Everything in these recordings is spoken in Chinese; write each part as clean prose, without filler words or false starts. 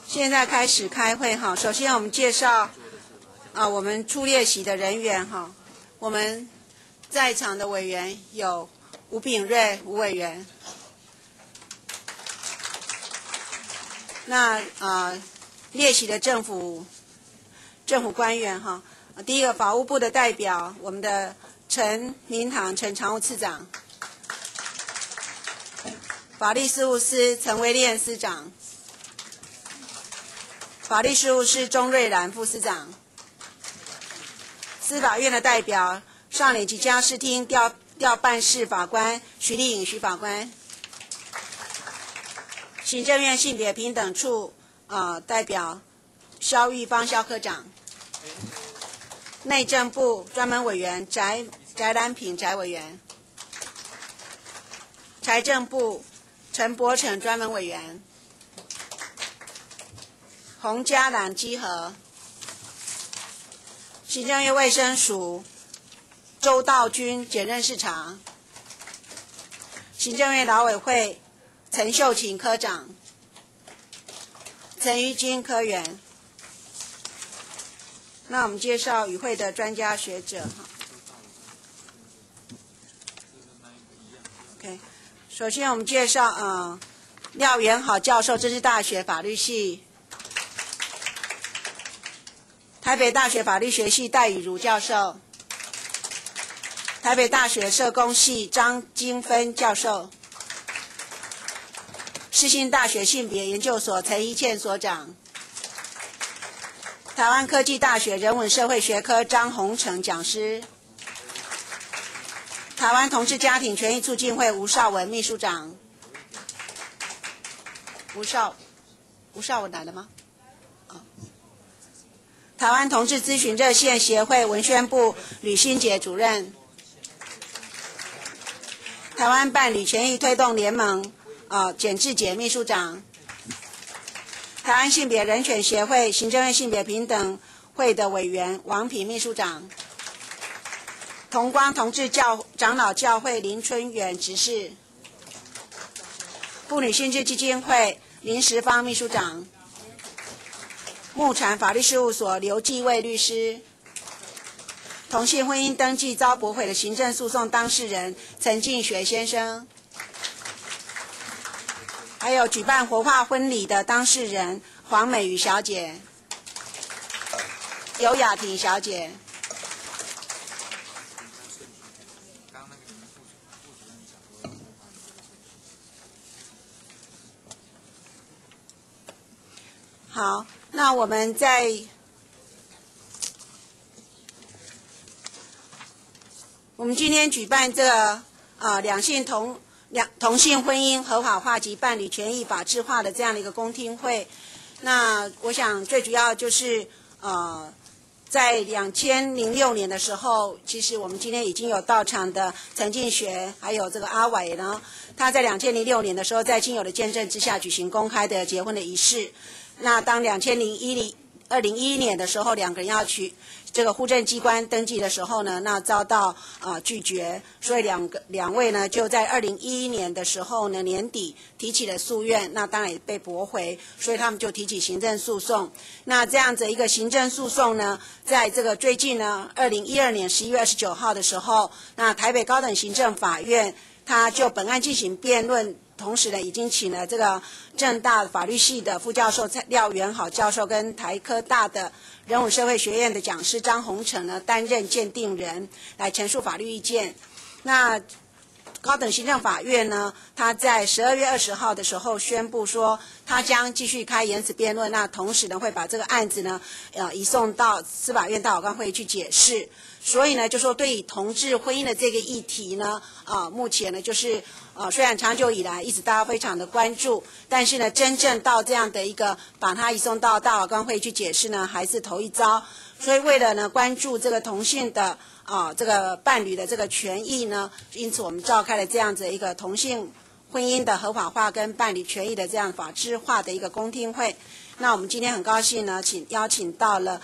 现在开始开会哈。首先我们介绍我们出列席的人员哈。我们在场的委员有吴秉叡吴委员。那列席的政府官员哈。第一个法务部的代表，我们的陈明堂陈常务次长。法律事务司陈威廉司长。法律事务司钟瑞然副司长。司法院的代表，少年及家事厅调办室法官徐丽颖徐法官。行政院性别平等处代表萧玉芳萧科长。内政部专门委员翟兰品翟委员。财政部陈柏成专门委员。洪嘉兰稽核。行政院卫生署周道军检任视察。行政院劳委会陈秀琴科长。陈玉金科员。那我们介绍与会的专家学者OK， 首先我们介绍廖元好教授，政治大学法律系。台北大学法律学系戴雨如教授。台北大学社工系张金芬教授。世新大学性别研究所陈一茜所长。台湾科技大学人文社会学科张宏成讲师。台湾同志家庭权益促进会吴少文秘书长。吴少文来了吗？台湾同志咨询热线协会文宣部吕新杰主任。台湾伴侣权益推动联盟简志杰秘书长。台湾性别人权协会行政院性别平等会的委员王平秘书长。同光同志长老教会林春远执事。妇女新知基金会林时芳秘书长。木产法律事务所刘继卫律师。同性婚姻登记遭驳回的行政诉讼当事人陈进学先生。还有举办活化婚礼的当事人黄美瑜小姐。尤雅婷小姐。好，那我们今天举办这个同性婚姻合法化及伴侣权益法制化的这样的一个公听会。那我想最主要就是在2006年的时候，其实我们今天已经有到场的陈进学还有这个阿伟呢，他在2006年的时候在亲友的见证之下举行公开的结婚的仪式。那当2011年的时候，两个人要去这个户政机关登记的时候呢，那遭到拒绝，所以两位呢就在2011年的时候呢年底提起了诉愿，那当然也被驳回，所以他们就提起行政诉讼。那这样子一个行政诉讼呢，在这个最近呢2012年11月29号的时候，那台北高等行政法院他就本案进行辩论。同时呢，已经请了这个政大法律系的副教授廖元好教授跟台科大的人文社会学院的讲师张宏成呢担任鉴定人来陈述法律意见。那高等行政法院呢，他在12月20号的时候宣布说，他将继续开言词辩论，那同时呢会把这个案子呢移送到司法院大法官会去解释。所以呢，就说对于同志婚姻的这个议题呢，目前呢就是虽然长久以来一直大家非常的关注，但是呢，真正到这样的一个把它移送到大法官会去解释呢，还是头一遭。所以为了呢关注这个同性的这个伴侣的这个权益呢，因此我们召开了这样子一个同性婚姻的合法化跟伴侣权益的这样法制化的一个公听会。那我们今天很高兴呢，邀请到了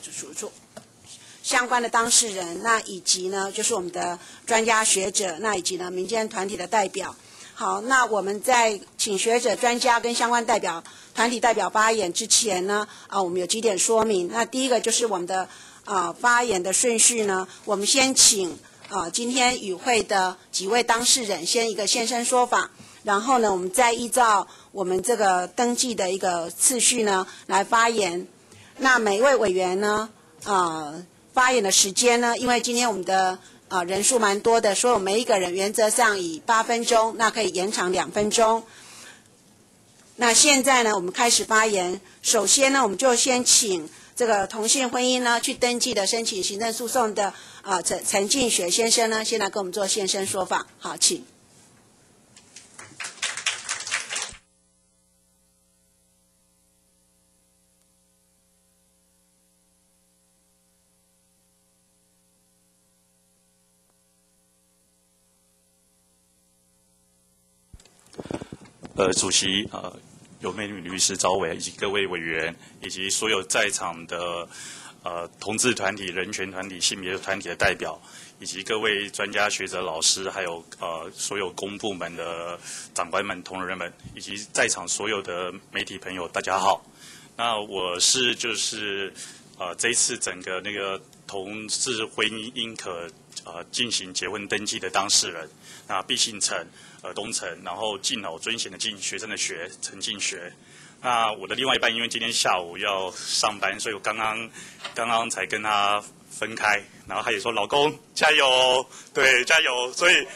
相关的当事人，那以及呢就是我们的专家学者，那以及呢民间团体的代表。 好，那我们在请学者、专家跟相关团体代表发言之前呢，我们有几点说明。那第一个就是我们的发言的顺序呢，我们先请今天与会的几位当事人先一个现身说法，然后呢，我们再依照我们这个登记的一个次序呢来发言。那每一位委员呢，发言的时间呢，因为今天我们的人数蛮多的，所以我们每一个人原则上以8分钟，那可以延长2分钟。那现在呢，我们开始发言。首先呢，我们就先请这个同性婚姻呢去登记的申请行政诉讼的陈进学先生呢，先来跟我们做现身说法。好，请。 主席有美女律师赵伟以及各位委员以及所有在场的同志团体、人权团体、性别团体的代表，以及各位专家学者、老师，还有所有公部门的长官们、同仁们，以及在场所有的媒体朋友，大家好。那我是这一次整个那个同志婚姻可进行结婚登记的当事人，那毕姓陈。东陈，然后敬老尊贤的敬，学生的学，陈进学。那我的另外一半因为今天下午要上班，所以我刚刚才跟他分开，然后他也说老公加油，对，加油。所以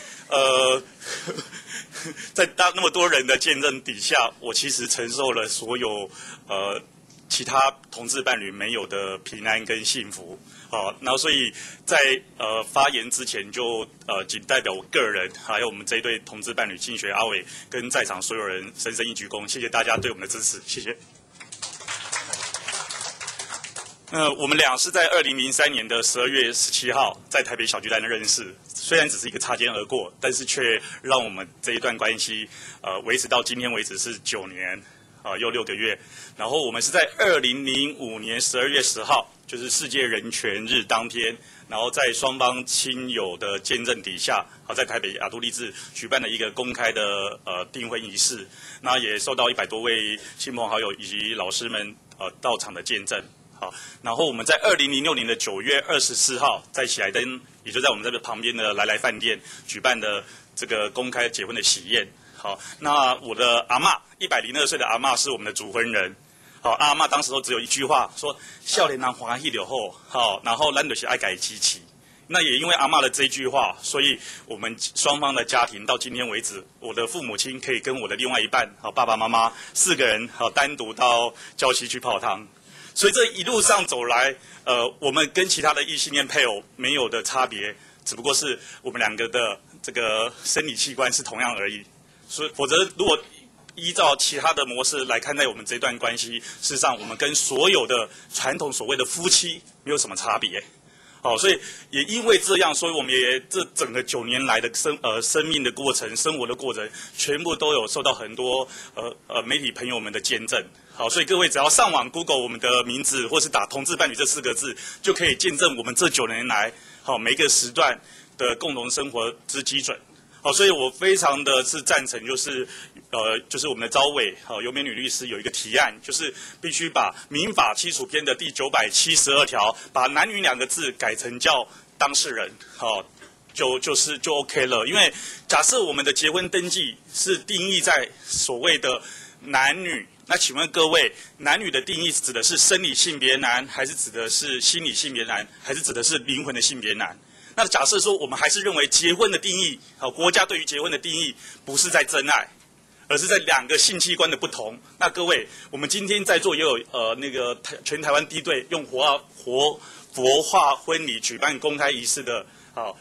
在那么多人的见证底下，我其实承受了所有其他同志伴侣没有的平安跟幸福。好，然后所以在发言之前就仅代表我个人，还有我们这一对同志伴侣进学阿伟跟在场所有人深深一鞠躬，谢谢大家对我们的支持，谢谢。我们俩是在2003年的12月17号在台北小巨蛋的认识，虽然只是一个擦肩而过，但是却让我们这一段关系维持到今天为止是9年又6个月。然后我们是在2005年12月10号。就是世界人权日当天，然后在双方亲友的见证底下，在台北亚都丽致举办了一个公开的订婚仪式，那也受到100多位亲朋好友以及老师们到场的见证。好，然后我们在2006年的9月24号，在喜来登，也就在我们这个旁边的来来饭店举办的这个公开结婚的喜宴。好，那我的阿嬷102岁的阿嬷是我们的主婚人。好，阿嬷当时都只有一句话，说少年人欢喜就好，好，然后咱就是爱改支持。那也因为阿嬷的这句话，所以我们双方的家庭到今天为止，我的父母亲可以跟我的另外一半，好，爸爸妈妈4个人，好，单独到礁溪去泡汤。所以这一路上走来，我们跟其他的异性恋配偶没有的差别，只不过是我们2个的这个生理器官是同样而已。所以，否则如果依照其他的模式来看待我们这段关系，事实上我们跟所有的传统所谓的夫妻没有什么差别。好，所以也因为这样，所以我们也这整个9年来的生命的过程、生活的过程，全部都有受到很多媒体朋友们的见证。好，所以各位只要上网 Google 我们的名字，或是打同志伴侣这4个字，就可以见证我们这9年来好每个时段的共同生活之基准。好，所以我非常的是赞成，就是我们的招委尤美女律师有一个提案，就是必须把民法基础篇的第972条，把男女2个字改成叫当事人，好，就 OK 了。因为假设我们的结婚登记是定义在所谓的男女，那请问各位，男女的定义指的是生理性别男，还是指的是心理性别男，还是指的是灵魂的性别男？那假设说我们还是认为结婚的定义，好，国家对于结婚的定义不是在真爱，而是在2个性器官的不同。那各位，我们今天在座也有那个全台湾第一对用佛化婚礼举办公开仪式的，好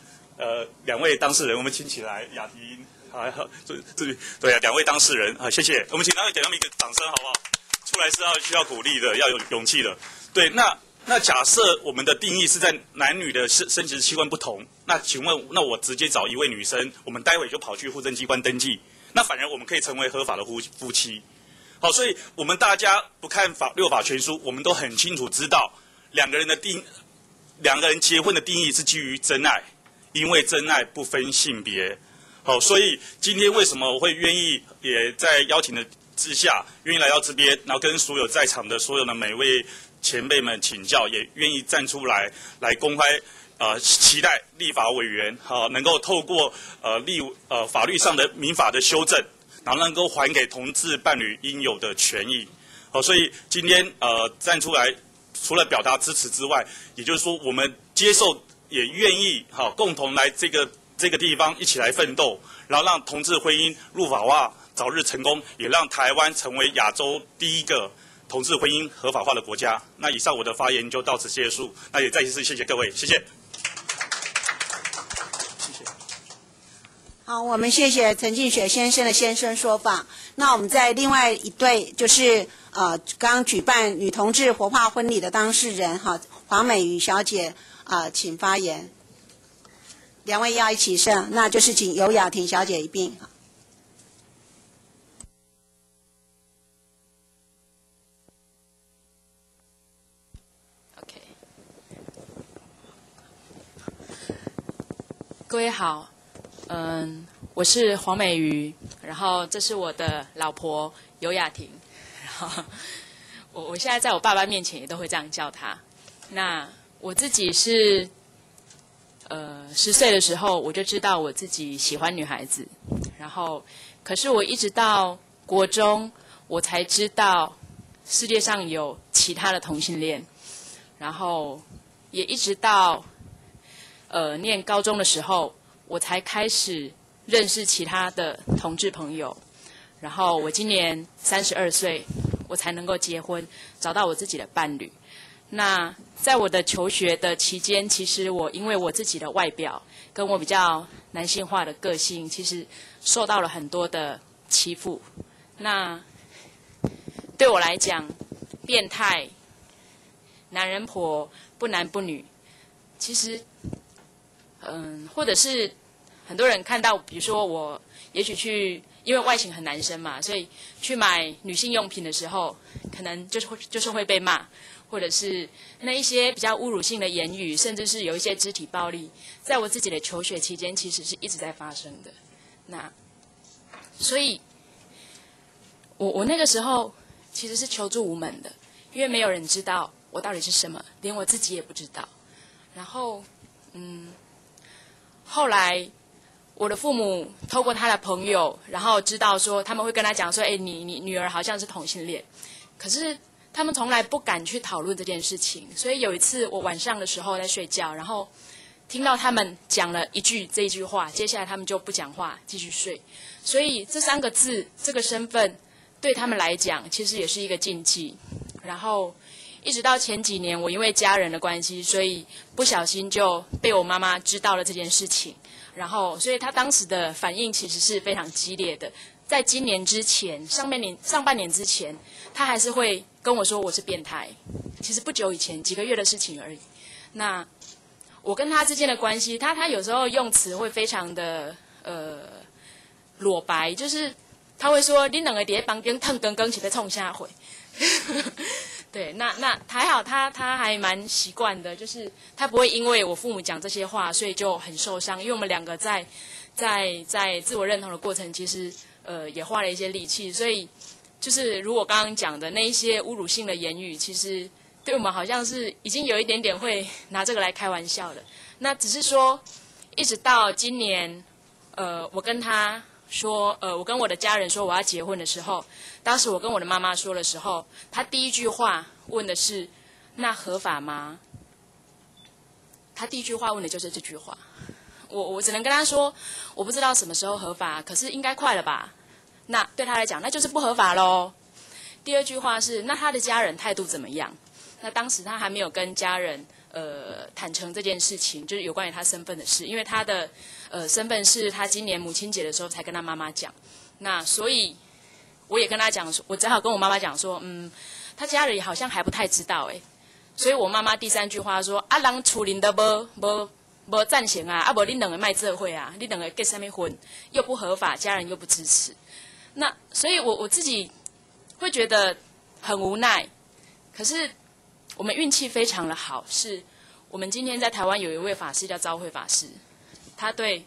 2位当事人，我们请起来，雅婷，好，对啊，2位当事人，好，谢谢，我们请他们给他们一个掌声好不好？出来是需要鼓励的，要有勇气的，对，那假设我们的定义是在男女的生殖器官不同，那请问，那我直接找一位女生，我们待会就跑去户政机关登记，那反而我们可以成为合法的夫妻。好，所以我们大家不看6法全书，我们都很清楚知道2个人结婚的定义是基于真爱，因为真爱不分性别。 好，所以今天为什么我会愿意也在邀请的之下，愿意来到这边，然后跟所有在场的所有的每位前辈们请教，也愿意站出来公开期待立法委员能够透过法律上的民法的修正，然后能够还给同志伴侣应有的权益。好，所以今天站出来，除了表达支持之外，也就是说我们接受也愿意共同来这个地方一起来奋斗，然后让同志婚姻入法化早日成功，也让台湾成为亚洲第一个同志婚姻合法化的国家。那以上我的发言就到此结束，那也再一次谢谢各位，谢谢。 好，我们谢谢陈进雪先生的现身说法。那我们在另外一对就是刚举办女同志活化婚礼的当事人黄美瑜小姐请发言。两位要一起上，那就是请尤雅婷小姐一并。 OK， 各位好，我是黄美瑜，然后这是我的老婆尤雅婷，然后我现在在我爸爸面前也都会这样叫她。那我自己是10岁的时候我就知道我自己喜欢女孩子，然后可是我一直到国中我才知道世界上有其他的同性恋，然后也一直到念高中的时候我才开始认识其他的同志朋友，然后我今年32岁我才能够结婚，找到我自己的伴侣。那在我的求学的期间，其实我因为我自己的外表跟我比较男性化的个性，其实受到了很多的欺负。那对我来讲，变态、男人婆、不男不女，其实或者是很多人看到，比如说我也许因为外形很男生嘛，所以去买女性用品的时候，可能就是会被骂，或者是那一些比较侮辱性的言语，甚至是有一些肢体暴力，在我自己的求学期间，其实是一直在发生的。那所以我那个时候其实是求助无门的，因为没有人知道我到底是什么，连我自己也不知道。然后后来我的父母透过他的朋友，然后知道说他们会跟他讲说，你女儿好像是同性恋，可是他们从来不敢去讨论这件事情。所以有一次我晚上的时候在睡觉，然后听到他们讲了这一句话，接下来他们就不讲话继续睡。所以这3个字，这个身份对他们来讲其实也是一个禁忌。然后一直到前几年，我因为家人的关系，所以不小心就被我妈妈知道了这件事情，然后所以她当时的反应其实是非常激烈的。在今年之前，上半年之前，她还是会跟我说我是变态。其实不久以前，几个月的事情而已。那我跟她之间的关系，她有时候用词会非常的裸白，就是她会说你两个在房间腾更更是被冲下回。对，那还好，他还蛮习惯的，就是他不会因为我父母讲这些话，所以就很受伤。因为我们2个在自我认同的过程，其实也花了一些力气，所以就是如我刚刚讲的那一些侮辱性的言语，其实对我们好像是已经有一点点会拿这个来开玩笑了。那只是说，一直到今年，我跟他说，我跟我的家人说我要结婚的时候，当时我跟我的妈妈说的时候，她第一句话问的是：那合法吗？她第一句话问的就是这句话。我只能跟她说，我不知道什么时候合法，可是应该快了吧？那对她来讲，那就是不合法咯。第二句话是：那她的家人态度怎么样？那当时她还没有跟家人坦诚这件事情，就是有关于她身份的事，因为她的身份是她今年母亲节的时候才跟她妈妈讲。那所以我也跟她讲，我只好跟我妈妈讲说，她家人好像还不太知道所以我妈妈第3句话说：啊，人厝人都无赞成啊，无你两个卖这会啊，你两个结什么婚又不合法，家人又不支持。那所以我自己会觉得很无奈。可是我们运气非常的好，是我们今天在台湾有一位法师叫昭慧法师，他对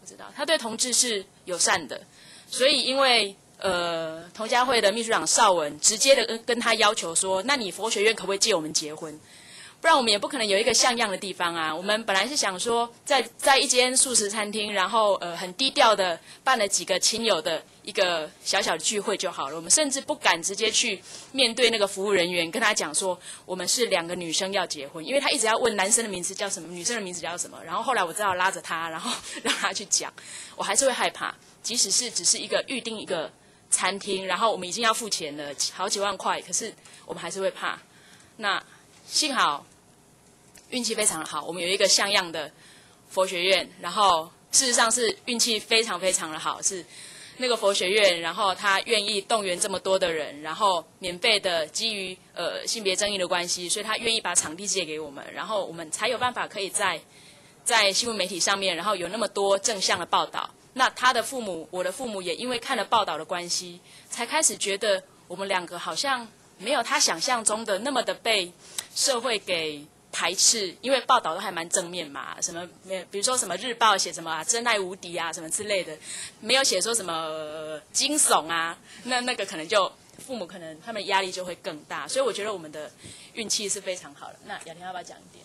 我知道他对同志是友善的，所以因为同家会的秘书长邵文直接的跟他要求说，那你佛学院可不可以借我们结婚？不然我们也不可能有一个像样的地方啊。我们本来是想说在一间素食餐厅，然后很低调的办了几个亲友的一个小小的聚会就好了。我们甚至不敢直接去面对那个服务人员，跟他讲说我们是2个女生要结婚，因为他一直要问男生的名字叫什么，女生的名字叫什么。然后后来我只好拉着他，然后让他去讲，我还是会害怕，即使是只是一个预定一个餐厅，然后我们已经要付钱了好几万块，可是我们还是会怕。那幸好运气非常好，我们有一个像样的佛学院，然后事实上是运气非常非常的好，是那个佛学院，然后他愿意动员这么多的人，然后免费的基于性别争议的关系，所以他愿意把场地借给我们，然后我们才有办法可以在新闻媒体上面，然后有那么多正向的报道。那他的父母，我的父母也因为看了报道的关系，才开始觉得我们2个好像没有他想象中的那么的被社会给排斥，因为报道都还蛮正面嘛，什么比如说什么日报写什么真爱无敌啊什么之类的，没有写说什么惊悚啊，那个可能就父母可能他们压力就会更大，所以我觉得我们的运气是非常好的。那雅婷要不要讲一点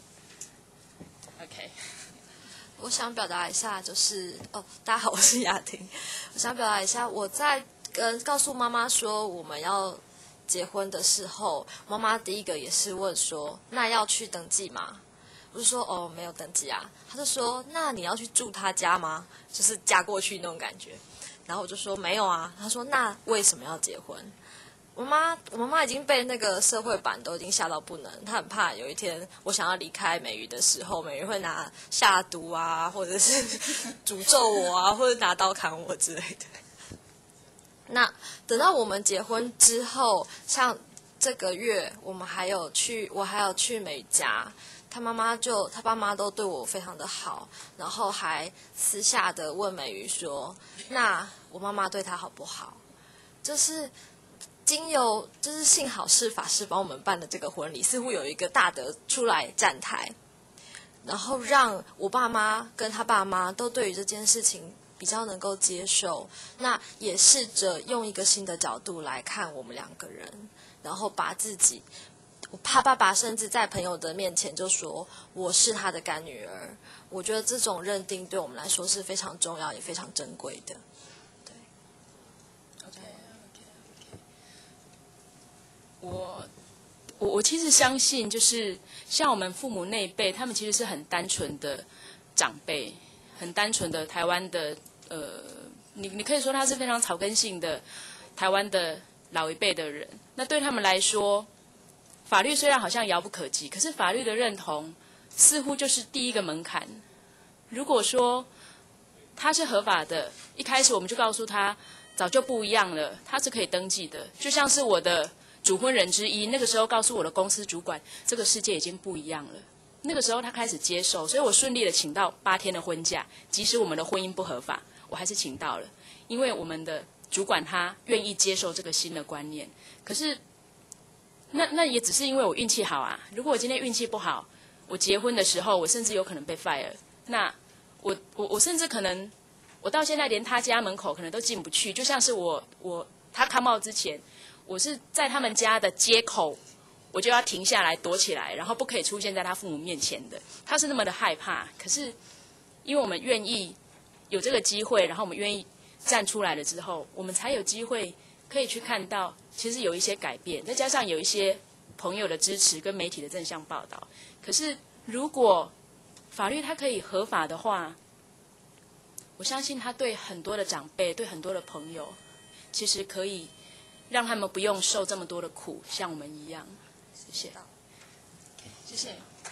？OK。 我想表达一下，大家好，我是雅婷。我想表达一下，我在告诉妈妈说我们要结婚的时候，妈妈第一个也是问说，那要去登记吗？我就说没有登记啊。她就说，那你要去住她家吗？就是嫁过去那种感觉。然后我就说没有啊。她说那为什么要结婚？我妈妈已经被那个社会版都已经吓到不能，她很怕有一天我想要离开美瑜的时候，美瑜会拿下毒啊，或者是诅咒我啊，或者拿刀砍我之类的。那等到我们结婚之后，像这个月我还有去美瑜家，他爸妈都对我非常的好，然后还私下的问美瑜说，那我妈妈对她好不好？就是幸好是法师帮我们办的这个婚礼，似乎有一个大德出来站台，然后让我爸妈跟他爸妈都对于这件事情比较能够接受，那也试着用一个新的角度来看我们2个人，然后把自己，他爸爸甚至在朋友的面前就说我是他的干女儿，我觉得这种认定对我们来说是非常重要也非常珍贵的。 我其实相信，就是像我们父母那一辈，他们其实是很单纯的长辈，很单纯的台湾的你可以说他是非常草根性的台湾的老一辈的人。那对他们来说，法律虽然好像遥不可及，可是法律的认同似乎就是第一个门槛。如果说他是合法的，一开始我们就告诉他早就不一样了，他是可以登记的。就像是我的主婚人之一，那个时候告诉我的公司主管，这个世界已经不一样了。那个时候他开始接受，所以我顺利的请到8天的婚假，即使我们的婚姻不合法，我还是请到了，因为我们的主管他愿意接受这个新的观念。可是那也只是因为我运气好啊。如果我今天运气不好，我结婚的时候我甚至有可能被 fire， 那我甚至可能我到现在连他家门口可能都进不去。就像是他看冒之前，我是在他们家的街口，我就要停下来躲起来，然后不可以出现在他父母面前的。他是那么的害怕，可是因为我们愿意有这个机会，然后我们愿意站出来了之后，我们才有机会可以去看到其实有一些改变，再加上有一些朋友的支持跟媒体的正向报道。可是如果法律它可以合法的话，我相信他对很多的长辈，对很多的朋友，其实可以让他们不用受这么多的苦，像我们一样。谢谢。谢谢。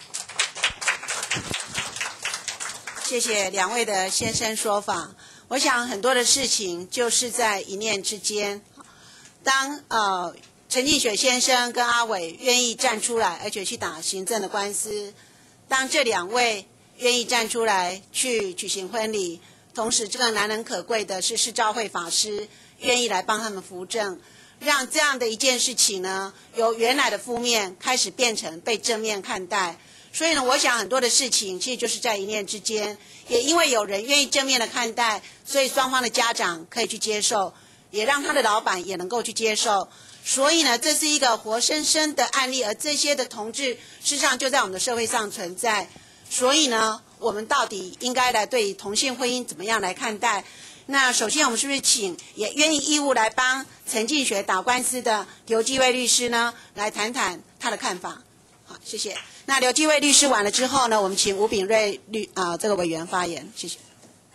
谢谢2位的先生说法。我想很多的事情就是在一念之间。当陈进雪先生跟阿伟愿意站出来，而且去打行政的官司，当这2位愿意站出来去举行婚礼，同时这个难能可贵的是世照会法师愿意来帮他们扶正，让这样的一件事情呢，由原来的负面开始变成被正面看待。 所以呢，我想很多的事情其实就是在一念之间，也因为有人愿意正面的看待，所以双方的家长可以去接受，也让他的老板也能够去接受。所以呢，这是一个活生生的案例，而这些的同志事实上就在我们的社会上存在。所以呢，我们到底应该来对同性婚姻怎么样来看待？那首先我们是不是请也愿意义务来帮陈进学打官司的刘继卫律师呢，来谈谈他的看法？好，谢谢。那刘继卫律师完了之后呢，我们请吴秉瑞这个委员发言，谢谢。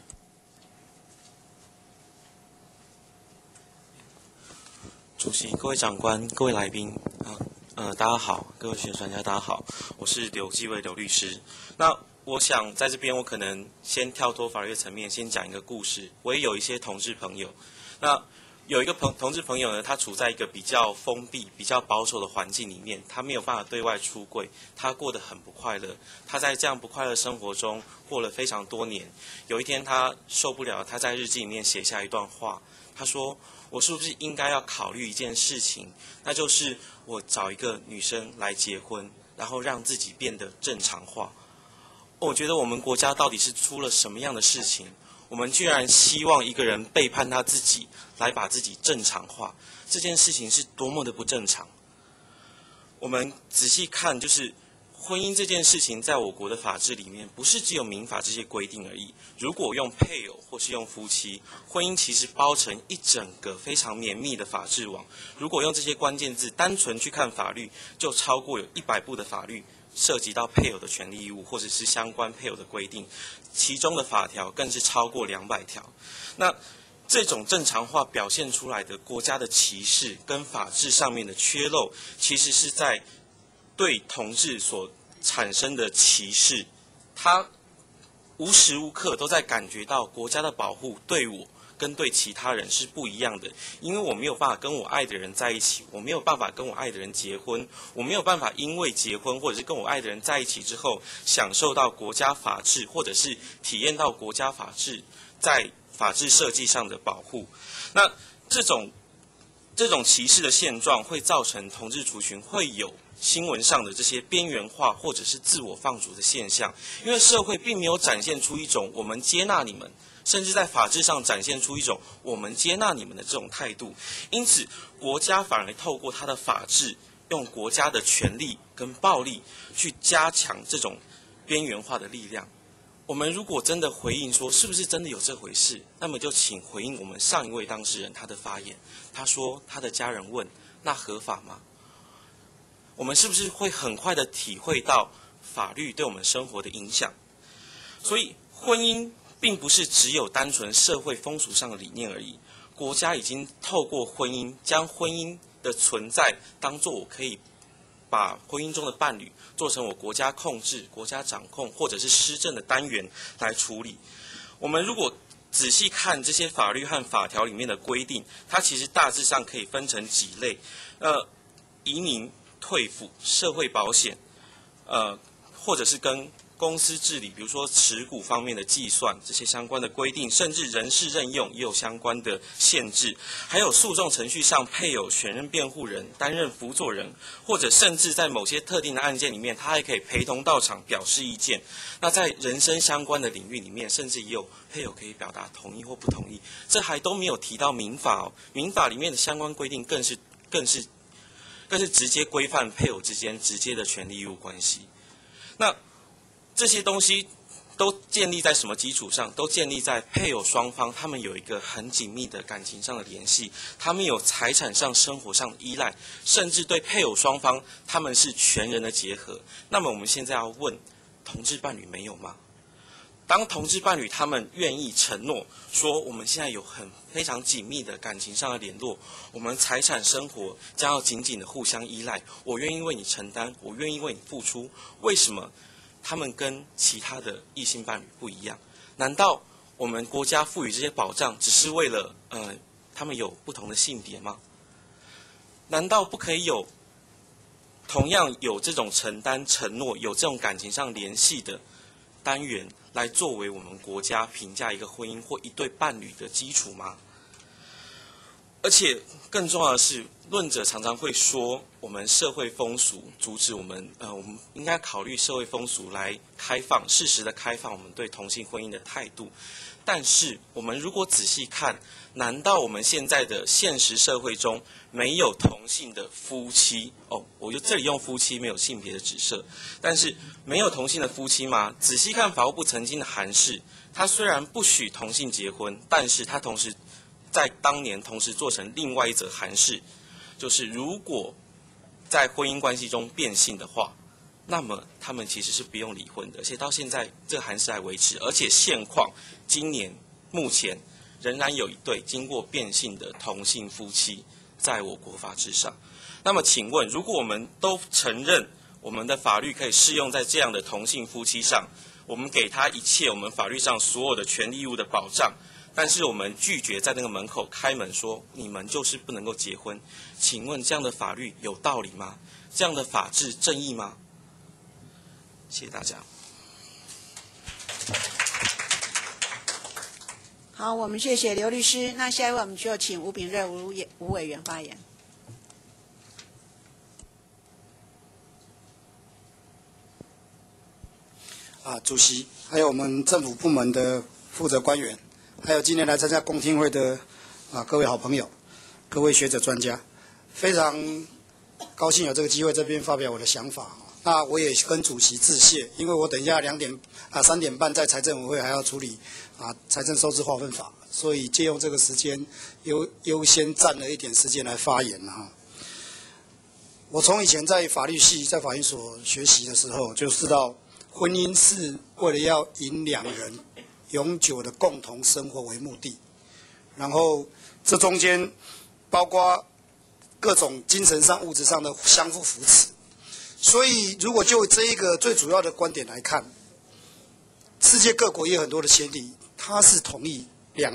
主席、各位长官、各位来宾，大家好，各位学者专家，大家好，我是刘继卫刘律师。那我想在这边，我可能先跳脱法律的层面，先讲一个故事。我也有一些同志朋友，那有一个同志朋友呢，他处在一个比较封闭、比较保守的环境里面，他没有办法对外出柜，他过得很不快乐。他在这样不快乐的生活中过了非常多年。有一天他受不了，他在日记里面写下一段话，他说：“我是不是应该要考虑一件事情，那就是我找一个女生来结婚，然后让自己变得正常化。”我觉得我们国家到底是出了什么样的事情？我们居然希望一个人背叛他自己，来把自己正常化，这件事情是多么的不正常。我们仔细看，就是婚姻这件事情，在我国的法制里面，不是只有民法这些规定而已。如果用配偶或是用夫妻，婚姻其实包成一整个非常绵密的法制网。如果用这些关键字单纯去看法律，就超过有100部的法律涉及到配偶的权利义务，或者是相关配偶的规定，其中的法条更是超过200条。那这种正常化表现出来的国家的歧视跟法制上面的缺漏，其实是在对同志所产生的歧视，他无时无刻都在感觉到国家的保护对我跟对其他人是不一样的，因为我没有办法跟我爱的人在一起，我没有办法跟我爱的人结婚，我没有办法因为结婚或者是跟我爱的人在一起之后，享受到国家法治，或者是体验到国家法治在法治设计上的保护。那这种歧视的现状会造成同志族群会有新闻上的这些边缘化或者是自我放逐的现象，因为社会并没有展现出一种我们接纳你们，甚至在法治上展现出一种我们接纳你们的这种态度，因此国家反而透过它的法治，用国家的权力跟暴力去加强这种边缘化的力量。我们如果真的回应说是不是真的有这回事，那么就请回应我们上一位当事人他的发言，他说他的家人问那合法吗？我们是不是会很快的体会到法律对我们生活的影响？所以婚姻并不是只有单纯社会风俗上的理念而已，国家已经透过婚姻，将婚姻的存在当作我可以把婚姻中的伴侣做成我国家控制、国家掌控或者是施政的单元来处理。我们如果仔细看这些法律和法条里面的规定，它其实大致上可以分成几类，移民、退抚、社会保险，或者是跟公司治理，比如说持股方面的计算，这些相关的规定，甚至人事任用也有相关的限制，还有诉讼程序上配偶选任辩护人、担任辅佐人，或者甚至在某些特定的案件里面，他还可以陪同到场表示意见。那在人身相关的领域里面，甚至也有配偶可以表达同意或不同意，这还都没有提到民法哦。民法里面的相关规定更是直接规范配偶之间直接的权利义务关系。那这些东西都建立在什么基础上？都建立在配偶双方他们有一个很紧密的感情上的联系，他们有财产上、生活上的依赖，甚至对配偶双方他们是全人的结合。那么我们现在要问，同志伴侣没有吗？当同志伴侣他们愿意承诺说，我们现在有非常紧密的感情上的联络，我们财产生活将要紧紧的互相依赖，我愿意为你承担，我愿意为你付出，为什么他们跟其他的异性伴侣不一样？难道我们国家赋予这些保障只是为了他们有不同的性别吗？难道不可以有同样有这种承担承诺，有这种感情上联系的单元来作为我们国家评价一个婚姻或一对伴侣的基础吗？ 而且更重要的是，论者常常会说，我们社会风俗阻止我们应该考虑社会风俗来开放，适时的开放我们对同性婚姻的态度。但是我们如果仔细看，难道我们现在的现实社会中没有同性的夫妻？我就这里用夫妻，没有性别的指涉，但是没有同性的夫妻吗？仔细看法务部曾经的函释，他虽然不许同性结婚，但是他同时在当年同时做成另外一则函释，就是如果在婚姻关系中变性的话，那么他们其实是不用离婚的，而且到现在这个函释还维持，而且现况今年目前仍然有一对经过变性的同性夫妻在我国法制上。那么请问，如果我们都承认我们的法律可以适用在这样的同性夫妻上，我们给他一切我们法律上所有的权利义务的保障，但是我们拒绝在那个门口开门说你们就是不能够结婚，请问这样的法律有道理吗？这样的法治正义吗？谢谢大家。 好，我们谢谢刘律师。那下一位我们就请吴秉叡吴委员发言。 主席，还有我们政府部门的负责官员，还有今天来参加公听会的各位好朋友、各位学者专家，非常高兴有这个机会这边发表我的想法。那我也跟主席致谢，因为我等一下3点半在财政委会还要处理财政收支划分法，所以借用这个时间优先占了一点时间来发言我从以前在法律系在法院所学习的时候就知道，婚姻是为了要引两人永久的共同生活为目的，然后这中间包括各种精神上、物质上的相互扶持。所以，如果就这一个最主要的观点来看，世界各国也有很多的先例，它是同意两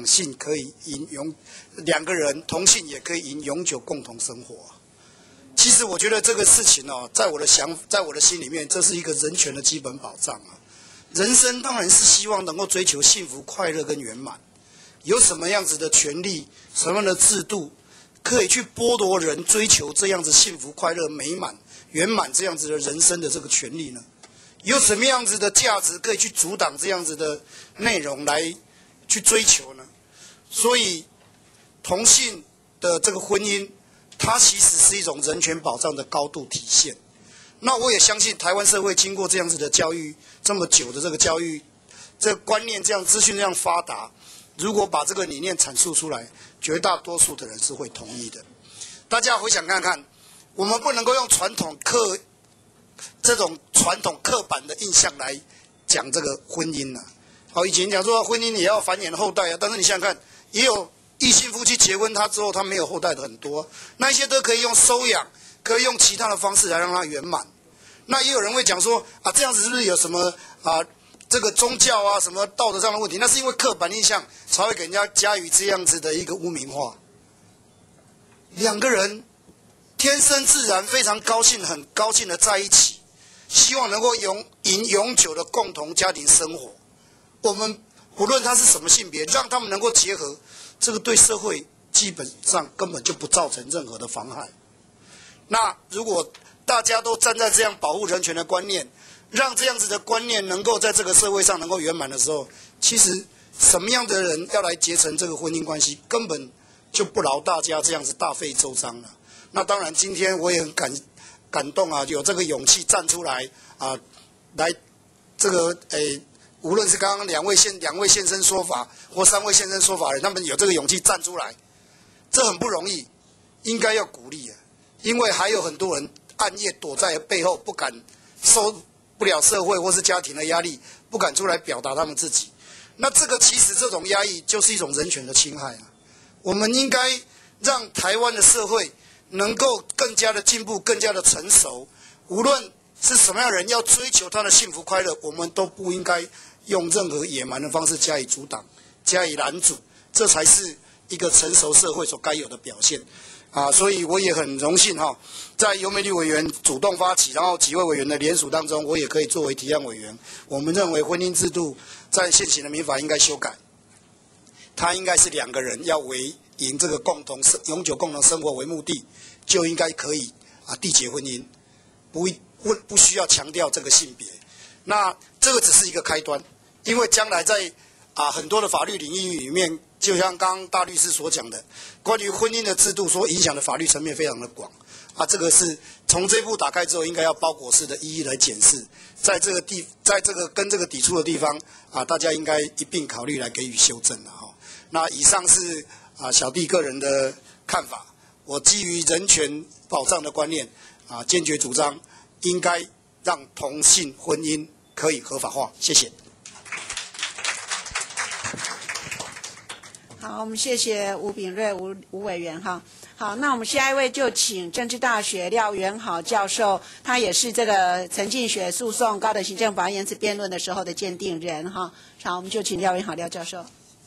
个人同性也可以永久共同生活。其实我觉得这个事情在我的心里面，这是一个人权的基本保障人生当然是希望能够追求幸福、快乐跟圆满。有什么样子的权利、什么样的制度，可以去剥夺人追求这样子幸福、快乐、美满、圆满这样子的人生的这个权利呢？有什么样子的价值可以去阻挡这样子的内容来去追求呢？所以，同性的这个婚姻，它其实是一种人权保障的高度体现。那我也相信台湾社会经过这样子的教育这么久的这个教育，这个观念这样资讯这样发达，如果把这个理念阐述出来，绝大多数的人是会同意的。大家回想看看，我们不能够用这种传统刻板的印象来讲这个婚姻以前讲说婚姻也要繁衍后代但是你想想看，也有异性夫妻结婚之后他没有后代的很多，那一些都可以用收养，可以用其他的方式来让它圆满。那也有人会讲说这样子是不是有什么这个宗教什么道德上的问题？那是因为刻板印象才会给人家加于这样子的一个污名化。两个人天生自然非常高兴，很高兴的在一起，希望能够永久的共同家庭生活。我们不论他是什么性别，让他们能够结合，这个对社会基本上根本就不造成任何的妨害。那如果大家都站在这样保护人权的观念，让这样子的观念能够在这个社会上能够圆满的时候，其实什么样的人要来结成这个婚姻关系，根本就不劳大家这样子大费周章了。那当然，今天我也很感动有这个勇气站出来来这个无论是刚刚两位现身说法或3位现身说法的人，他们有这个勇气站出来，这很不容易，应该要鼓励因为还有很多人暗夜躲在背后，不敢受不了社会或是家庭的压力，不敢出来表达他们自己。那其实这种压抑就是一种人权的侵害我们应该让台湾的社会能够更加的进步，更加的成熟。无论是什么样的人要追求他的幸福快乐，我们都不应该用任何野蛮的方式加以阻挡、加以拦阻，这才是一个成熟社会所该有的表现。所以我也很荣幸在游美丽委员主动发起，然后几位委员的联署当中，我也可以作为提案委员。我们认为婚姻制度在现行的民法应该修改，它应该是两个人要为以这个永久共同生活为目的，就应该可以缔结婚姻，不需要强调这个性别。那这个只是一个开端，因为将来在很多的法律领域里面，就像刚刚大律师所讲的，关于婚姻的制度所影响的法律层面非常的广。这个是从这部打开之后，应该要包裹式的一一来检视，在这个跟这个抵触的地方大家应该一并考虑来给予修正了哈。那以上是小弟个人的看法，我基于人权保障的观念坚决主张应该让同性婚姻可以合法化。谢谢。 好，我们谢谢吴秉睿吴委员哈。好，那我们下一位就请政治大学廖元好教授，他也是这个陈进学诉讼高等行政法院言辞辩论的时候的鉴定人哈。好，我们就请廖元好廖教授。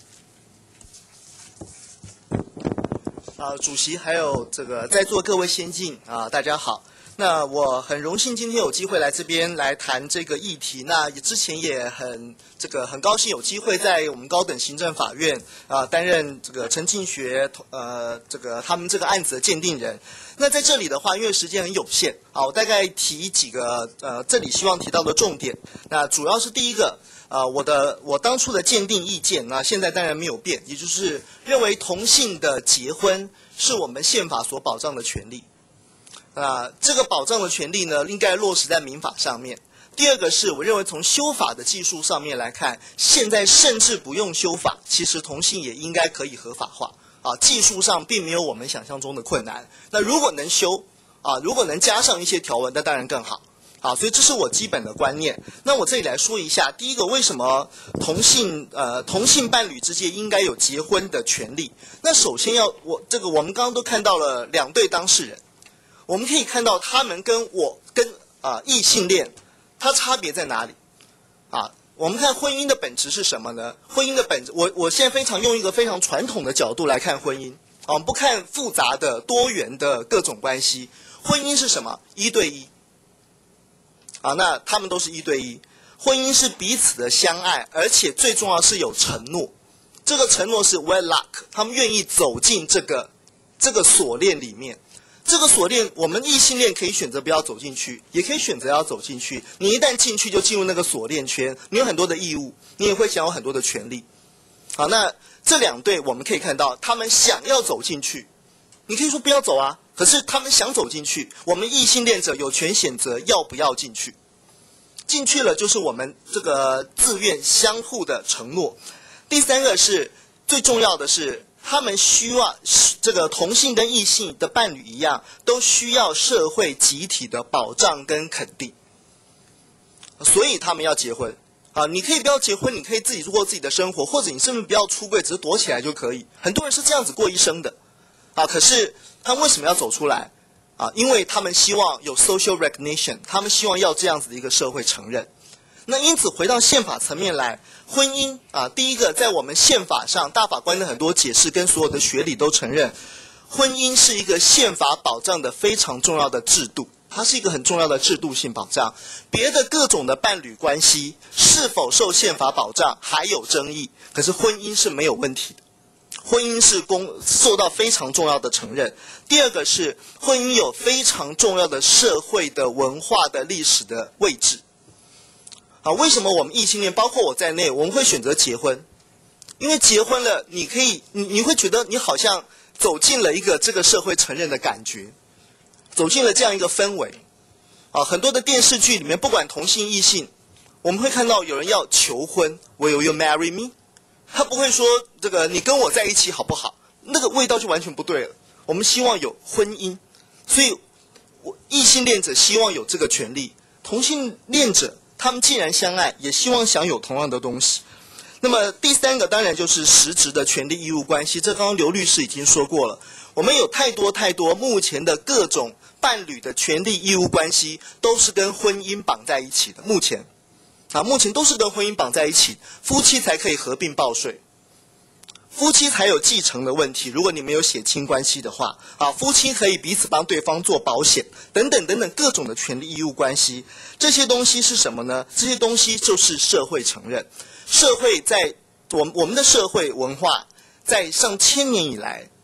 主席还有这个在座各位先进大家好。那我很荣幸今天有机会来这边来谈这个议题。那之前也很高兴有机会在我们高等行政法院担任这个陈进学他们这个案子的鉴定人。那在这里的话，因为时间很有限我大概提几个这里希望提到的重点。那主要是第一个我当初的鉴定意见，那现在当然没有变，也就是认为同性的结婚是我们宪法所保障的权利。这个保障的权利呢，应该落实在民法上面。第二个是我认为从修法的技术上面来看，现在甚至不用修法，其实同性也应该可以合法化技术上并没有我们想象中的困难。那如果能修如果能加上一些条文，那当然更好。所以这是我基本的观念。那我这里来说一下，第一个，为什么同性伴侣之间应该有结婚的权利？那首先我们刚刚都看到了两对当事人，我们可以看到他们跟异性恋，它差别在哪里？我们看婚姻的本质是什么呢？婚姻的本质，我现在用一个非常传统的角度来看婚姻我们不看复杂的多元的各种关系。婚姻是什么？一对一那他们都是一对一。婚姻是彼此的相爱，而且最重要是有承诺。这个承诺是 wedlock， 他们愿意走进这个锁链里面。这个锁链，我们异性恋可以选择不要走进去，也可以选择要走进去。你一旦进去，就进入那个锁链圈，你有很多的义务，你也会享有很多的权利。那这两对我们可以看到，他们想要走进去，你可以说不要走可是他们想走进去。我们异性恋者有权选择要不要进去，进去了就是我们这个自愿相互的承诺。第三个是最重要的是，他们需要这个同性跟异性的伴侣一样，都需要社会集体的保障跟肯定，所以他们要结婚你可以不要结婚，你可以自己过自己的生活，或者你甚至不要出柜，只是躲起来就可以。很多人是这样子过一生的可是他们为什么要走出来因为他们希望有 social recognition， 他们希望要这样子的一个社会承认。那因此回到宪法层面来，婚姻第一个在我们宪法上大法官的很多解释跟所有的学理都承认，婚姻是一个宪法保障的非常重要的制度，它是一个很重要的制度性保障。别的各种的伴侣关系是否受宪法保障还有争议，可是婚姻是没有问题的，婚姻是受到非常重要的承认。第二个是婚姻有非常重要的社会的文化的历史的位置为什么我们异性恋包括我在内我们会选择结婚？因为结婚了你会觉得你好像走进了一个这个社会承认的感觉，走进了这样一个氛围很多的电视剧里面不管同性异性，我们会看到有人要求婚 Will you marry me？ 他不会说这个你跟我在一起好不好，那个味道就完全不对了。我们希望有婚姻，所以异性恋者希望有这个权利，同性恋者他们既然相爱，也希望享有同样的东西。那么第三个当然就是实质的权利义务关系，这刚刚刘律师已经说过了。我们有太多目前的各种伴侣的权利义务关系都是跟婚姻绑在一起的，目前都是跟婚姻绑在一起，夫妻才可以合并报税，夫妻才有继承的问题，如果你没有血亲关系的话夫妻可以彼此帮对方做保险等等各种的权利义务关系。这些东西是什么呢？这些东西就是社会承认。社会在我们的社会文化在上千年以来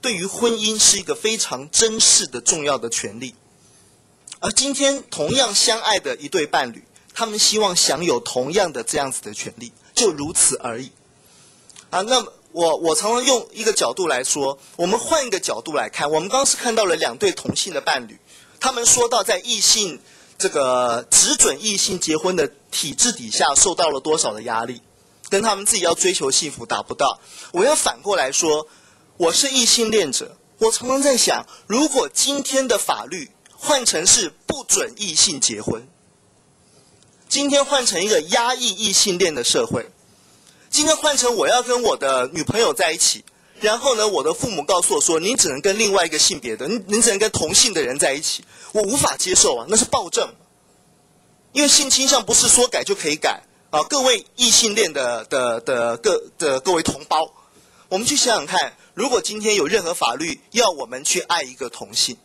对于婚姻是一个非常珍视的重要的权利。而今天同样相爱的一对伴侣，他们希望享有同样的这样子的权利，就如此而已。那么我常常用一个角度来说，我们换一个角度来看，我们刚刚是看到了2对同性的伴侣，他们说到在异性这个只准异性结婚的体制底下受到了多少的压力，跟他们自己要追求幸福达不到。我要反过来说，我是异性恋者，我常常在想，如果今天的法律换成是不准异性结婚，今天换成一个压抑异性恋的社会，今天换成我要跟我的女朋友在一起，然后呢，我的父母告诉我说，你只能跟另外一个性别的，你只能跟同性的人在一起，我无法接受啊，那是暴政。因为性倾向不是说改就可以改啊！各位异性恋的各位同胞，我们去想想看，如果今天有任何法律要我们去爱一个同性，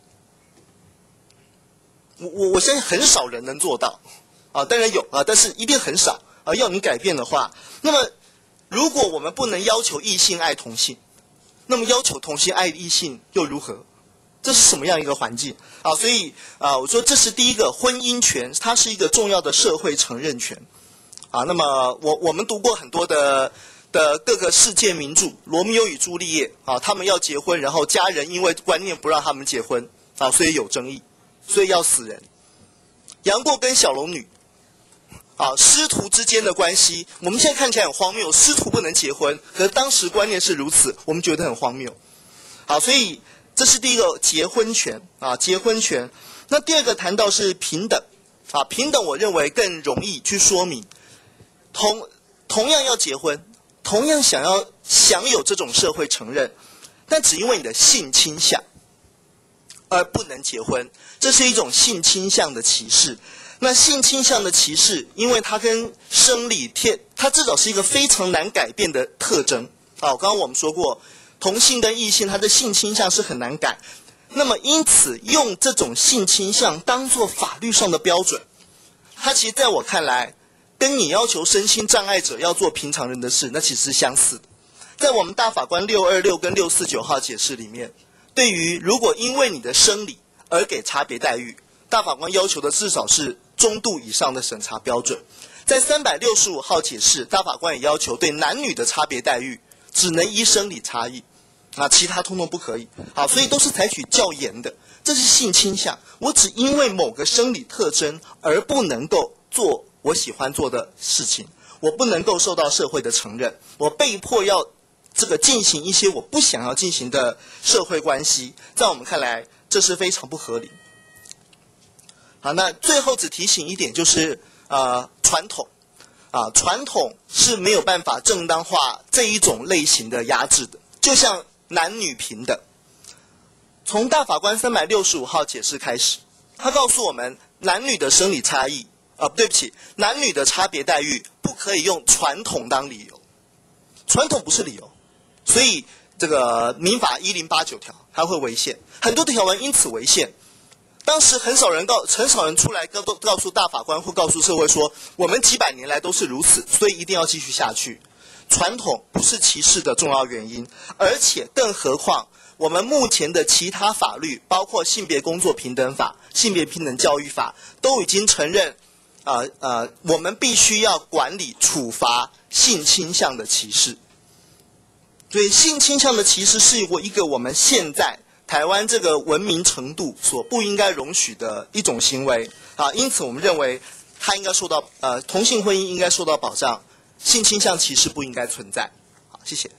我相信很少人能做到啊，当然有啊，但是一定很少啊。要你改变的话，那么如果我们不能要求异性爱同性，那么要求同性爱异性又如何？这是什么样一个环境啊？所以我说这是第一个，婚姻权它是一个重要的社会承认权啊。那么我们读过很多的各个世界名著，罗密欧与朱丽叶啊，他们要结婚，然后家人因为观念不让他们结婚啊，所以有争议，所以要死人。杨过跟小龙女啊，师徒之间的关系，我们现在看起来很荒谬，师徒不能结婚，可是当时观念是如此，我们觉得很荒谬。好，所以这是第一个结婚权啊，结婚权。那第二个谈到是平等啊，平等我认为更容易去说明，同样要结婚，同样想要享有这种社会承认，但只因为你的性倾向而不能结婚，这是一种性倾向的歧视。那性倾向的歧视，因为它跟生理它至少是一个非常难改变的特征啊。刚刚我们说过，同性跟异性他的性倾向是很难改，那么因此用这种性倾向当作法律上的标准，它其实在我看来，跟你要求身心障碍者要做平常人的事，那其实是相似的。在我们大法官626跟649号解释里面，对于如果因为你的生理而给差别待遇，大法官要求的至少是中度以上的审查标准。在365号解释，大法官也要求对男女的差别待遇只能依生理差异啊，其他通通不可以。好，所以都是采取较严的，这是性倾向。我只因为某个生理特征而不能够做我喜欢做的事情，我不能够受到社会的承认，我被迫要进行一些我不想要进行的社会关系，在我们看来，这是非常不合理。好，那最后只提醒一点，就是传统啊，传统是没有办法正当化这一种类型的压制的。就像男女平等，从大法官365号解释开始，他告诉我们，男女的生理差异对不起，男女的差别待遇不可以用传统当理由，传统不是理由，所以这个民法1089条它会违宪，很多的条文因此违宪。当时很少人出来告诉大法官或告诉社会说，我们几百年来都是如此，所以一定要继续下去。传统不是歧视的重要原因，而且更何况我们目前的其他法律，包括性别工作平等法、性别平等教育法，都已经承认我们必须要管理处罚性倾向的歧视。所以性倾向的歧视是一个我们现在台湾这个文明程度所不应该容许的一种行为啊，因此我们认为它应该受到同性婚姻应该受到保障，性倾向歧视不应该存在。好，谢谢。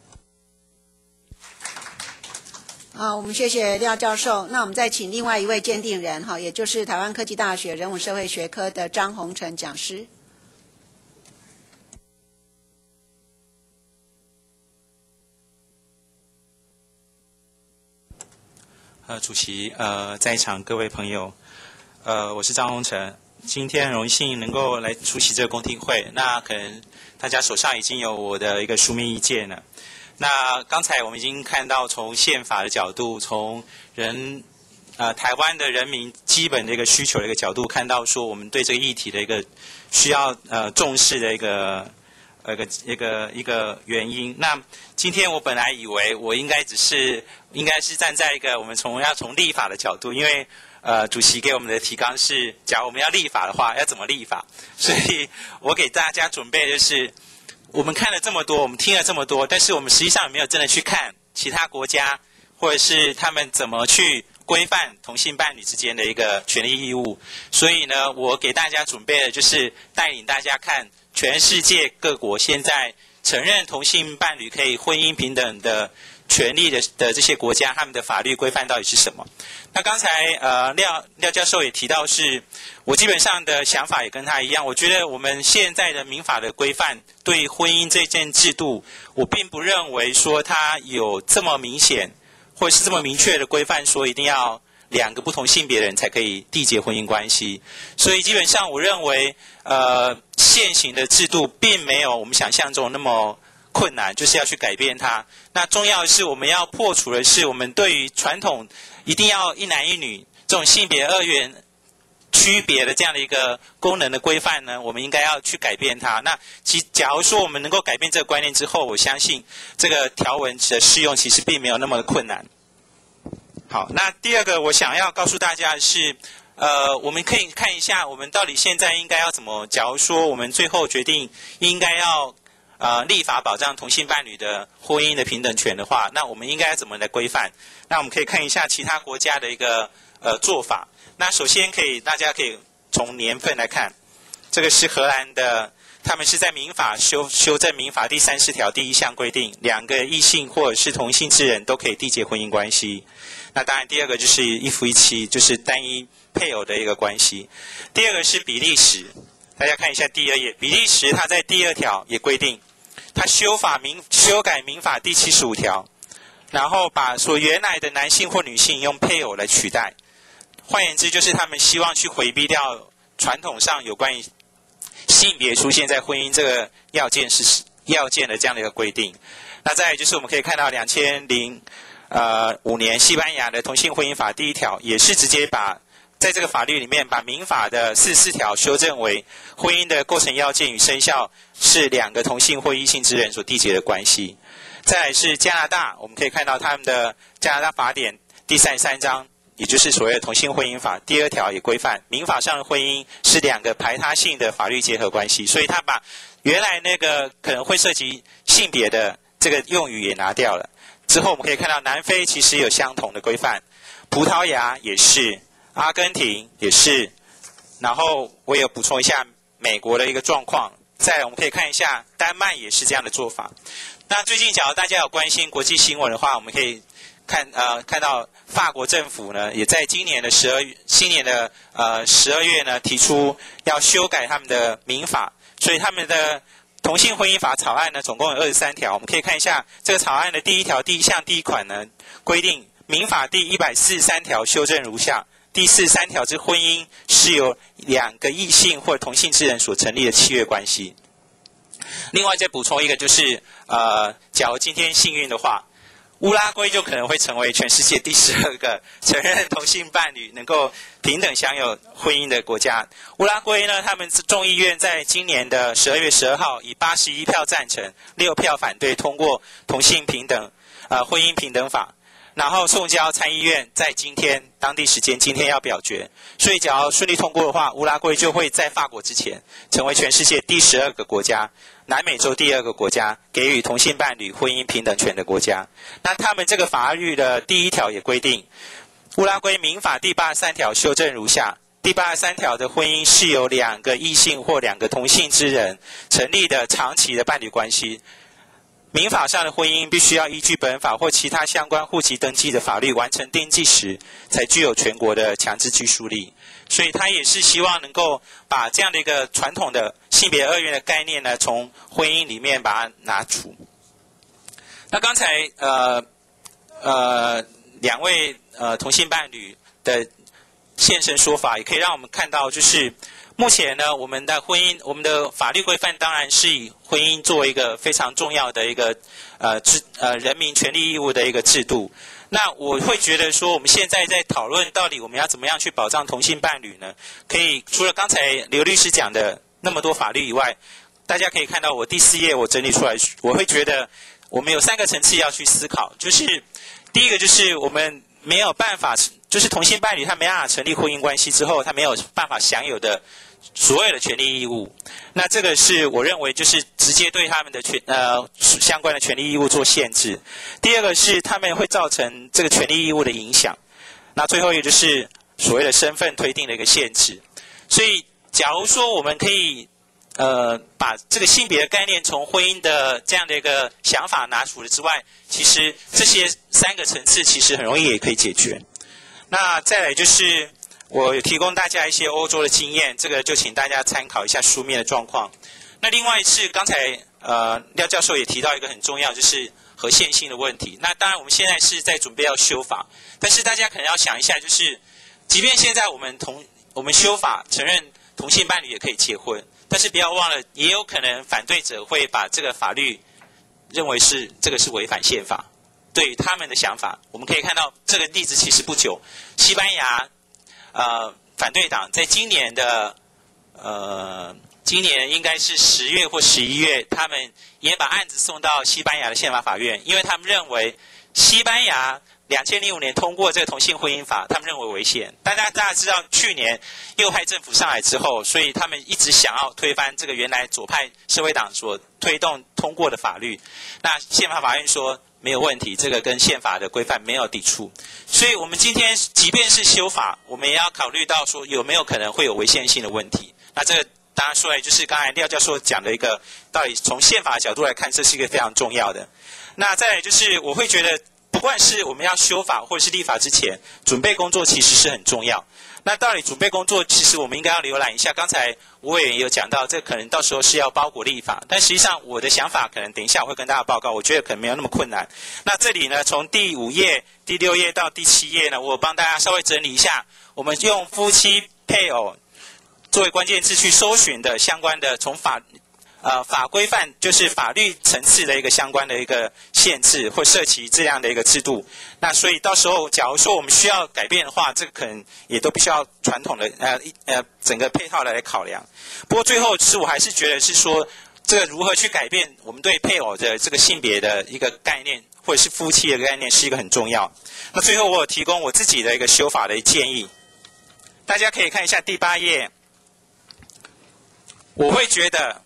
好，我们谢谢廖教授。那我们再请另外一位鉴定人也就是台湾科技大学人文社会学科的张宏成讲师。 主席，在场各位朋友，我是张宏成，今天很荣幸能够来出席这个公听会。那可能大家手上已经有我的一个书面意见了。那刚才我们已经看到，从宪法的角度，从台湾的人民基本的一个需求的一个角度，看到说我们对这个议题的一个需要重视的一个一个原因。那今天我本来以为我应该是站在一个我们要从立法的角度，因为主席给我们的提纲是，假如我们要立法的话，要怎么立法？所以我给大家准备的就是我们看了这么多，我们听了这么多，但是我们实际上也没有真的去看其他国家或者是他们怎么去规范同性伴侣之间的一个权利义务。所以呢，我给大家准备的就是带领大家看全世界各国现在承认同性伴侣可以婚姻平等的权利的这些国家，他们的法律规范到底是什么。那刚才廖教授也提到是，我基本上的想法也跟他一样，我觉得我们现在的民法的规范对婚姻这件制度，我并不认为说它有这么明显或者是这么明确的规范说一定要2个不同性别的人才可以缔结婚姻关系。所以基本上我认为现行的制度并没有我们想象中那么困难，就是要去改变它。那重要的是我们要破除的是我们对于传统一定要一男一女这种性别2元区别的这样的一个功能的规范呢，我们应该要去改变它。那假如说我们能够改变这个观念之后，我相信这个条文的适用其实并没有那么困难。好，那第二个我想要告诉大家的是，我们可以看一下我们到底现在应该要怎么，假如说我们最后决定应该要立法保障同性伴侣的婚姻的平等权的话，那我们应该怎么来规范？那我们可以看一下其他国家的一个做法。那首先大家可以从年份来看，这个是荷兰的，他们是在民法修正民法第30条第1项规定，2个异性或者是同性之人都可以缔结婚姻关系。那当然第二个就是一夫一妻，就是单一配偶的一个关系。第二个是比利时，大家看一下第2页，比利时它在第2条也规定，它修改民法第75条，然后把所原来的男性或女性用配偶来取代。换言之，就是他们希望去回避掉传统上有关于性别出现在婚姻这个要件的这样的一个规定。那再来就是我们可以看到2005年西班牙的同性婚姻法第1条也是直接在这个法律里面把民法的44条修正为婚姻的构成要件与生效是2个同性或异性之人所缔结的关系。再来是加拿大，我们可以看到他们的加拿大法典第33章，也就是所谓的同性婚姻法第2条也规范民法上的婚姻是2个排他性的法律结合关系，所以他把原来那个可能会涉及性别的这个用语也拿掉了。之后我们可以看到南非其实有相同的规范，葡萄牙也是，阿根廷也是，然后我也补充一下美国的一个状况。再来我们可以看一下丹麦也是这样的做法。那最近假如大家有关心国际新闻的话，我们可以看到法国政府呢也在新年的12月呢提出要修改他们的民法，所以他们的同性婚姻法草案呢总共有23条。我们可以看一下这个草案的第1条第1项第1款呢规定民法第143条修正如下：第43条之婚姻是由2个异性或同性之人所成立的契约关系。另外再补充一个，就是假如今天幸运的话，乌拉圭就可能会成为全世界第12个承认同性伴侣能够平等享有婚姻的国家。乌拉圭呢，他们众议院在今年的12月12号以81票赞成、6票反对通过同性婚姻平等法。然后送交参议院，在当地时间今天要表决。所以只要顺利通过的话，乌拉圭就会在法国之前成为全世界第12个国家，南美洲第2个国家给予同性伴侣婚姻平等权的国家。那他们这个法律的第1条也规定，乌拉圭民法第83条修正如下：第83条的婚姻是由2个异性或2个同性之人成立的长期的伴侣关系。民法上的婚姻必须要依据本法或其他相关户籍登记的法律完成登记时，才具有全国的强制拘束力。所以他也是希望能够把这样的一个传统的性别2元的概念呢，从婚姻里面把它拿除。那刚才2位同性伴侣的现身说法，也可以让我们看到，就是目前呢，我们的法律规范当然是以婚姻作为一个非常重要的一个人民权利义务的一个制度。那我会觉得说，我们现在在讨论到底我们要怎么样去保障同性伴侣呢？可以除了刚才刘律师讲的那么多法律以外， 大家可以看到我第4页我整理出来，我会觉得我们有3个层次要去思考，就是第一个就是我们没有办法，就是同性伴侣他没办法成立婚姻关系之后，他没有办法享有的所有的权利义务。那这个是我认为就是直接对他们的相关的权利义务做限制。第二个是他们会造成这个权利义务的影响。那最后一个就是所谓的身份推定的一个限制。所以假如说我们可以把这个性别的概念从婚姻的这样的一个想法拿除了之外，其实这些3个层次其实很容易也可以解决。那再来就是我有提供大家一些欧洲的经验，这个就请大家参考一下书面的状况。那另外是刚才廖教授也提到一个很重要，就是合宪性的问题。那当然我们现在是在准备要修法，但是大家可能要想一下，就是即便现在我们修法承认同性伴侣也可以结婚，但是不要忘了，也有可能反对者会把这个法律认为是这个是违反宪法。对于他们的想法，我们可以看到这个例子其实不久，西班牙反对党在今年应该是10月或11月，他们也把案子送到西班牙的宪法法院，因为他们认为西班牙2005年通过这个同性婚姻法，他们认为违宪。大家知道，去年右派政府上来之后，所以他们一直想要推翻这个原来左派社会党所通过的法律。那宪法法院说没有问题，这个跟宪法的规范没有抵触。所以我们今天即便是修法，我们也要考虑到说有没有可能会有违宪性的问题。那这个当然说来就是刚才廖教授讲的一个，到底从宪法的角度来看，这是一个非常重要的。那再来就是我会觉得，不管是我们要修法或者是立法之前，准备工作其实是很重要。那到底准备工作，其实我们应该要浏览一下。刚才吴委员有讲到，这可能到时候是要包裹立法，但实际上我的想法可能等一下我会跟大家报告，我觉得可能没有那么困难。那这里呢，从第5页、第6页到第7页呢，我帮大家稍微整理一下，我们用夫妻、配偶作为关键字去搜寻的相关的从法规范，就是法律层次的一个相关的一个限制或涉及这样的一个制度。那所以到时候假如说我们需要改变的话，这个可能也都必须要传统的整个配套的来考量。不过最后是我还是觉得是说，这个如何去改变我们对配偶的这个性别的一个概念，或者是夫妻的概念，是一个很重要。那最后我有提供我自己的一个修法的建议，大家可以看一下第8页。我会觉得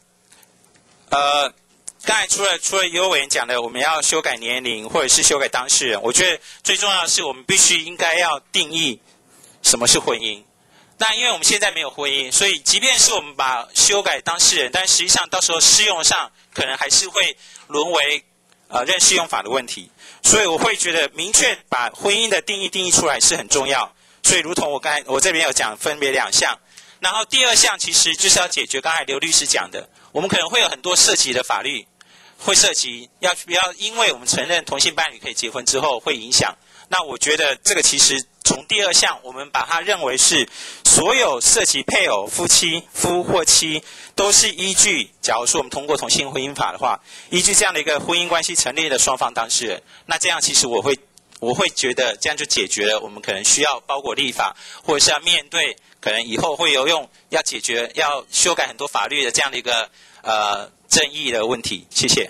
刚才除了有委员讲的，我们要修改年龄或者是修改当事人，我觉得最重要的是我们必须应该要定义什么是婚姻。那因为我们现在没有婚姻，所以即便是我们把修改当事人，但实际上到时候适用上可能还是会沦为认适用法的问题。所以我会觉得明确把婚姻的定义出来是很重要。所以如同我这边有讲，分别2项。然后第2项其实就是要解决刚才刘律师讲的，我们可能会有很多涉及的法律，会涉及不要因为我们承认同性伴侣可以结婚之后会影响。那我觉得这个其实从第2项，我们把它认为是所有涉及配偶、夫妻、夫或妻都是依据，假如说我们通过同性婚姻法的话，依据这样的一个婚姻关系成立的双方当事人，那这样其实我会觉得这样就解决了我们可能需要包裹立法，或者是要面对可能以后会要解决要修改很多法律的这样的一个争议的问题。谢谢。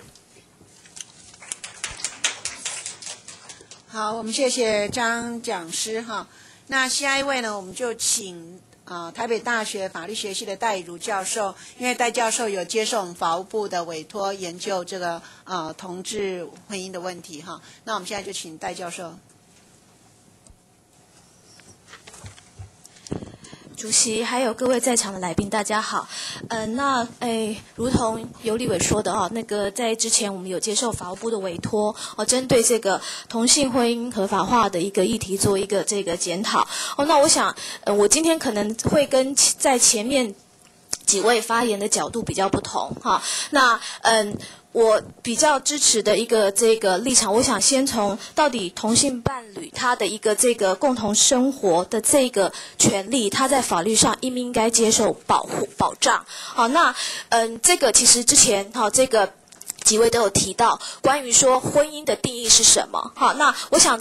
好，我们谢谢张讲师哈。那下一位呢，我们就请台北大学法律学系的戴以如教授，因为戴教授有接受我们法务部的委托研究这个同志婚姻的问题哈。那我们现在就请戴教授。 主席还有各位在场的来宾，大家好。如同尤立伟说的那个在之前我们有接受法务部的委托针对这个同性婚姻合法化的一个议题做一个这个检讨。那我想我今天可能会跟在前面几位发言的角度比较不同哈。那我比较支持的一个这个立场，我想先从到底同性伴侣他的一个这个共同生活的这个权利，他在法律上应不应该接受保护保障？好，那这个其实之前这个几位都有提到关于说婚姻的定义是什么。好，那我想从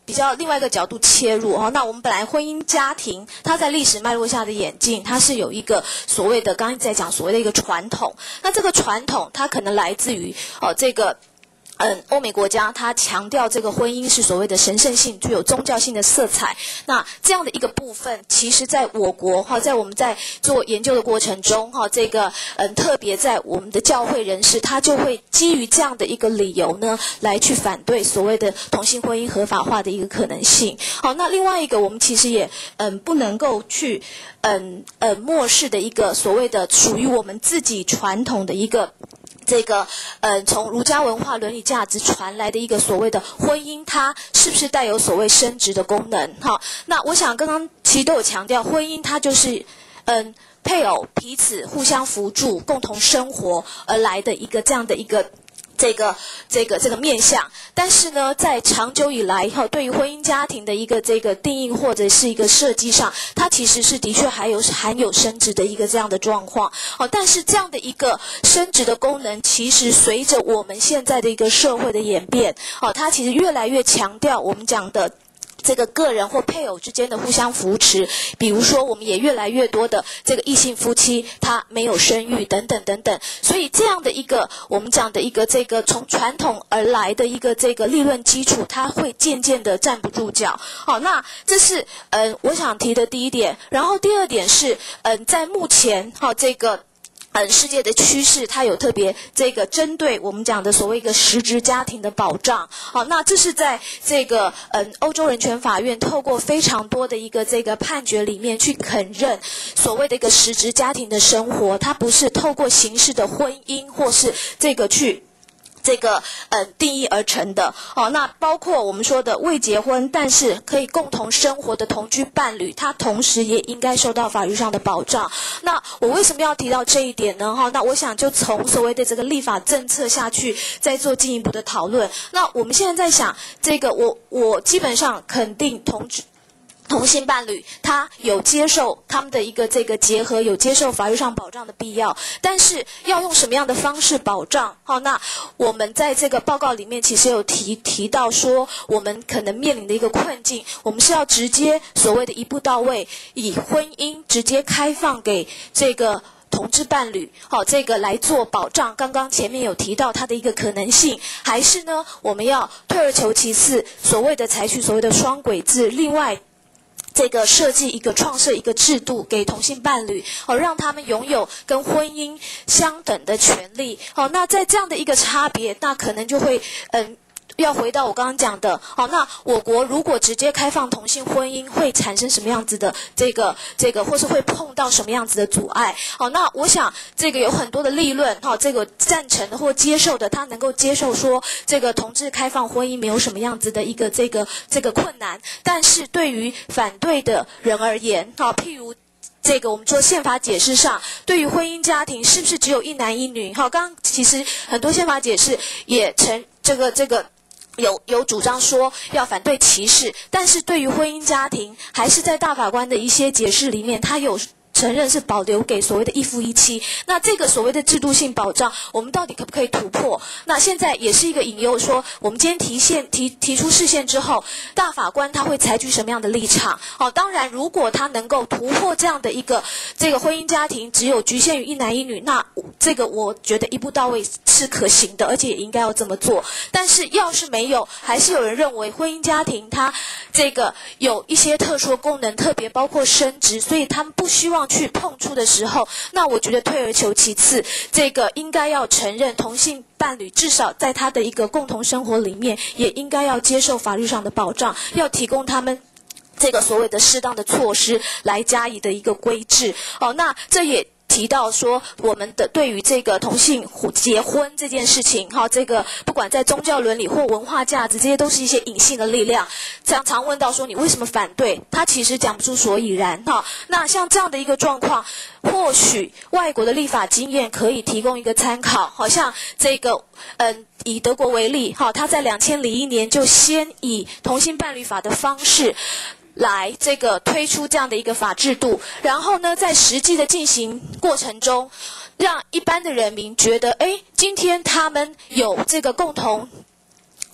比较另外一个角度切入哦，那我们本来婚姻家庭，它在历史脉络下的演进，它是有一个所谓的刚才在讲所谓的一个传统。那这个传统，它可能来自于这个。欧美国家它强调这个婚姻是所谓的神圣性，具有宗教性的色彩。那这样的一个部分，其实在我国在我们在做研究的过程中这个特别在我们的教会人士，他就会基于这样的一个理由呢，来去反对所谓的同性婚姻合法化的一个可能性。好，那另外一个我们其实也不能够去漠视的一个所谓的属于我们自己传统的一个。这个从儒家文化伦理价值传来的一个所谓的婚姻，它是不是带有所谓生殖的功能？好，那我想刚刚其实都有强调，婚姻它就是配偶彼此互相扶助、共同生活而来的一个这样的一个。这个面向，但是呢，在长久以来对于婚姻家庭的一个这个定义或者是一个设计上，它其实是的确含有生殖的一个这样的状况。但是这样的一个生殖的功能，其实随着我们现在的一个社会的演变，它其实越来越强调我们讲的。这个个人或配偶之间的互相扶持，比如说我们也越来越多的这个异性夫妻他没有生育等等等等，所以这样的一个我们讲的一个这个从传统而来的一个这个理论基础，它会渐渐的站不住脚。好，那这是我想提的第一点，然后第二点是在目前这个。世界的趋势，它有特别这个针对我们讲的所谓一个实质家庭的保障。好，那这是在这个欧洲人权法院透过非常多的一个这个判决里面去肯认所谓的一个实质家庭的生活，它不是透过形式的婚姻或是这个去。这个定义而成的那包括我们说的未结婚但是可以共同生活的同居伴侣，他同时也应该受到法律上的保障。那我为什么要提到这一点呢？那我想就从所谓的这个立法政策下去再做进一步的讨论。那我们现在在想，这个我基本上肯定同性伴侣他有接受他们的一个这个结合，有接受法律上保障的必要，但是要用什么样的方式保障？好，那我们在这个报告里面其实有提到说，我们可能面临的一个困境，我们是要直接所谓的一步到位，以婚姻直接开放给这个同志伴侣，这个来做保障。刚刚前面有提到它的一个可能性，还是呢，我们要退而求其次，所谓的采取所谓的双轨制，另外。这个创设一个制度给同性伴侣，让他们拥有跟婚姻相等的权利。那在这样的一个差别，那可能就会要回到我刚刚讲的，那我国如果直接开放同性婚姻，会产生什么样子的这个，或是会碰到什么样子的阻碍？那我想这个有很多的立论，这个赞成的或接受的，他能够接受说这个同志开放婚姻没有什么样子的一个这个困难，但是对于反对的人而言，譬如。这个我们说宪法解释上，对于婚姻家庭是不是只有一男一女？刚刚其实很多宪法解释也这个有主张说要反对歧视，但是对于婚姻家庭，还是在大法官的一些解释里面，他有承认是保留给所谓的一夫一妻。那这个所谓的制度性保障，我们到底可不可以突破？那现在也是一个隐忧，说我们今天提出释宪之后，大法官他会采取什么样的立场？当然如果他能够突破这样的一个这个婚姻家庭只有局限于一男一女，那这个我觉得一步到位是可行的，而且也应该要这么做。但是要是没有，还是有人认为婚姻家庭它这个有一些特殊功能，特别包括生殖，所以他们不希望去碰触的时候，那我觉得退而求其次，这个应该要承认同性伴侣至少在他的一个共同生活里面，也应该要接受法律上的保障，要提供他们这个所谓的适当的措施来加以的一个规制。那这也提到说，我们的对于这个同性结婚这件事情，这个不管在宗教伦理或文化价值，这些都是一些隐性的力量。常问到说你为什么反对，他其实讲不出所以然。那像这样的一个状况，或许外国的立法经验可以提供一个参考。好像这个以德国为例，他在2001年就先以同性伴侣法的方式来这个推出这样的一个法制度，然后呢，在实际的进行过程中，让一般的人民觉得，今天他们有这个共同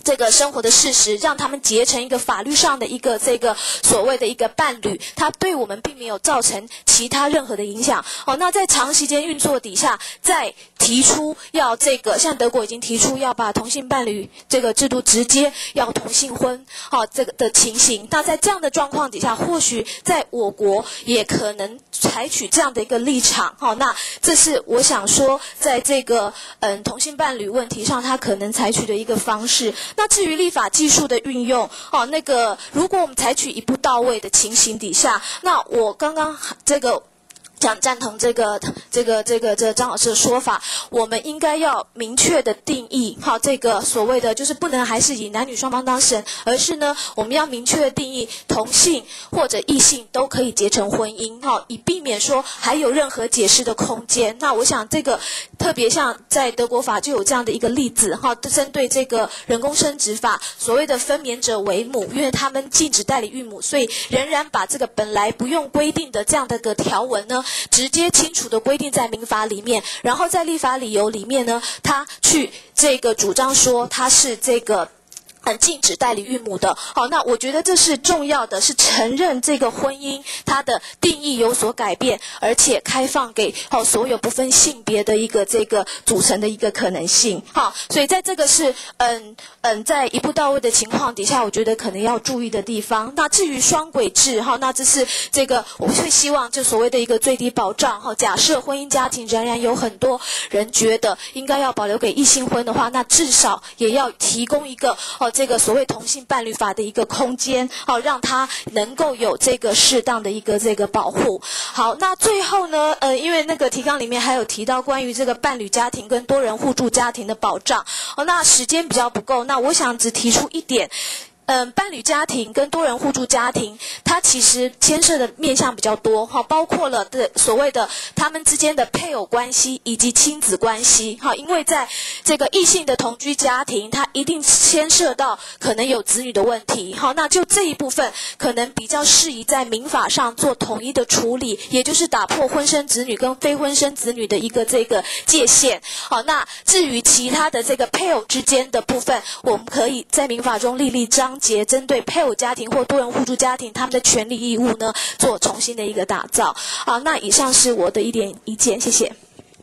这个生活的事实，让他们结成一个法律上的一个这个所谓的一个伴侣，它对我们并没有造成其他任何的影响。那在长时间运作底下，再提出要这个，像德国已经提出要把同性伴侣这个制度直接要同性婚，这个的情形。那在这样的状况底下，或许在我国也可能采取这样的一个立场。那这是我想说，在这个同性伴侣问题上，他可能采取的一个方式。那至于立法技术的运用，那个如果我们采取一步到位的情形底下，那我刚刚这个想赞同这张老师的说法，我们应该要明确的定义，这个所谓的就是不能还是以男女双方当事人，而是呢我们要明确的定义同性或者异性都可以结成婚姻，以避免说还有任何解释的空间。那我想这个特别像在德国法就有这样的一个例子，针对这个人工生殖法，所谓的分娩者为母，因为他们禁止代理孕母，所以仍然把这个本来不用规定的这样的个条文呢，直接清楚的规定在民法里面，然后在立法理由里面呢，他去这个主张说他是这个禁止代理孕母的。那我觉得这是重要的，是承认这个婚姻它的定义有所改变，而且开放给所有不分性别的一个这个组成的一个可能性。所以在这个是在一步到位的情况底下，我觉得可能要注意的地方。那至于双轨制，那这是这个我会希望就所谓的一个最低保障。假设婚姻家庭仍然有很多人觉得应该要保留给异性婚的话，那至少也要提供一个这个所谓同性伴侣法的一个空间，让他能够有这个适当的一个这个保护。好，那最后呢，因为那个提纲里面还有提到关于这个伴侣家庭跟多人互助家庭的保障，那时间比较不够，那我想只提出一点。伴侣家庭跟多人互助家庭，它其实牵涉的面向比较多，包括了所谓的他们之间的配偶关系以及亲子关系，因为在这个异性的同居家庭，它一定牵涉到可能有子女的问题，那就这一部分可能比较适宜在民法上做统一的处理，也就是打破婚生子女跟非婚生子女的一个这个界限。那至于其他的这个配偶之间的部分，我们可以在民法中历历章节针对配偶家庭或多人互助家庭他们的权利义务呢，做重新的一个打造。好，那以上是我的一点意见，谢谢。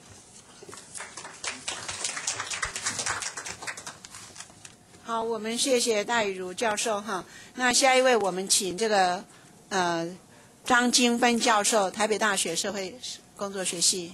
好，我们谢谢戴雨如教授哈。那下一位我们请这个张金芬教授，台北大学社会工作学系。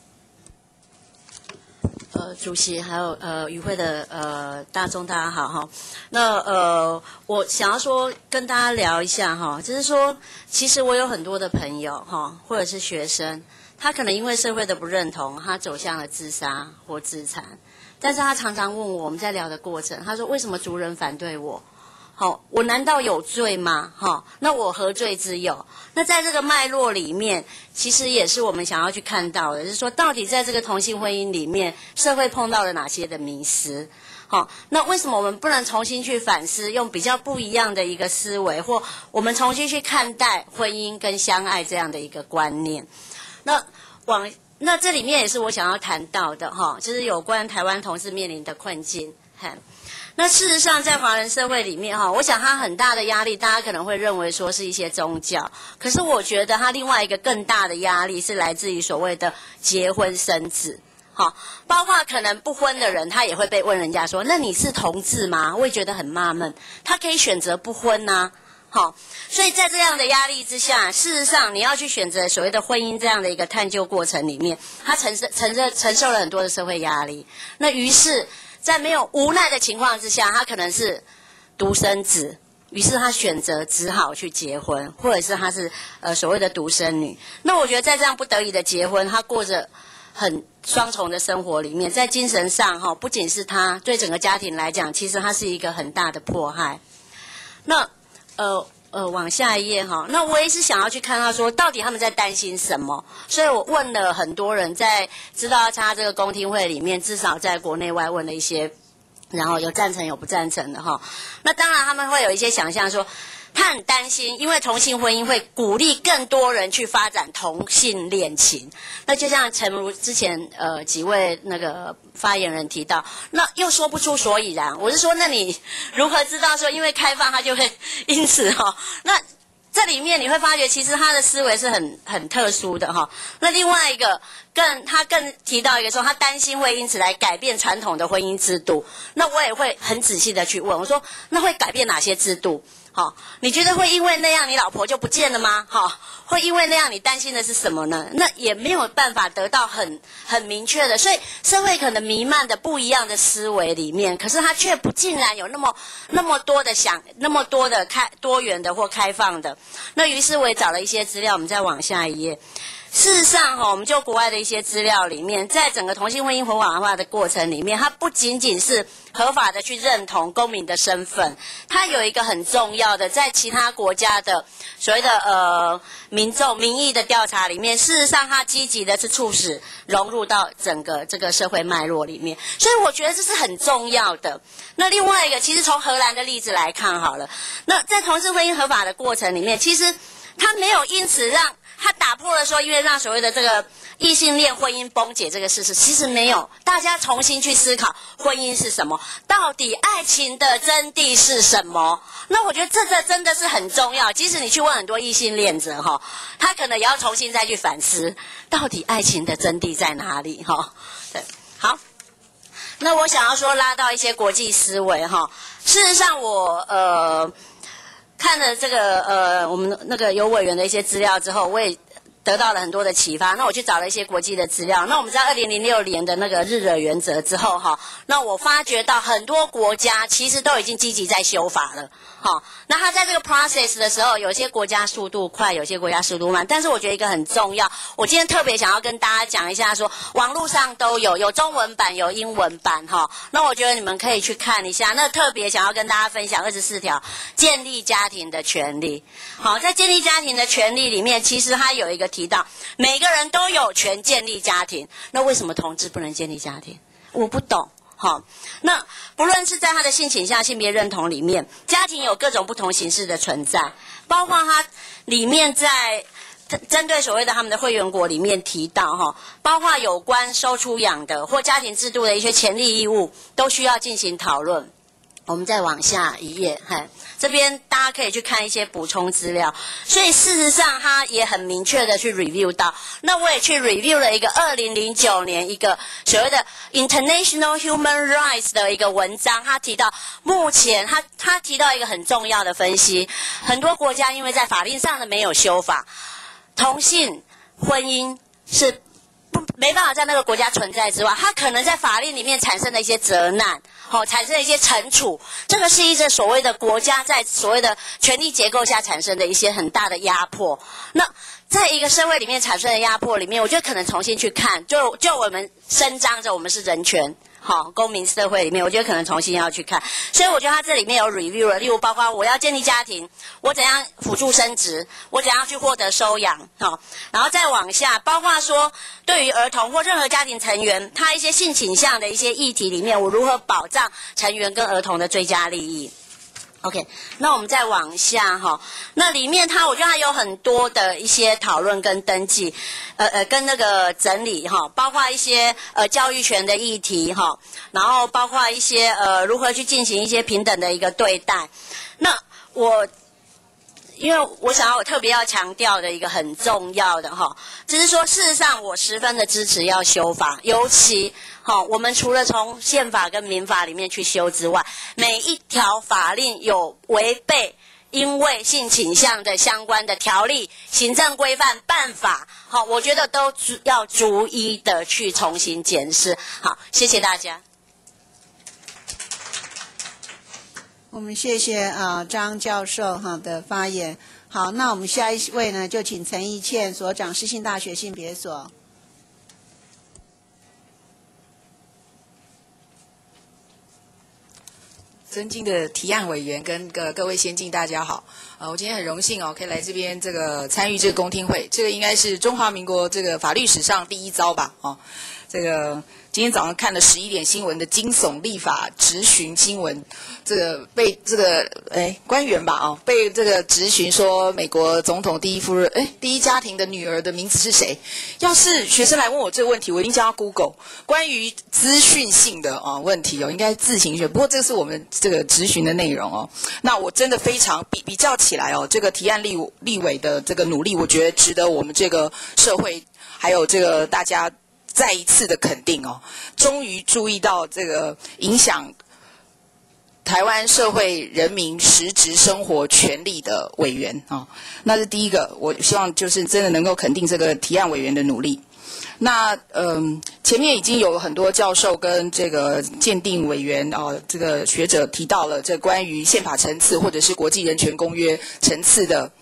主席还有与会的大众大家好哈。那我想要说跟大家聊一下哈，就是说其实我有很多的朋友哈，或者是学生，他可能因为社会的不认同，他走向了自杀或自残，但是他常常问我们在聊的过程，他说为什么族人反对我？好，我难道有罪吗？那我何罪之有？那在这个脉络里面，其实也是我们想要去看到的，就是说到底在这个同性婚姻里面，社会碰到了哪些的迷思？那为什么我们不能重新去反思，用比较不一样的一个思维，或我们重新去看待婚姻跟相爱这样的一个观念？那这里面也是我想要谈到的就是有关台湾同志面临的困境。那事实上在华人社会里面我想它很大的压力，大家可能会认为说是一些宗教，可是我觉得它另外一个更大的压力是来自于所谓的结婚生子。包括可能不婚的人，他也会被问人家说，那你是同志吗？我也觉得很纳闷，他可以选择不婚啊。所以在这样的压力之下，事实上你要去选择所谓的婚姻这样的一个探究过程里面，他承受了很多的社会压力。那于是在没有无奈的情况之下，他可能是独生子，于是他选择只好去结婚，或者是他是所谓的独生女。那我觉得在这样不得已的结婚，他过着很双重的生活里面，在精神上不仅是他对整个家庭来讲，其实他是一个很大的迫害。那往下一页那我也是想要去看到说到底他们在担心什么，所以我问了很多人，在知道要参加这个公听会里面，至少在国内外问了一些，然后有赞成有不赞成的那当然他们会有一些想象说， 他很担心，因为同性婚姻会鼓励更多人去发展同性恋情。那就像诚如之前几位那个发言人提到，那又说不出所以然。我是说，那你如何知道说因为开放他就会因此那这里面你会发觉，其实他的思维是很特殊的那另外一个他更提到一个说，他担心会因此来改变传统的婚姻制度。那我也会很仔细的去问，我说那会改变哪些制度？你觉得会因为那样你老婆就不见了吗？会因为那样你担心的是什么呢？那也没有办法得到很明确的，所以社会可能弥漫的不一样的思维里面，可是它却不尽然有那么多的那么多的多元的或开放的。那于是我也找了一些资料，我们再往下一页。事实上我们就国外的一些资料里面，在整个同性婚姻合法化的过程里面，它不仅仅是合法的去认同公民的身份，它有一个很重要的，在其他国家的所谓的民意的调查里面，事实上它积极的是促使融入到整个这个社会脉络里面，所以我觉得这是很重要的。那另外一个，其实从荷兰的例子来看好了，那在同性婚姻合法的过程里面，其实它没有因此他打破了说，因为让所谓的这个异性恋婚姻崩解这个事实，其实没有，大家重新去思考婚姻是什么，到底爱情的真谛是什么？那我觉得这个真的是很重要。即使你去问很多异性恋者他可能也要重新再去反思，到底爱情的真谛在哪里对，好。那我想要说拉到一些国际思维事实上我看了这个我们那个有委员的一些资料之后，我也得到了很多的启发。那我去找了一些国际的资料。那我们在2006年的那个日惹原则之后那我发觉到很多国家其实都已经积极在修法了那他在这个 process 的时候，有些国家速度快，有些国家速度慢。但是我觉得一个很重要，我今天特别想要跟大家讲一下说，网络上都有中文版有英文版那我觉得你们可以去看一下。那特别想要跟大家分享24条建立家庭的权利。在建立家庭的权利里面，其实它有一个提到每个人都有权建立家庭。那为什么同志不能建立家庭？我不懂。那不论是在他的性倾向、性别认同里面，家庭有各种不同形式的存在，包括他里面在针对所谓的他们的会员国里面提到包括有关收出养的或家庭制度的一些权利义务，都需要进行讨论。我们再往下一页，这边大家可以去看一些补充资料。所以事实上他也很明确的去 review 到，那我也去 review 了一个2009年一个所谓的 International Human Rights 的一个文章，他提到目前他提到一个很重要的分析，很多国家因为在法令上的没有修法，同性婚姻是没办法在那个国家存在之外，它可能在法令里面产生了一些责难产生了一些惩处，这个是一个所谓的国家在所谓的权力结构下产生的一些很大的压迫。那在一个社会里面产生的压迫里面，我觉得可能重新去看，就我们伸张着我们是人权公民社会里面，我觉得可能重新要去看。所以我觉得它这里面有 review 了，例如包括我要建立家庭，我怎样辅助生殖，我怎样去获得收养然后再往下，包括说对于儿童或任何家庭成员他一些性倾向的一些议题里面，我如何保障成员跟儿童的最佳利益。OK， 那我们再往下那里面我觉得它有很多的一些讨论跟登记，跟那个整理包括一些教育权的议题然后包括一些如何去进行一些平等的一个对待。那因为我想要我特别要强调的一个很重要的就是说事实上我十分的支持要修法，尤其我们除了从宪法跟民法里面去修之外，每一条法令有违背因为性倾向的相关的条例、行政规范、办法我觉得都要逐一的去重新检视。好，谢谢大家。 我们谢谢张教授的发言。好，那我们下一位呢，就请陈怡倩所长，世新大学性别所。 尊敬的提案委员跟各位先进大家好，我今天很荣幸可以来这边这个参与这个公听会，这个应该是中华民国这个法律史上第一遭吧这个今天早上看了11点新闻的惊悚立法质询新闻，这个被这个官员吧被这个质询说美国总统第一家庭的女儿的名字是谁？要是学生来问我这个问题，我一定叫他 Google 关于资讯性的问题应该自行学。不过这是我们这个质询的内容那我真的非常比较起来这个提案立委的这个努力，我觉得值得我们这个社会还有这个大家再一次的肯定终于注意到这个影响台湾社会人民实质生活权利的委员那是第一个，我希望就是真的能够肯定这个提案委员的努力。那前面已经有很多教授跟这个鉴定委员这个学者提到了这关于宪法层次或者是国际人权公约层次的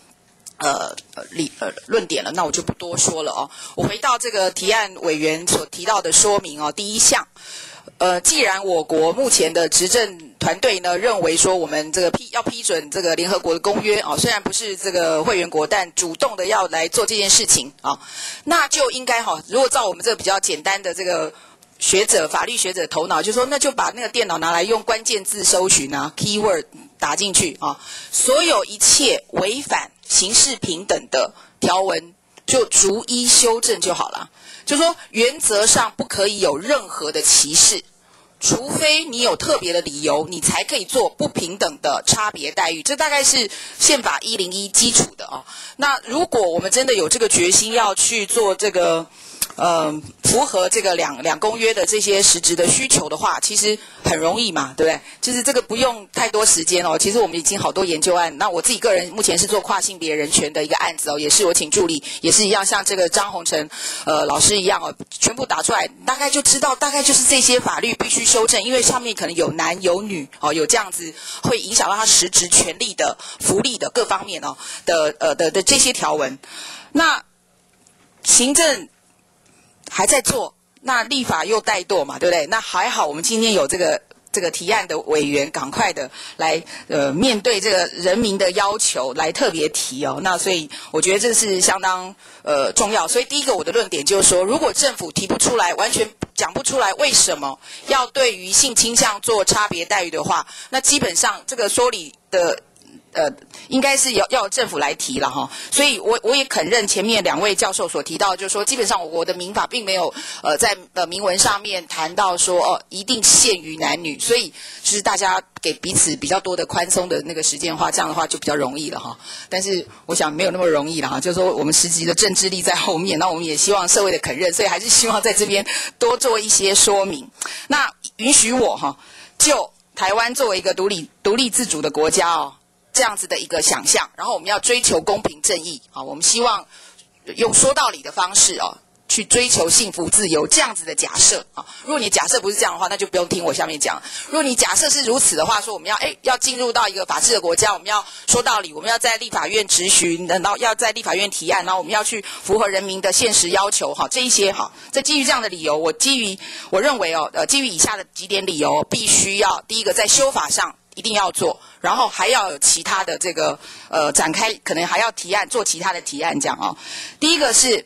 论点了，那我就不多说了我回到这个提案委员所提到的说明第一项，既然我国目前的执政团队呢认为说我们这个要批准这个联合国的公约虽然不是这个会员国，但主动的要来做这件事情那就应该如果照我们这个比较简单的这个法律学者头脑，就说那就把那个电脑拿来用关键字搜寻keyword 打进去所有一切违反刑事平等的条文就逐一修正就好了。就说原则上不可以有任何的歧视，除非你有特别的理由，你才可以做不平等的差别待遇。这大概是宪法101基础的那如果我们真的有这个决心要去做这个符合这个两公约的这些实质的需求的话，其实很容易嘛，对不对？就是这个不用太多时间其实我们已经好多研究案，那我自己个人目前是做跨性别人权的一个案子也是我请助理，也是一样像这个张宏成老师一样全部打出来，大概就知道大概就是这些法律必须修正，因为上面可能有男有女有这样子会影响到他实质权利的福利的各方面的这些条文。那行政还在做，那立法又怠惰嘛，对不对？那还好我们今天有这个提案的委员赶快的来面对这个人民的要求来特别提那所以我觉得这是相当重要。所以第一个我的论点就是说，如果政府提不出来，完全讲不出来为什么要对于性倾向做差别待遇的话，那基本上这个说理的应该是要政府来提了所以我也肯认前面两位教授所提到，就是说基本上我国的民法并没有在明文上面谈到说一定限于男女，所以就是大家给彼此比较多的宽松的那个时间的话，这样的话就比较容易了但是我想没有那么容易了就是说我们实际的政治力在后面，那我们也希望社会的肯认，所以还是希望在这边多做一些说明。那允许我就台湾作为一个独立自主的国家这样子的一个想象，然后我们要追求公平正义我们希望用说道理的方式去追求幸福自由，这样子的假设如果你假设不是这样的话，那就不用听我下面讲。如果你假设是如此的话，说我们要进入到一个法治的国家，我们要说道理，我们要在立法院质询，然后要在立法院提案，然后我们要去符合人民的现实要求这一些在基于这样的理由，我认为基于以下的几点理由，必须要第一个在修法上一定要做，然后还要有其他的这个展开，可能还要提案做其他的提案这样第一个是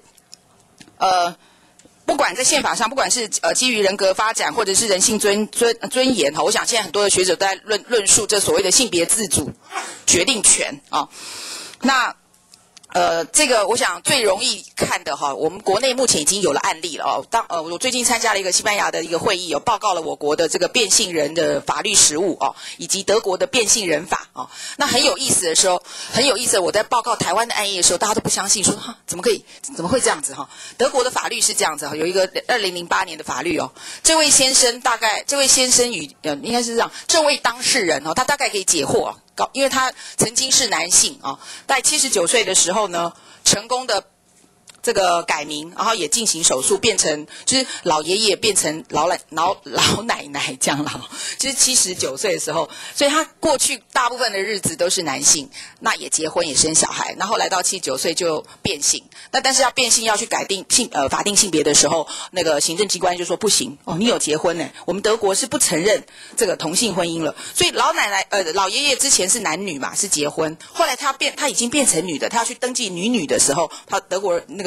不管在宪法上，不管是基于人格发展或者是人性尊严我想现在很多的学者都在论述这所谓的性别自主决定权那这个我想最容易看的我们国内目前已经有了案例了我最近参加了一个西班牙的一个会议报告了我国的这个变性人的法律实务以及德国的变性人法那很有意思的时候，我在报告台湾的案例的时候，大家都不相信说怎么会这样子德国的法律是这样子有一个2008年的法律这位先生应该是这样，这位当事人他大概可以解惑因为他曾经是男性在79岁的时候呢，成功的这个改名，然后也进行手术，变成就是老爷爷变成老奶奶这样了，就是79岁的时候，所以他过去大部分的日子都是男性，那也结婚也生小孩，那后来到79岁就变性，那但是要变性要去改定法定性别的时候，那个行政机关就说不行你有结婚我们德国是不承认这个同性婚姻了，所以老爷爷之前是男女嘛，是结婚，后来他已经变成女的，他要去登记女的时候，他德国那个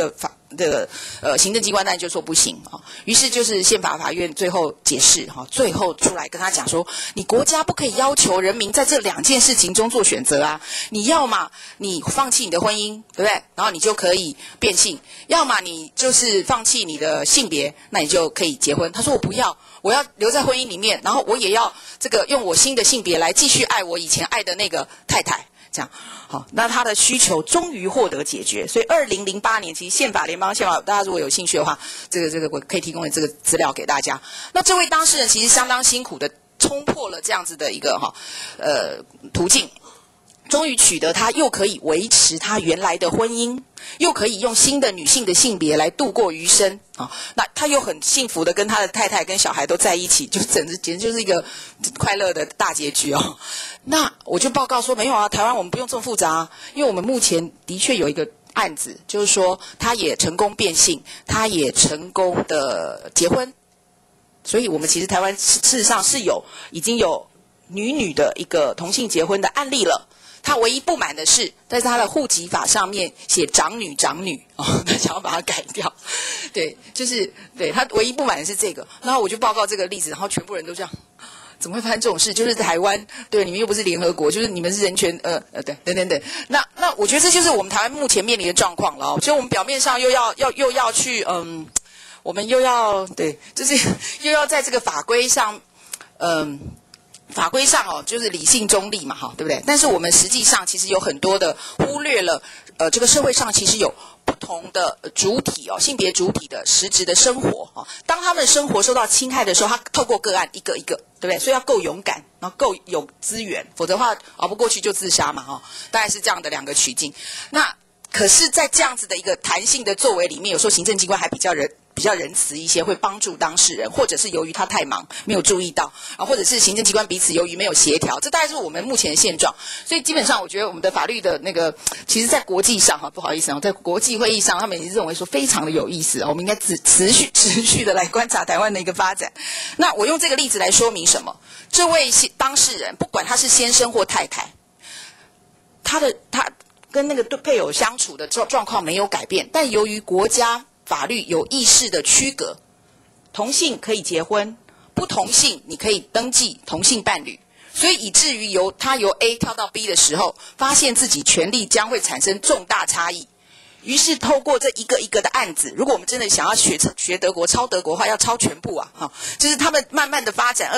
个行政机关当然就说不行啊，于是就是宪法法院最后解释哈，最后出来跟他讲说，你国家不可以要求人民在这2件事情中做选择啊，你要嘛你放弃你的婚姻，对不对？然后你就可以变性，要么你就是放弃你的性别，那你就可以结婚。他说我不要，我要留在婚姻里面，然后我也要这个用我新的性别来继续爱我以前爱的那个太太。这样，好，那他的需求终于获得解决。所以2008年，其实联邦宪法，大家如果有兴趣的话，这个我可以提供的这个资料给大家。那这位当事人其实相当辛苦的冲破了这样子的一个途径，终于取得他又可以维持他原来的婚姻，又可以用新的女性的性别来度过余生啊。那他又很幸福的跟他的太太跟小孩都在一起，就简直就是一个快乐的大结局哦。那我就报告说没有啊，台湾我们不用这么复杂啊，因为我们目前的确有一个案子，就是说他也成功变性，他也成功的结婚，所以我们其实台湾事实上是已经有女的一个同性结婚的案例了。他唯一不满的是，在他的户籍法上面写长女哦，他想要把它改掉。对，就是对他唯一不满的是这个。然后我就报告这个例子，然后全部人都这样，怎么会发生这种事？就是台湾，对，你们又不是联合国，就是你们是人权，对，等。那我觉得这就是我们台湾目前面临的状况了。所以我们表面上又要去，我们又要对，就是又要在这个法规上，法规上哦，就是理性中立嘛，哈，对不对？但是我们实际上其实有很多的忽略了，这个社会上其实有不同的主体哦，性别主体的实质的生活哦。当他们生活受到侵害的时候，他透过个案一个一个，对不对？所以要够勇敢，然后够有资源，否则的话熬不过去就自杀嘛，哈，大概是这样的2个取径。那可是，在这样子的一个弹性的作为里面，有时候行政机关还比较仁慈一些，会帮助当事人，或者是由于他太忙没有注意到啊，或者是行政机关彼此由于没有协调，这大概是我们目前的现状。所以基本上，我觉得我们的法律的那个，其实在国际上哈，不好意思啊，在国际会议上，他们也认为说非常的有意思啊，我们应该持续的来观察台湾的一个发展。那我用这个例子来说明什么？这位当事人，不管他是先生或太太，他跟那个配偶相处的状况没有改变，但由于国家法律有意识的区隔，同性可以结婚，不同性你可以登记同性伴侣，所以以至于他由 A 跳到 B 的时候，发现自己权利将会产生重大差异。于是透过这一个一个的案子，如果我们真的想要学德国、抄德国的话，要抄全部啊！哈，就是他们慢慢的发展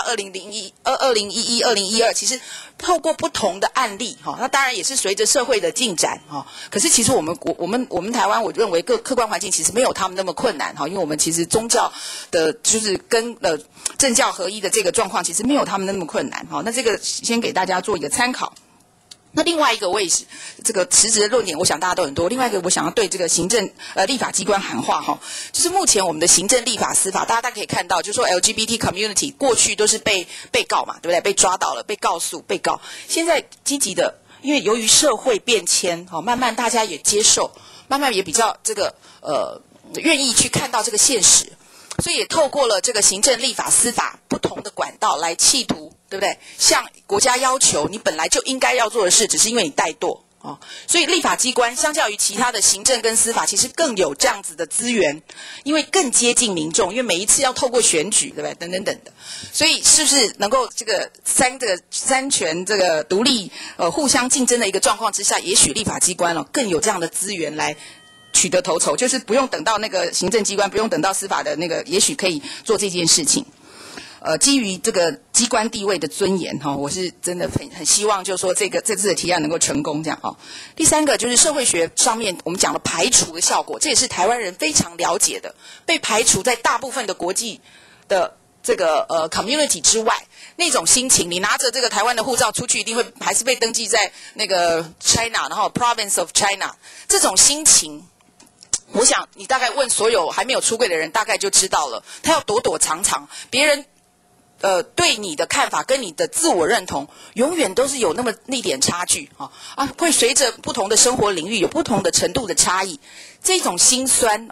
，2008、2011、2012，其实透过不同的案例，哈，那当然也是随着社会的进展，哈。可是其实我们台湾，我认为客观环境其实没有他们那么困难，哈，因为我们其实宗教的，就是跟政教合一的这个状况，其实没有他们那么困难，哈。那这个先给大家做一个参考。那另外一个我也是这个实质的论点，我想大家都很多。另外一个我想要对这个行政立法机关喊话哈，就是目前我们的行政、立法、司法，大家可以看到，就是说 LGBT community 过去都是被告嘛，对不对？被抓到了，被告诉、被告。现在积极的，因为由于社会变迁，慢慢大家也接受，慢慢也比较这个愿意去看到这个现实。所以也透过了这个行政、立法、司法不同的管道来企图，对不对？向国家要求你本来就应该要做的事，只是因为你怠惰哦。所以立法机关相较于其他的行政跟司法，其实更有这样子的资源，因为更接近民众，因为每一次要透过选举，对不对？等的。所以是不是能够这个三权这个独立互相竞争的一个状况之下，也许立法机关更有这样的资源来取得头筹，就是不用等到那个行政机关，不用等到司法的那个，也许可以做这件事情。基于这个机关地位的尊严哈，我是真的很希望，就是说这次的提案能够成功这样哦。第三个就是社会学上面我们讲了排除的效果，这也是台湾人非常了解的，被排除在大部分的国际的这个community 之外，那种心情，你拿着这个台湾的护照出去，一定会还是被登记在那个 China， 然后 Province of China， 这种心情。我想你大概问所有还没有出柜的人，大概就知道了，他要躲躲藏藏，别人对你的看法跟你的自我认同，永远都是有那么一点差距会随着不同的生活领域有不同的程度的差异，这种心酸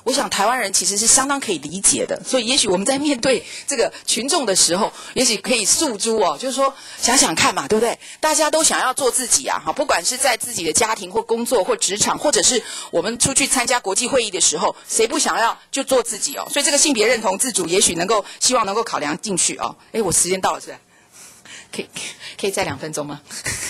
我想台湾人其实是相当可以理解的，所以也许我们在面对这个群众的时候，也许可以诉诸就是说想想看嘛，对不对？大家都想要做自己啊，不管是在自己的家庭或工作或职场，或者是我们出去参加国际会议的时候，谁不想要就做自己所以这个性别认同自主，也许希望能够考量进去我时间到了是不是？可以再2分钟吗？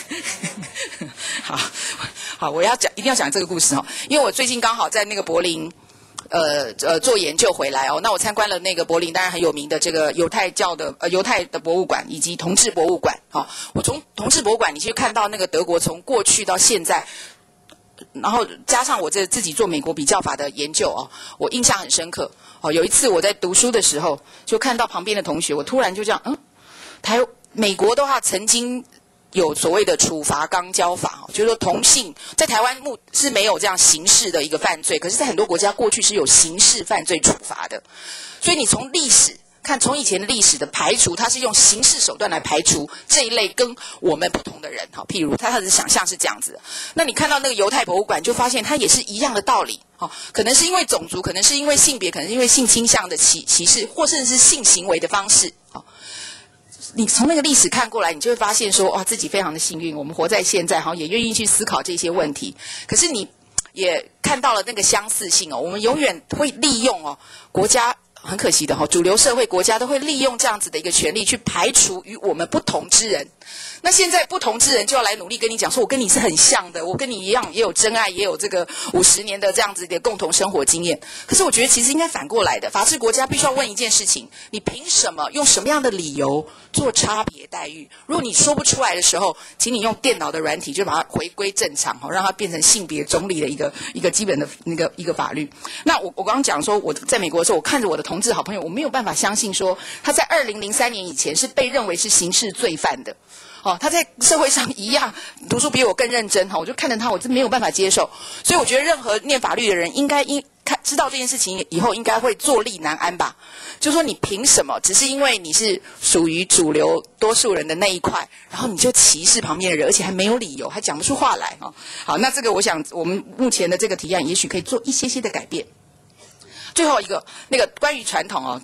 好，我一定要讲这个故事因为我最近刚好在那个柏林做研究回来那我参观了那个柏林当然很有名的这个犹太的博物馆以及同志博物馆我从同志博物馆你去看到那个德国从过去到现在，然后加上我自己做美国比较法的研究我印象很深刻有一次我在读书的时候就看到旁边的同学，我突然就这样美国的话曾经有所谓的处罚肛交法就是说同性在台湾是没有这样刑事的一个犯罪，可是在很多国家过去是有刑事犯罪处罚的，所以你从历史看，从以前的历史的排除，它是用刑事手段来排除这一类跟我们不同的人譬如他的想象是这样子的。那你看到那个犹太博物馆就发现它也是一样的道理可能是因为种族，可能是因为性别，可能是因为性倾向的歧视，或甚至是性行为的方式你从那个历史看过来，你就会发现说哇，自己非常的幸运，我们活在现在也愿意去思考这些问题。可是你也看到了那个相似性我们永远会利用国家很可惜的主流社会国家都会利用这样子的一个权利去排除与我们不同之人。那现在不同之人就要来努力跟你讲说，我跟你是很像的，我跟你一样也有真爱，也有这个50年的这样子的共同生活经验。可是我觉得其实应该反过来的，法治国家必须要问一件事情，你凭什么用什么样的理由做差别待遇？如果你说不出来的时候，请你用电脑的软体就把它回归正常让它变成性别中立的一个基本的一个法律。那我刚刚讲说我在美国的时候，我看着我的同志好朋友，我没有办法相信说他在2003年以前是被认为是刑事罪犯的他在社会上一样读书比我更认真我就看着他，我真没有办法接受。所以我觉得任何念法律的人应该知道这件事情以后，应该会坐立難安吧。就说你凭什么只是因为你是属于主流多数人的那一块，然后你就歧视旁边的人，而且还没有理由，还讲不出话来好，那这个我想我们目前的这个提案也许可以做一些的改变。最后一个那个关于传统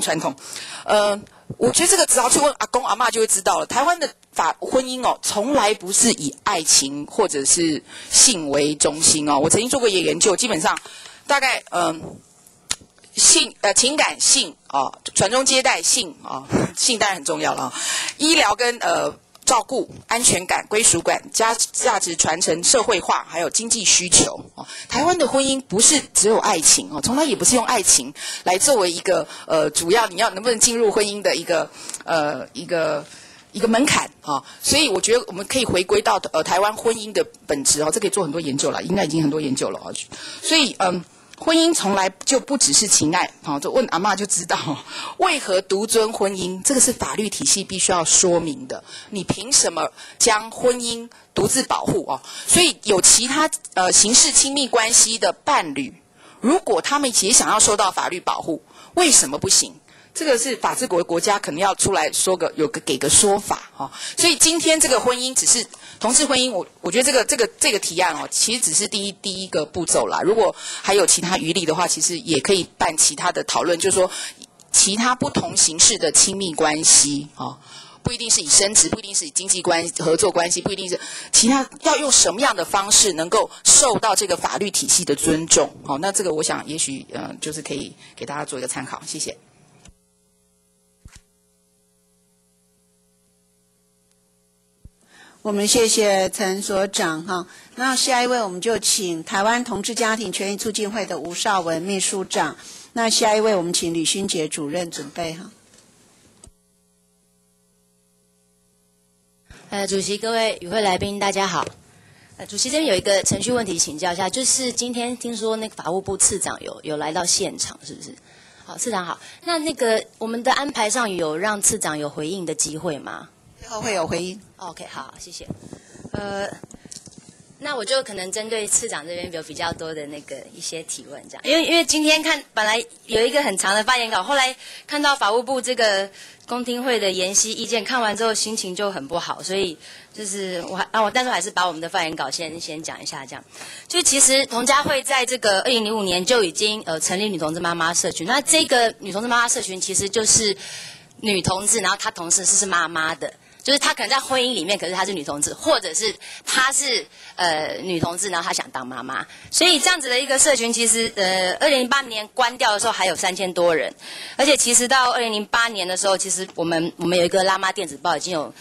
我觉得这个只要去问阿公阿嬷就会知道了。台湾的婚姻从来不是以爱情或者是性为中心我曾经做过一个研究，基本上大概情感性传宗接代性性当然很重要了医疗跟照顾、安全感、归属感、价值传承、社会化，还有经济需求台湾的婚姻不是只有爱情从来也不是用爱情来作为一个主要你要能不能进入婚姻的一个门槛所以我觉得我们可以回归到台湾婚姻的本质这可以做很多研究了，应该已经很多研究了所以婚姻从来就不只是情爱就问阿嬷就知道为何独尊婚姻，这个是法律体系必须要说明的。你凭什么将婚姻独自保护所以有其他刑事亲密关系的伴侣，如果他们也想要受到法律保护，为什么不行？这个是法治国家可能要出来说给个说法所以今天这个婚姻只是同志婚姻，我觉得这个提案其实只是第一个步骤啦。如果还有其他余力的话，其实也可以办其他的讨论，就是说其他不同形式的亲密关系不一定是以生殖，不一定是以经济合作关系，不一定是其他，要用什么样的方式能够受到这个法律体系的尊重那这个我想也许就是可以给大家做一个参考。谢谢。 我们谢谢陈所长那下一位我们就请台湾同志家庭权益促进会的吴少文秘书长。那下一位我们请吕勋杰主任准备主席、各位与会来宾，大家好。主席这边有一个程序问题请教一下，就是今天听说那个法务部次长有来到现场，是不是？好，次长好。那个我们的安排上有让次长有回应的机会吗？ 最后会有回应。 OK， 好，谢谢。 那我就可能针对次长这边有比较多的那个一些提问，这样，因为今天本来有一个很长的发言稿，后来看到法务部这个公听会的研析意见，看完之后心情就很不好，所以就是但是我还是把我们的发言稿先讲一下，这样，就其实同家会在这个2005年就已经成立女同志妈妈社群，那这个女同志妈妈社群其实就是女同志，然后她同时是妈妈的。就是她可能在婚姻里面，可是她是女同志，或者是她是女同志，然后她想当妈妈，所以这样子的一个社群，其实2008年关掉的时候还有3000多人，而且其实到2008年的时候，其实我们有一个拉妈电子报已经有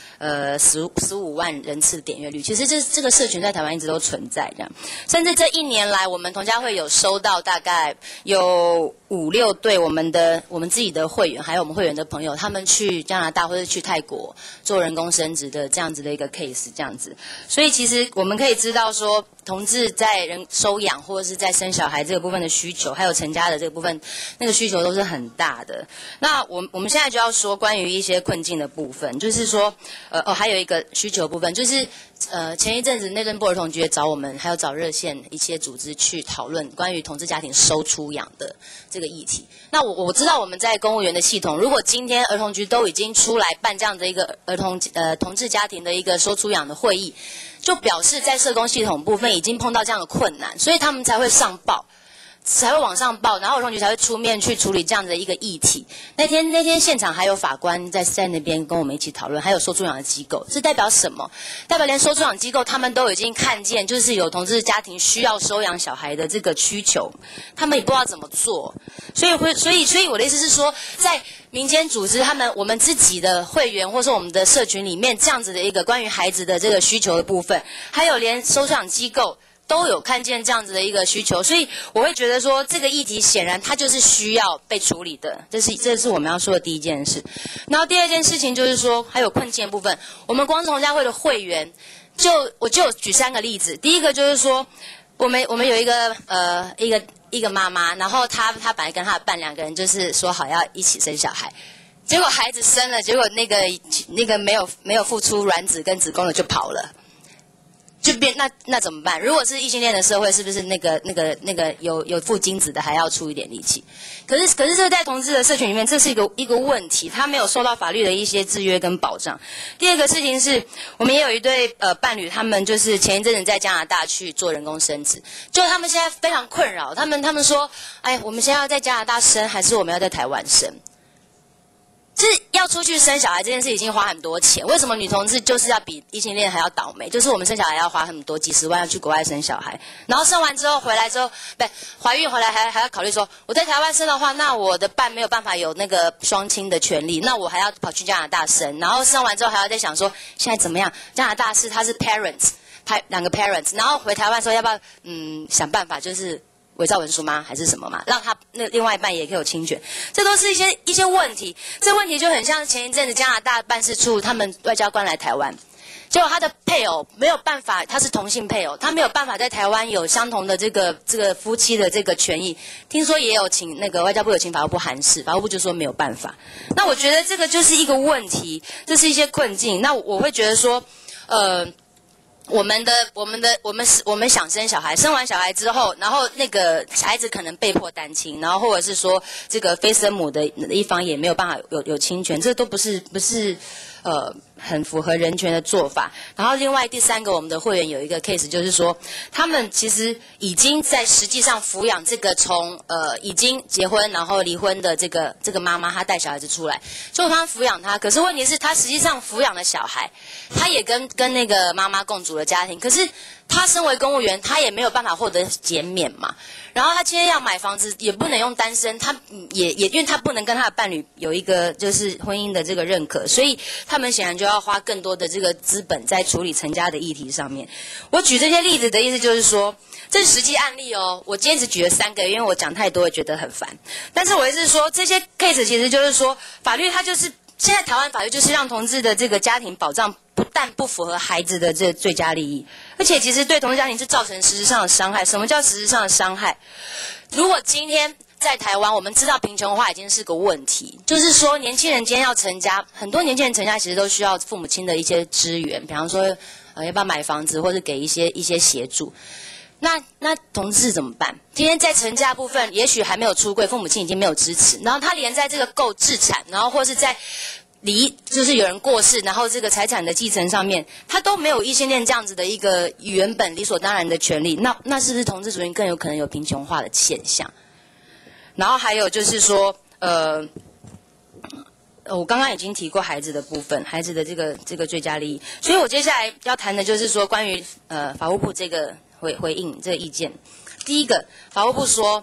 15万人次的点阅率，其实这个社群在台湾一直都存在这样，甚至这1年来，我们同家会有收到大概有5、6对我们自己的会员，还有我们会员的朋友，他们去加拿大或者去泰国做人工生殖的这样子的一个 case， 这样子。所以其实我们可以知道说，同志在人收养或者是在生小孩这个部分的需求，还有成家的这个部分，那个需求都是很大的。那我们现在就要说关于一些困境的部分，就是说还有一个需求部分，就是前一阵子内政部儿童局也找我们，还有找热线一些组织去讨论关于同志家庭收出养的这个议题。那我知道我们在公务员的系统，如果今天儿童局都已经出来办这样的一个同志家庭的一个收出养的会议，就表示在社工系统部分已经碰到这样的困难，所以他们才会上报。才会往上报，然后儿童局才会出面去处理这样的一个议题。那天现场还有法官在那边跟我们一起讨论，还有收出养的机构，这代表什么？代表连收出养机构他们都已经看见，就是有同志家庭需要收养小孩的这个需求，他们也不知道怎么做。所以我的意思是说，在民间组织我们自己的会员，或是我们的社群里面，这样子的一个关于孩子的这个需求的部分，还有连收出养机构都有看见这样子的一个需求，所以我会觉得说，这个议题显然它就是需要被处理的，这是我们要说的第一件事。然后第二件事情就是说，还有困境的部分，我们光是同家会的会员，我就举3个例子。第一个就是说，我们有一个妈妈，然后她本来跟她的伴2个人就是说好要一起生小孩。结果孩子生了，结果那个没有付出卵子跟子宫的就跑了。就那怎么办？如果是异性恋的社会，是不是那个有付精子的还要出一点力气？可是这个在同志的社群里面，这是一个问题，他没有受到法律的一些制约跟保障。第二个事情是，我们也有一对伴侣，他们就是前一阵子在加拿大去做人工生殖，就他们现在非常困扰，他们说，哎，我们现在要在加拿大生，还是我们要在台湾生？就是要出去生小孩这件事已经花很多钱，为什么女同志就是要比异性恋还要倒霉？就是我们生小孩要花很多，几十万要去国外生小孩，然后生完之后回来之后，怀孕回来还要考虑说，我在台湾生的话，那我的伴没有办法有那个双亲的权利，那我还要跑去加拿大生，然后生完之后还要再想说，现在怎么样？加拿大他是 parents， 2个 parents， 然后回台湾说要不要想办法就是伪造文书吗？还是什么嘛？让他那另外一半也可以有侵权，这都是一些问题。这问题就很像前一阵子加拿大办事处他们外交官来台湾，结果他的配偶没有办法，他是同性配偶，他没有办法在台湾有相同的这个夫妻的这个权益。听说也有请那个外交部有请法务部函释，法务部就说没有办法。那我觉得这个就是一个问题，这是一些困境。那我会觉得说，我们想生小孩，生完小孩之后，然后那个小孩子可能被迫单亲，然后或者是说这个非生母的一方也没有办法有侵权，这都不是很符合人权的做法。然后另外第3个，我们的会员有一个 case， 就是说他们其实已经在实际上抚养这个从已经结婚然后离婚的这个妈妈，她带小孩子出来，就她抚养他，可是问题是她实际上抚养了小孩，她也跟那个妈妈共组了家庭，可是她身为公务员，她也没有办法获得减免嘛。然后她今天要买房子，也不能用单身，她也因为她不能跟她的伴侣有一个就是婚姻的这个认可，所以他们显然就要花更多的这个资本在处理成家的议题上面。我举这些例子的意思就是说，这是实际案例哦。我今天只举了3个，因为我讲太多会觉得很烦。但是我意思是说，这些 case 其实就是说，法律它就是现在台湾法律就是让同志的这个家庭保障不但不符合孩子的这最佳利益，而且其实对同志家庭是造成实质上的伤害。什么叫实质上的伤害？如果今天在台湾，我们知道贫穷化已经是个问题，就是说年轻人今天要成家，很多年轻人成家其实都需要父母亲的一些支援，比方说要不要买房子，或者给一些协助。那同志怎么办？今天在成家部分，也许还没有出柜，父母亲已经没有支持，然后他连在这个购置产，然后或是在就是有人过世，然后这个财产的继承上面，他都没有异性恋这样子的一个原本理所当然的权利，那是不是同志族群更有可能有贫穷化的现象？然后还有就是说，我刚刚已经提过孩子的部分，孩子的这个最佳利益，所以我接下来要谈的就是说关于法务部这个回应这个意见。第一个，法务部说，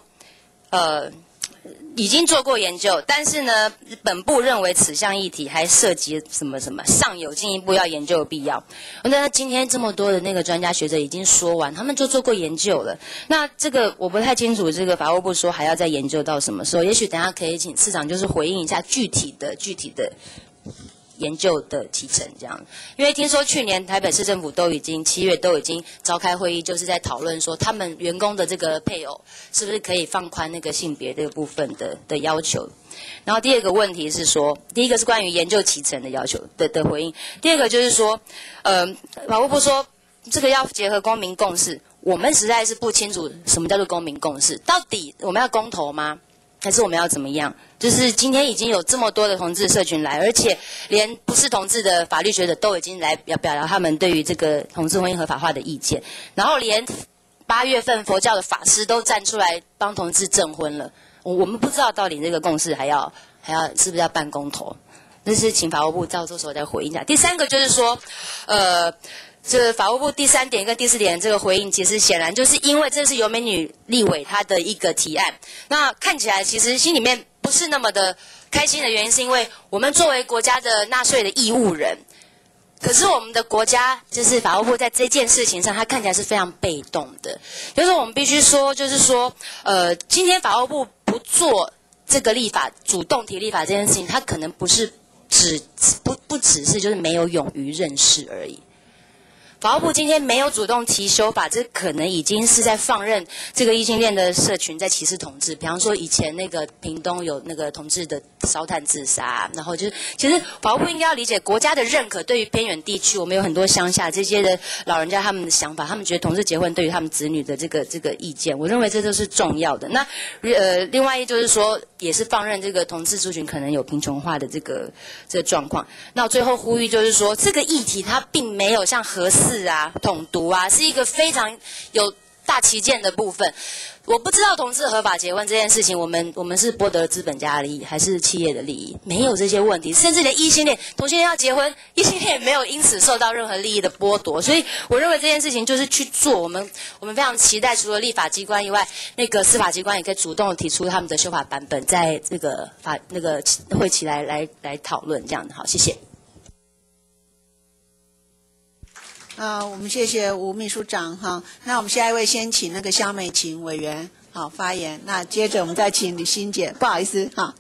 已经做过研究，但是呢，本部认为此项议题还涉及什么尚有进一步要研究的必要。那今天这么多的那个专家学者已经说完，他们就做过研究了。那这个我不太清楚，这个法务部说还要再研究到什么时候？也许等一下可以请次长就是回应一下具体的研究的提成这样，因为听说去年台北市政府7月都已经召开会议，就是在讨论说他们员工的这个配偶是不是可以放宽那个性别这个部分的要求。然后第二个问题是说，第一个是关于研究期程的要求的回应，第二个就是说，法务部说这个要结合公民共识，我们实在是不清楚什么叫做公民共识，到底我们要公投吗？还是我们要怎么样？就是今天已经有这么多的同志社群来，而且连不是同志的法律学者都已经来表达他们对于这个同志婚姻合法化的意见，然后连8月份佛教的法师都站出来帮同志证婚了。我们不知道到底这个共识还要是不是要办公投，那是请法务部到这时候再回应一下。第三个就是说，这个法务部第3点跟第4点这个回应，其实显然就是因为这是由美女立委她的一个提案，那看起来其实心里面不是那么的开心的原因，是因为我们作为国家的纳税的义务人，可是我们的国家就是法务部在这件事情上，它看起来是非常被动的。就是我们必须说，就是说，今天法务部不做这个立法，主动提立法这件事情，它可能不是不只是就是没有勇于认识而已。法务部今天没有主动提修法，这可能已经是在放任这个异性恋的社群在歧视同志。比方说以前那个屏东有那个同志的烧炭自杀，然后就是其实法务部应该要理解国家的认可，对于偏远地区，我们有很多乡下这些的老人家他们的想法，他们觉得同志结婚对于他们子女的这个意见，我认为这都是重要的。那另外就是说，也是放任这个同志族群可能有贫穷化的这个状况。那最后呼吁就是说，这个议题它并没有像核四统独是一个非常有大旗舰的部分。我不知道同志合法结婚这件事情，我们是剥夺资本家的利益还是企业的利益？没有这些问题，甚至连异性恋、同性恋要结婚，异性恋也没有因此受到任何利益的剥夺。所以我认为这件事情就是去做。我们非常期待，除了立法机关以外，那个司法机关也可以主动的提出他们的修法版本，在这个会期来讨论这样的。好，谢谢。 我们谢谢吴秘书长哈。那我们下一位先请那个萧美琴委员好发言。那接着我们再请李欣姐，不好意思哈。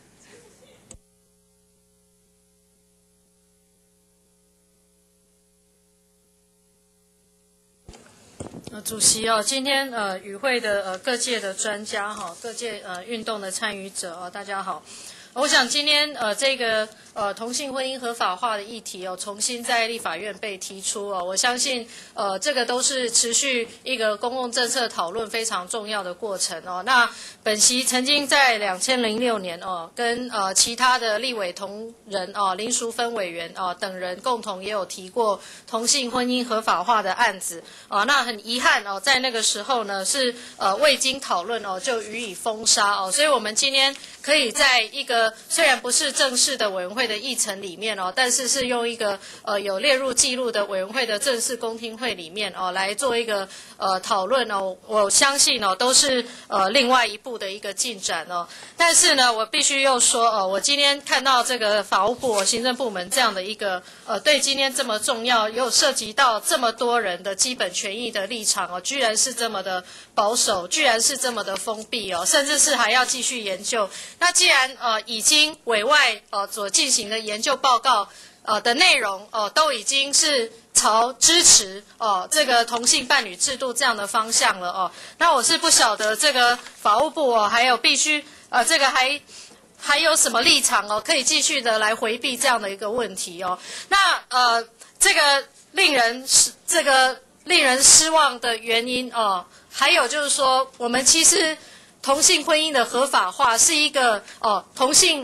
主席今天与会的各界的专家各界运动的参与者大家好。我想今天这个同性婚姻合法化的议题重新在立法院被提出我相信这个都是持续一个公共政策讨论非常重要的过程那本席曾经在2006年跟其他的立委同仁林淑芬委员等人共同也有提过同性婚姻合法化的案子那很遗憾在那个时候呢是未经讨论就予以封杀所以我们今天可以在一个虽然不是正式的委员会的议程里面但是是用一个有列入记录的委员会的正式公听会里面来做一个讨论我相信都是另外一步的一个进展但是呢我必须又说我今天看到这个法务部行政部门这样的一个对今天这么重要又涉及到这么多人的基本权益的立场居然是这么的保守，居然是这么的封闭甚至是还要继续研究。那既然已经委外所进行的研究报告的内容都已经是朝支持这个同性伴侣制度这样的方向了那我是不晓得这个法务部还有必须这个还有什么立场可以继续的来回避这样的一个问题那这个令人失望的原因哦，还有就是说，我们其实同性婚姻的合法化是一个同性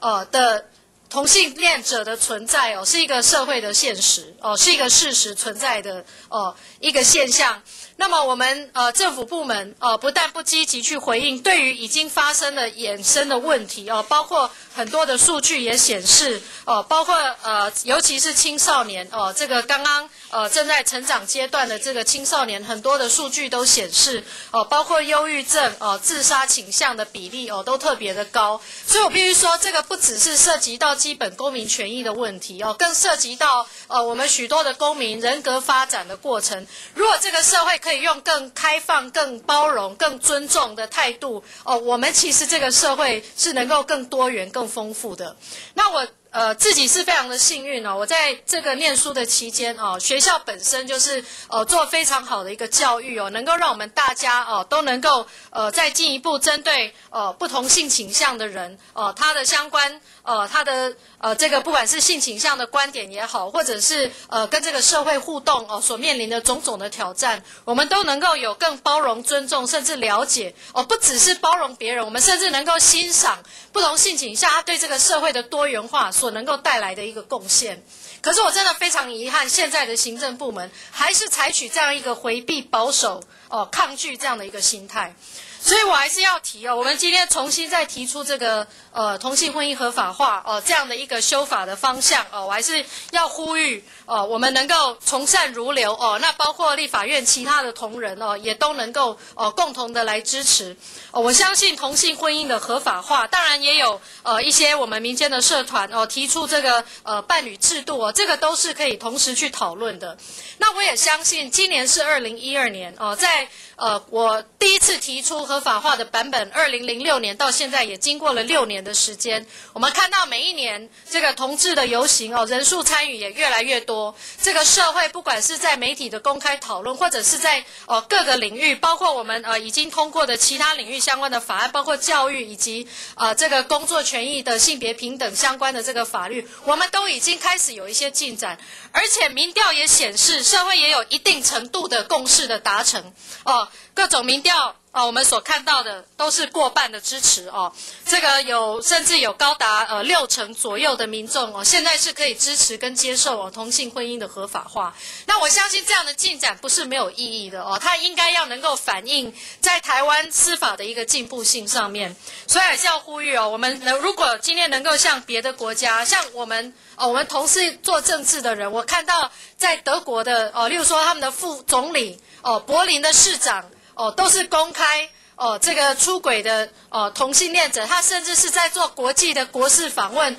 恋者的存在哦，是一个社会的现实哦，是一个事实存在的一个现象。那么我们政府部门不但不积极去回应，对于已经发生的衍生的问题包括很多的数据也显示包括尤其是青少年这个刚刚正在成长阶段的这个青少年，很多的数据都显示包括忧郁症自杀倾向的比例都特别的高。所以我必须说，这个不只是涉及到基本公民权益的问题更涉及到我们许多的公民人格发展的过程。如果这个社会可以用更开放、更包容、更尊重的态度我们其实这个社会是能够更多元、更丰富的。那我自己是非常的幸运我在这个念书的期间学校本身就是做非常好的一个教育能够让我们大家都能够再进一步针对不同性倾向的人他的相关他的这个不管是性倾向的观点也好，或者是跟这个社会互动所面临的种种的挑战，我们都能够有更包容、尊重，甚至了解不只是包容别人，我们甚至能够欣赏不同性倾向它对这个社会的多元化所能够带来的一个贡献。可是我真的非常遗憾，现在的行政部门还是采取这样一个回避、保守抗拒这样的一个心态。所以我还是要提我们今天重新再提出这个同性婚姻合法化这样的一个修法的方向我还是要呼吁我们能够从善如流那包括立法院其他的同仁也都能够共同的来支持我相信同性婚姻的合法化，当然也有一些我们民间的社团提出这个伴侣制度这个都是可以同时去讨论的。那我也相信今年是2012年在我第一次提出合法化的版本2006年到现在也经过了6年的时间，我们看到每一年这个同志的游行人数参与也越来越多，这个社会不管是在媒体的公开讨论，或者是在各个领域，包括我们已经通过的其他领域相关的法案，包括教育以及这个工作权益的性别平等相关的这个法律，我们都已经开始有一些进展，而且民调也显示社会也有一定程度的共识的达成各种民调我们所看到的都是过半的支持这个甚至有高达60%左右的民众现在是可以支持跟接受同性婚姻的合法化。那我相信这样的进展不是没有意义的它应该要能够反映在台湾司法的一个进步性上面。所以还是要呼吁我们如果今天能够像别的国家，像我们同是做政治的人，我看到在德国的例如说他们的副总理柏林的市长都是公开这个出轨的同性恋者，他甚至是在做国际的国事访问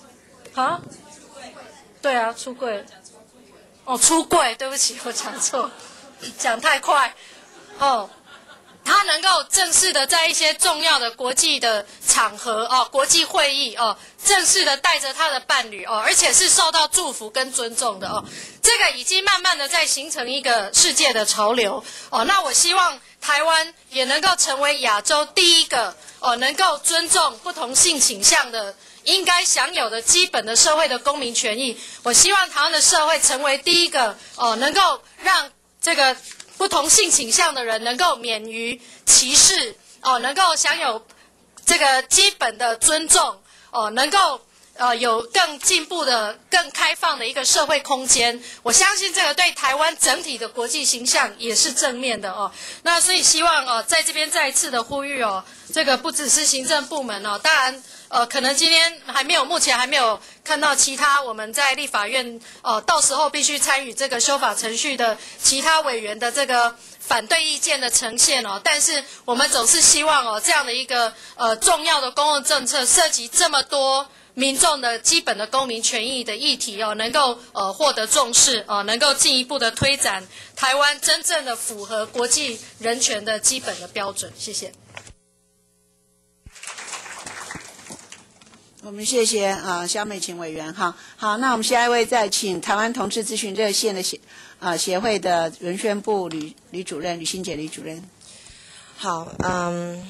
对啊，出柜出柜，对不起，我讲错，讲太快他能够正式的在一些重要的国际的场合国际会议正式的带着他的伴侣而且是受到祝福跟尊重的这个已经慢慢的在形成一个世界的潮流那我希望台湾也能够成为亚洲第一个能够尊重不同性倾向的应该享有的基本的社会的公民权益。我希望台湾的社会成为第一个能够让这个不同性倾向的人能够免于歧视能够享有这个基本的尊重能够有更进步的、更开放的一个社会空间。我相信这个对台湾整体的国际形象也是正面的那所以希望在这边再一次的呼吁这个不只是行政部门当然可能今天目前还没有看到其他我们在立法院到时候必须参与这个修法程序的其他委员的这个反对意见的呈现但是我们总是希望这样的一个重要的公共政策涉及这么多民众的基本的公民权益的议题能够获得重视能够进一步的推展台湾真正的符合国际人权的基本的标准。谢谢。 我们谢谢萧美琴委员好，那我们下一位再请台湾同志咨询热线的协会的文宣部吕主任吕欣洁吕主任。 好，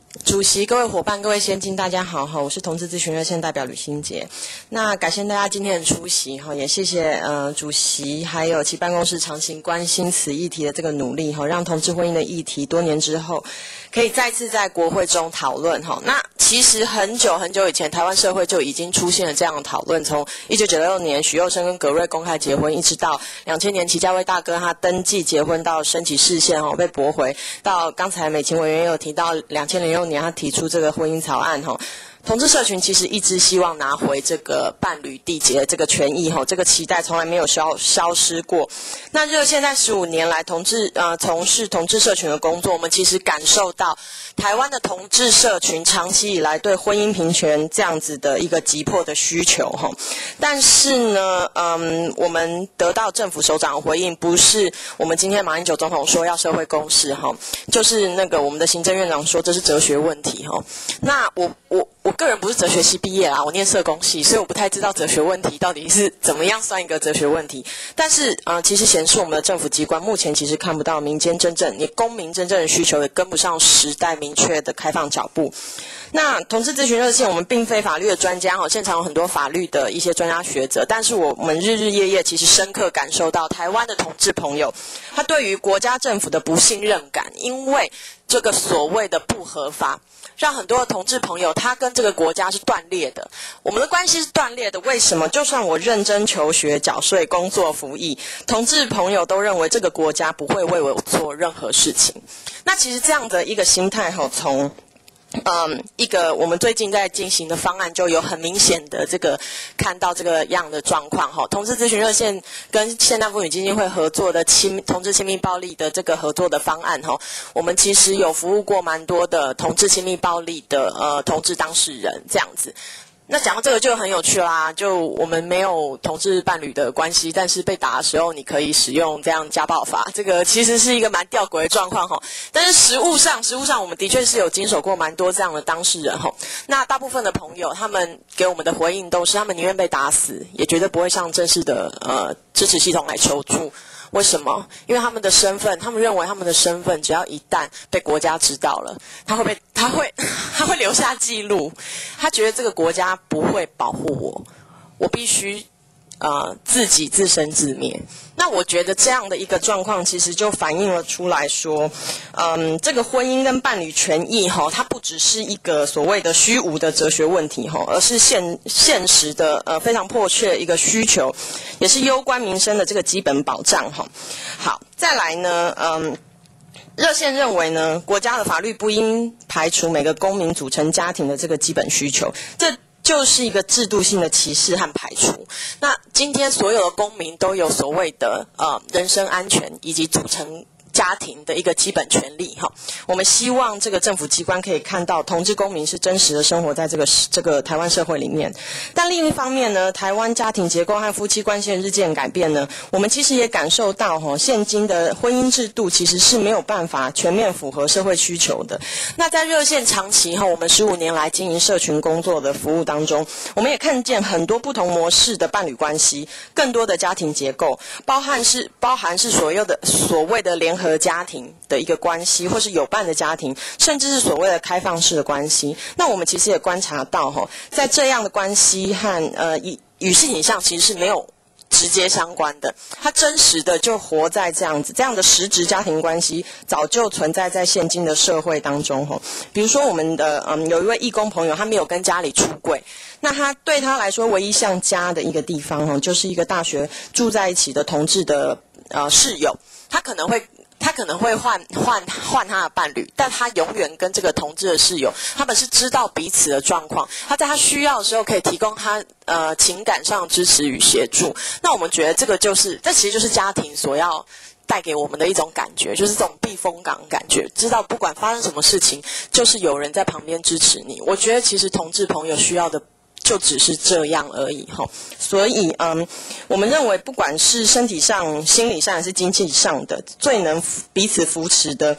主席、各位伙伴、各位先进，大家好哈！我是同志咨询热线代表吕欣洁。那感谢大家今天的出席哈，也谢谢主席还有其办公室长期关心此议题的这个努力哈，让同志婚姻的议题多年之后可以再次在国会中讨论哈。那其实很久很久以前，台湾社会就已经出现了这样的讨论，从1996年许佑生跟葛瑞公开结婚，一直到2000年祁家威大哥他登记结婚到升起释宪哈被驳回，到刚才美琴委员也有提到2006年他提出这个婚姻草案哈。同志社群其实一直希望拿回这个伴侣缔结这个权益哈，这个期待从来没有消失过。那热线在15年来从事同志社群的工作，我们其实感受到台湾的同志社群长期以来对婚姻平权这样子的一个急迫的需求哈。但是呢，我们得到政府首长的回应，不是我们今天马英九总统说要社会共识哈，就是那个我们的行政院长说这是哲学问题哈。那我个人不是哲学系毕业啦，我念社工系，所以我不太知道哲学问题到底是怎么样算一个哲学问题。但是其实显示我们的政府机关目前其实看不到民间公民真正的需求，也跟不上时代明确的开放脚步。那同志咨询热线，我们并非法律的专家，现场有很多法律的一些专家学者，但是我们日日夜夜其实深刻感受到台湾的同志朋友，他对于国家政府的不信任感，因为这个所谓的不合法，让很多的同志朋友他跟这个国家是断裂的，我们的关系是断裂的。为什么？就算我认真求学、缴税、工作、服役，同志朋友都认为这个国家不会为我做任何事情。那其实这样的一个心态从一个我们最近在进行的方案就有很明显的这个看到这个样的状况哈。同志咨询热线跟现代妇女基金会合作的同志亲密暴力的这个合作的方案哈，我们其实有服务过蛮多的同志亲密暴力的同志当事人这样子。那讲到这个就很有趣啦，就我们没有同志伴侣的关系，但是被打的时候你可以使用这样家暴法，这个其实是一个蛮吊诡的状况哈。但是实务上我们的确是有经手过蛮多这样的当事人哈。那大部分的朋友他们给我们的回应都是他们宁愿被打死，也绝对不会向正式的支持系统来求助。为什么？因为他们的身份，他们认为他们的身份只要一旦被国家知道了，他会留下记录，他觉得这个国家不会保护我必须自己自生自灭。那我觉得这样的一个状况其实就反映了出来说这个婚姻跟伴侣权益它不只是一个所谓的虚无的哲学问题而是现实的非常迫切的一个需求，也是攸关民生的这个基本保障好，再来呢热线认为呢，国家的法律不应排除每个公民组成家庭的这个基本需求，这就是一个制度性的歧视和排除。那今天所有的公民都有所谓的人身安全以及组成家庭的一个基本权利我们希望这个政府机关可以看到同志公民是真实的生活在这个台湾社会里面。但另一方面呢，台湾家庭结构和夫妻关系的日渐改变呢，我们其实也感受到现今的婚姻制度其实是没有办法全面符合社会需求的。那在热线长期我们15年来经营社群工作的服务当中，我们也看见很多不同模式的伴侣关系，更多的家庭结构，包含是所谓的联合家庭的一个关系，或是有伴的家庭，甚至是所谓的开放式的关系。那我们其实也观察到在这样的关系和与性倾向其实是没有直接相关的，它真实的就活在这样的实质家庭关系早就存在在现今的社会当中比如说我们的有一位义工朋友，他没有跟家里出柜，那他对他来说唯一像家的一个地方就是一个大学住在一起的同志的室友，他可能会换他的伴侣，但他永远跟这个同志的室友，他们是知道彼此的状况，他在他需要的时候可以提供他情感上的支持与协助。那我们觉得这其实就是家庭所要带给我们的一种感觉，就是这种避风港感觉，知道不管发生什么事情，就是有人在旁边支持你。我觉得其实同志朋友需要的就只是这样而已所以我们认为不管是身体上、心理上还是经济上的，最能彼此扶持的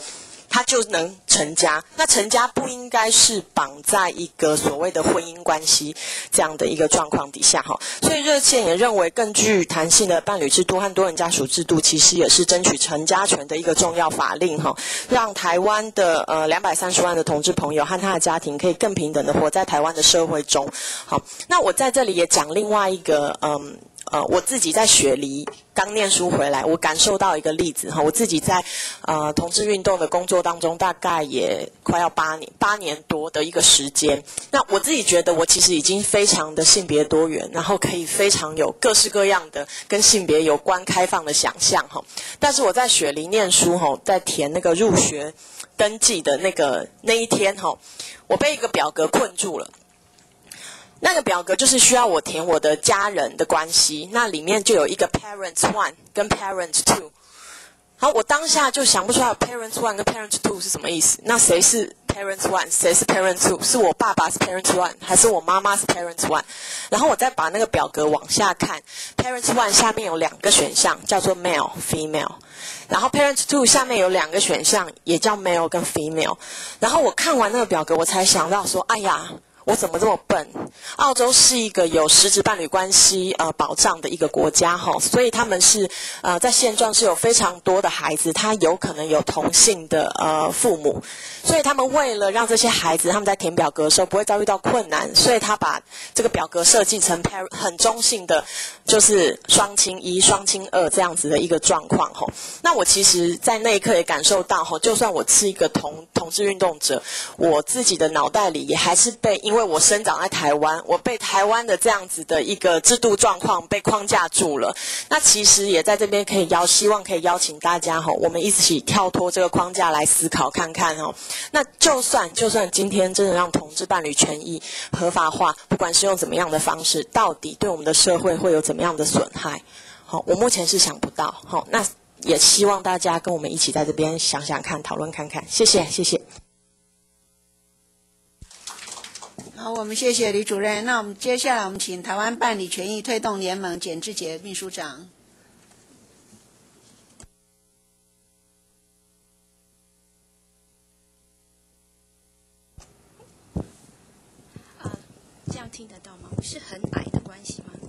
他就能成家。那成家不应该是绑在一个所谓的婚姻关系这样的一个状况底下哈。所以热线也认为，更具弹性的伴侣制度和多人家属制度，其实也是争取成家权的一个重要法令哈，让台湾的230万的同志朋友和他的家庭可以更平等的活在台湾的社会中。好，那我在这里也讲另外一个我自己在雪梨刚念书回来，我感受到一个例子哈。我自己在同志运动的工作当中，大概也快要8年多的一个时间。那我自己觉得我其实已经非常的性别多元，然后可以非常有各式各样的跟性别有关开放的想象哈。但是我在雪梨念书哈，在填那个入学登记的那一天哈，我被一个表格困住了。那个表格就是需要我填我的家人的关系，那里面就有一个 Parents 1跟 Parents 2。好，我当下就想不出来 Parents 1跟 Parents 2是什么意思。那谁是 Parents 1，谁是 Parents 2？是我爸爸是 Parents 1，还是我妈妈是 Parents 1？然后我再把那个表格往下看 ，Parents 1下面有2个选项，叫做 Male、Female。然后 Parents 2下面有2个选项，也叫 Male 跟 Female。然后我看完那个表格，我才想到说，哎呀，我怎么这么笨？澳洲是一个有实质伴侣关系保障的一个国家哈，所以他们是在现状是有非常多的孩子，他有可能有同性的父母，所以他们为了让这些孩子他们在填表格的时候不会遭遇到困难，所以他把这个表格设计成很中性的，就是双亲1、双亲2这样子的一个状况哈。那我其实在那一刻也感受到哈，就算我是一个同志运动者，我自己的脑袋里也还是因为我生长在台湾，我被台湾的这样子的一个制度状况被框架住了。那其实也在这边希望可以邀请大家我们一起跳脱这个框架来思考看看那就算今天真的让同志伴侣权益合法化，不管是用怎么样的方式，到底对我们的社会会有怎么样的损害？我目前是想不到。那也希望大家跟我们一起在这边想想看，讨论看看。谢谢。 好，我们谢谢李主任。那我们接下来我们请台湾伴侣权益推动联盟简志杰秘书长。 这样听得到吗？我是很矮的关系吗？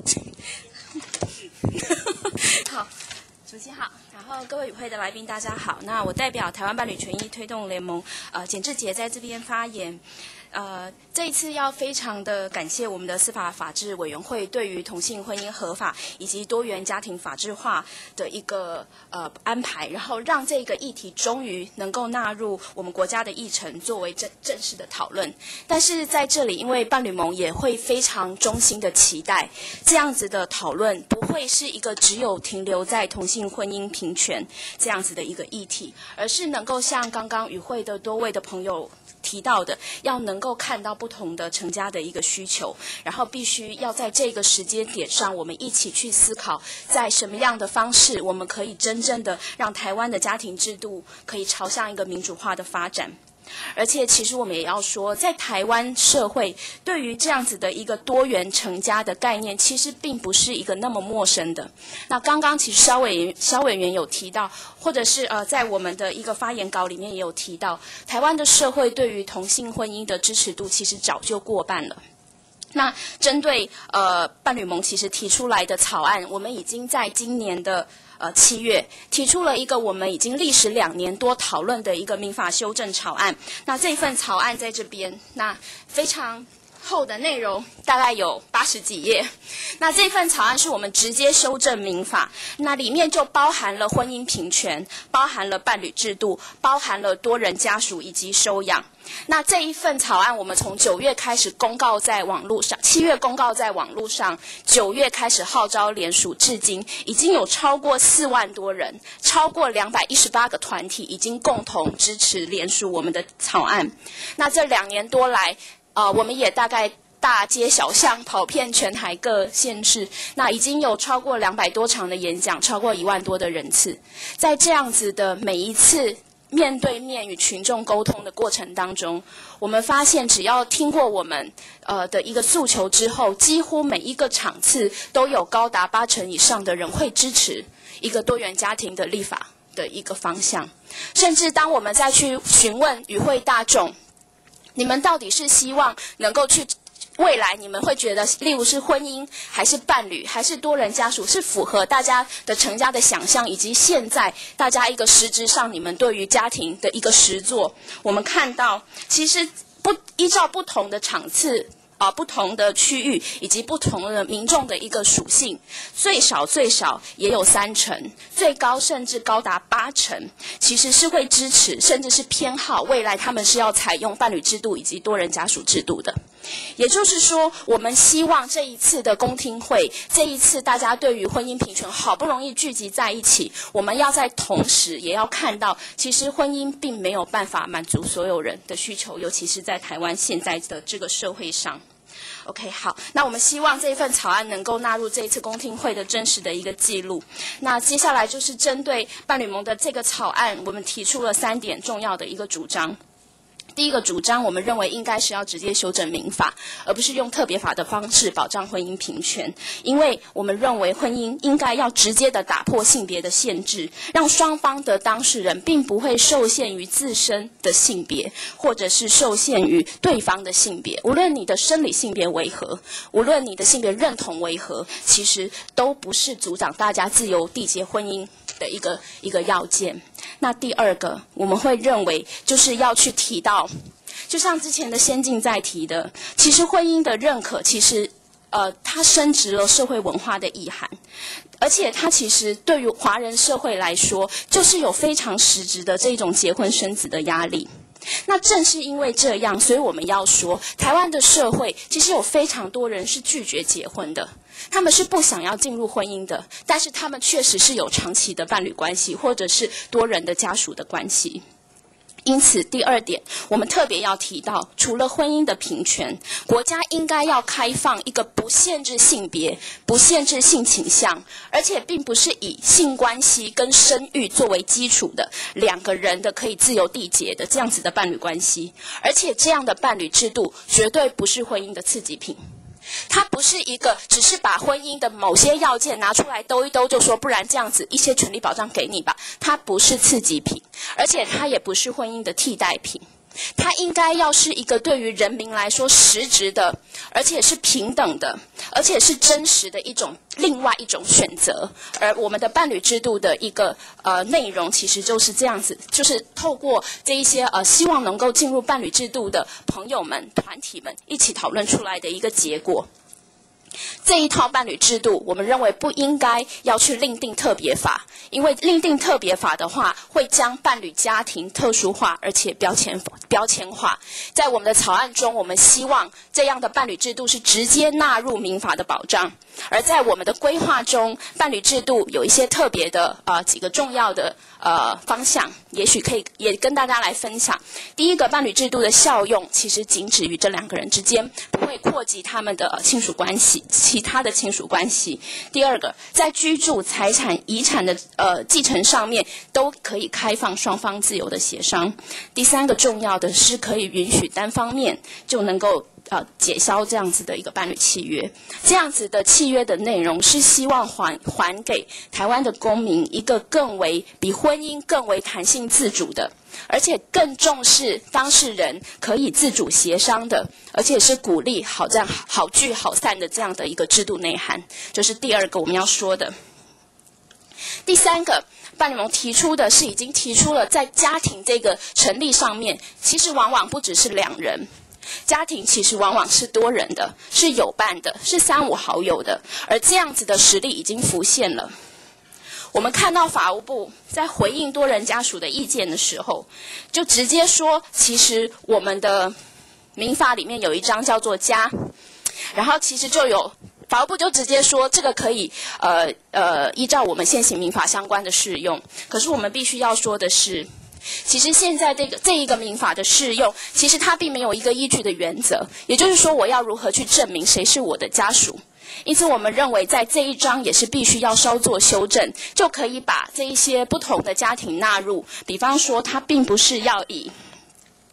好，主席好，然后各位与会的来宾大家好。那我代表台湾伴侣权益推动联盟简志杰在这边发言。这一次要非常的感谢我们的司法法制委员会对于同性婚姻合法以及多元家庭法制化的一个安排，然后让这个议题终于能够纳入我们国家的议程作为正式的讨论。但是在这里，因为伴侣盟也会非常衷心的期待这样子的讨论不会是一个只有停留在同性婚姻平权这样子的一个议题，而是能够像刚刚与会的多位的朋友提到的，要能够看到不同的成家的一个需求，然后必须要在这个时间点上，我们一起去思考，在什么样的方式，我们可以真正的让台湾的家庭制度可以朝向一个民主化的发展。而且其实我们也要说，在台湾社会对于这样子的一个多元成家的概念，其实并不是一个那么陌生的。那刚刚其实肖委员有提到，或者是在我们的一个发言稿里面也有提到，台湾的社会对于同性婚姻的支持度其实早就过半了。那针对伴侣盟其实提出来的草案，我们已经在今年的7月提出了一个我们已经历时2年多讨论的一个民法修正草案。那这份草案在这边，那非常厚的内容，大概有80几页。那这份草案是我们直接修正民法，那里面就包含了婚姻平权，包含了伴侣制度，包含了多人家属以及收养。那这一份草案，我们从9月开始公告在网络上，7月公告在网络上，9月开始号召联署，至今已经有超过4万多人，超过218个团体已经共同支持联署我们的草案。那这2年多来，我们也大概大街小巷跑遍全台各县市，那已经有超过200多场的演讲，超过1万多的人次。在这样子的每一次面对面与群众沟通的过程当中，我们发现只要听过我们的一个诉求之后，几乎每一个场次都有高达80%以上的人会支持一个多元家庭的立法的一个方向。甚至当我们再去询问与会大众，你们到底是希望能够去未来你们会觉得，例如是婚姻还是伴侣还是多人家属，是符合大家的成家的想象，以及现在大家一个实质上你们对于家庭的一个实作。我们看到其实依照不同的场次不同的区域以及不同的民众的一个属性，最少也有30%，最高甚至高达80%，其实是会支持甚至是偏好未来他们是要采用伴侣制度以及多人家属制度的。也就是说，我们希望这一次的公听会，这一次大家对于婚姻平权好不容易聚集在一起，我们要在同时也要看到，其实婚姻并没有办法满足所有人的需求，尤其是在台湾现在的这个社会上。OK， 好，那我们希望这一份草案能够纳入这一次公听会的真实的一个记录。那接下来就是针对伴侣盟的这个草案，我们提出了3点重要的一个主张。第一个主张，我们认为应该是要直接修正民法，而不是用特别法的方式保障婚姻平权。因为我们认为婚姻应该要直接的打破性别的限制，让双方的当事人并不会受限于自身的性别，或者是受限于对方的性别。无论你的生理性别为何，无论你的性别认同为何，其实都不是阻挡大家自由缔结婚姻的一个要件。那第二个，我们会认为就是要去提到，就像之前的先进在提的，其实婚姻的认可，其实它深植了社会文化的意涵，而且它其实对于华人社会来说，就是有非常实质的这种结婚生子的压力。那正是因为这样，所以我们要说，台湾的社会其实有非常多人是拒绝结婚的，他们是不想要进入婚姻的，但是他们确实是有长期的伴侣关系，或者是多人的家属的关系。因此，第二点，我们特别要提到，除了婚姻的平权，国家应该要开放一个不限制性别、不限制性倾向，而且并不是以性关系跟生育作为基础的2个人的可以自由缔结的这样子的伴侣关系，而且这样的伴侣制度绝对不是婚姻的次级品。它不是一个只是把婚姻的某些要件拿出来兜一兜，就说不然这样子一些权利保障给你吧，它不是次级品，而且它也不是婚姻的替代品。它应该要是一个对于人民来说实质的，而且是平等的，而且是真实的另外一种选择。而我们的伴侣制度的一个内容，其实就是这样子，就是透过这一些希望能够进入伴侣制度的朋友们、团体们一起讨论出来的一个结果。这一套伴侣制度，我们认为不应该要去另定特别法，因为另定特别法的话，会将伴侣家庭特殊化，而且标签化。在我们的草案中，我们希望这样的伴侣制度是直接纳入民法的保障。而在我们的规划中，伴侣制度有一些特别的几个重要的方向，也许可以也跟大家来分享。第一个，伴侣制度的效用其实仅止于这2个人之间，不会扩及他们的亲属关系、其他的亲属关系。第二个，在居住、财产、遗产的继承上面，都可以开放双方自由的协商。第三个重要的是可以允许单方面就能够解消这样子的一个伴侣契约。这样子的契约的内容是希望还给台湾的公民一个比婚姻更为弹性自主的，而且更重视当事人可以自主协商的，而且是鼓励好聚好散的这样的一个制度内涵。这是第二个我们要说的。第三个，伴侣盟已经提出了在家庭这个成立上面，其实往往不只是2人。家庭其实往往是多人的，是有伴的，是3、5好友的，而这样子的实例已经浮现了。我们看到法务部在回应多人家属的意见的时候，就直接说，其实我们的民法里面有一章叫做家，然后其实就有法务部就直接说这个可以依照我们现行民法相关的适用。可是我们必须要说的是，其实现在这一个民法的适用，其实它并没有一个依据的原则，也就是说我要如何去证明谁是我的家属。因此我们认为在这一章也是必须要稍作修正，就可以把这一些不同的家庭纳入。比方说它并不是要以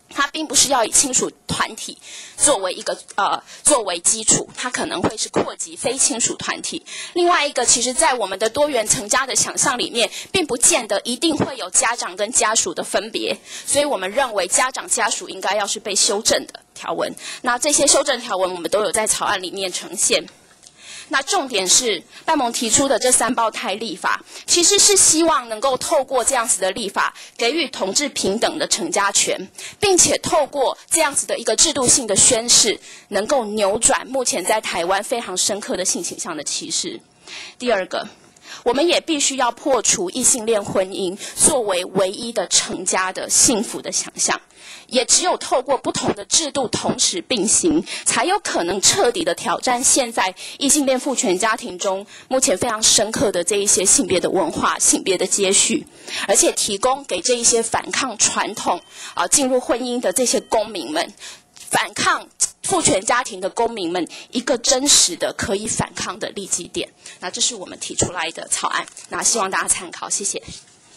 它并不是要以亲属团体作为基础，它可能会是扩及非亲属团体。另外一个，其实在我们的多元成家的想象里面，并不见得一定会有家长跟家属的分别，所以我们认为家长家属应该要是被修正的条文。那这些修正条文我们都有在草案里面呈现。那重点是拜盟提出的这3胞胎立法，其实是希望能够透过这样子的立法，给予同志平等的成家权，并且透过这样子的一个制度性的宣示，能够扭转目前在台湾非常深刻的性倾向的歧视。第二个，我们也必须要破除异性恋婚姻作为唯一的成家的幸福的想象。也只有透过不同的制度同时并行，才有可能彻底的挑战现在异性恋父权家庭中目前非常深刻的这一些性别的文化、性别的接续，而且提供给这一些反抗传统进入婚姻的这些公民们，反抗父权家庭的公民们一个真实的可以反抗的立基点。那这是我们提出来的草案，那希望大家参考，谢谢。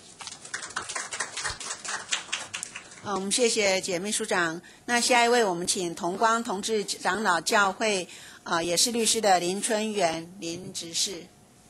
我们谢谢简秘书长。那下一位，我们请同光同志长老教会也是律师的林春元林执事。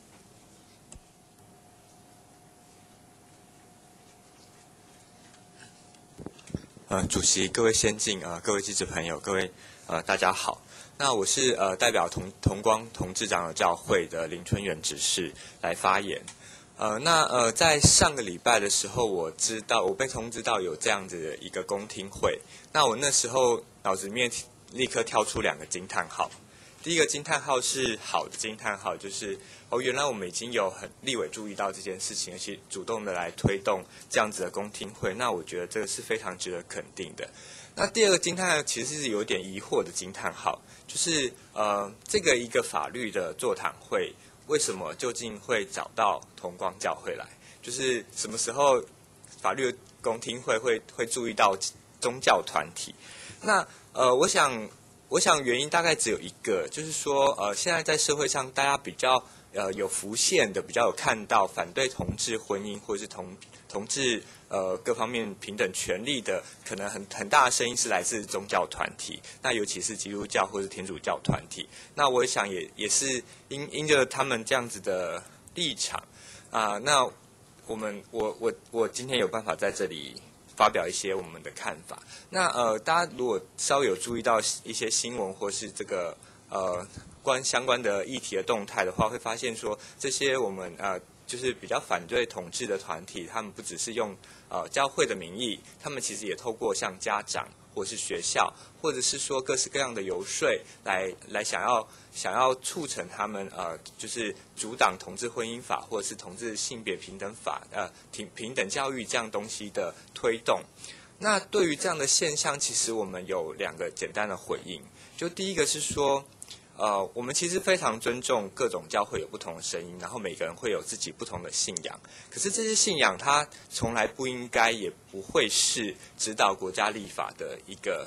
主席、各位先进各位记者朋友、各位大家好。那我是代表同光同志长老教会的林春元执事来发言。在上个礼拜的时候，我被通知到有这样子的一个公听会。那我那时候脑子里面立刻跳出2个惊叹号。第一个惊叹号是好的惊叹号，就是原来我们已经有立委注意到这件事情，而且主动的来推动这样子的公听会。那我觉得这个是非常值得肯定的。那第二个惊叹号其实是有点疑惑的惊叹号，就是这个一个法律的座谈会，为什么究竟会找到同光教会来？就是什么时候法律公听会会注意到宗教团体？那我想原因大概只有一个，就是说现在在社会上大家比较有浮现的，比较有看到反对同志婚姻或是同志各方面平等权利的，可能很大的声音是来自宗教团体，那尤其是基督教或是天主教团体。那我想也是因着他们这样子的立场那我今天有办法在这里发表一些我们的看法。那大家如果稍微有注意到一些新闻或是这个相关的议题的动态的话，会发现说这些我们就是比较反对统治的团体，他们不只是用教会的名义，他们其实也透过像家长或是学校，或者是说各式各样的游说来想要促成他们就是阻挡同志婚姻法或者是同志性别平等法平等教育这样东西的推动。那对于这样的现象，其实我们有2个简单的回应。就第一个是说我们其实非常尊重各种教会有不同的声音，然后每个人会有自己不同的信仰。可是这些信仰它从来不应该也不会是指导国家立法的一个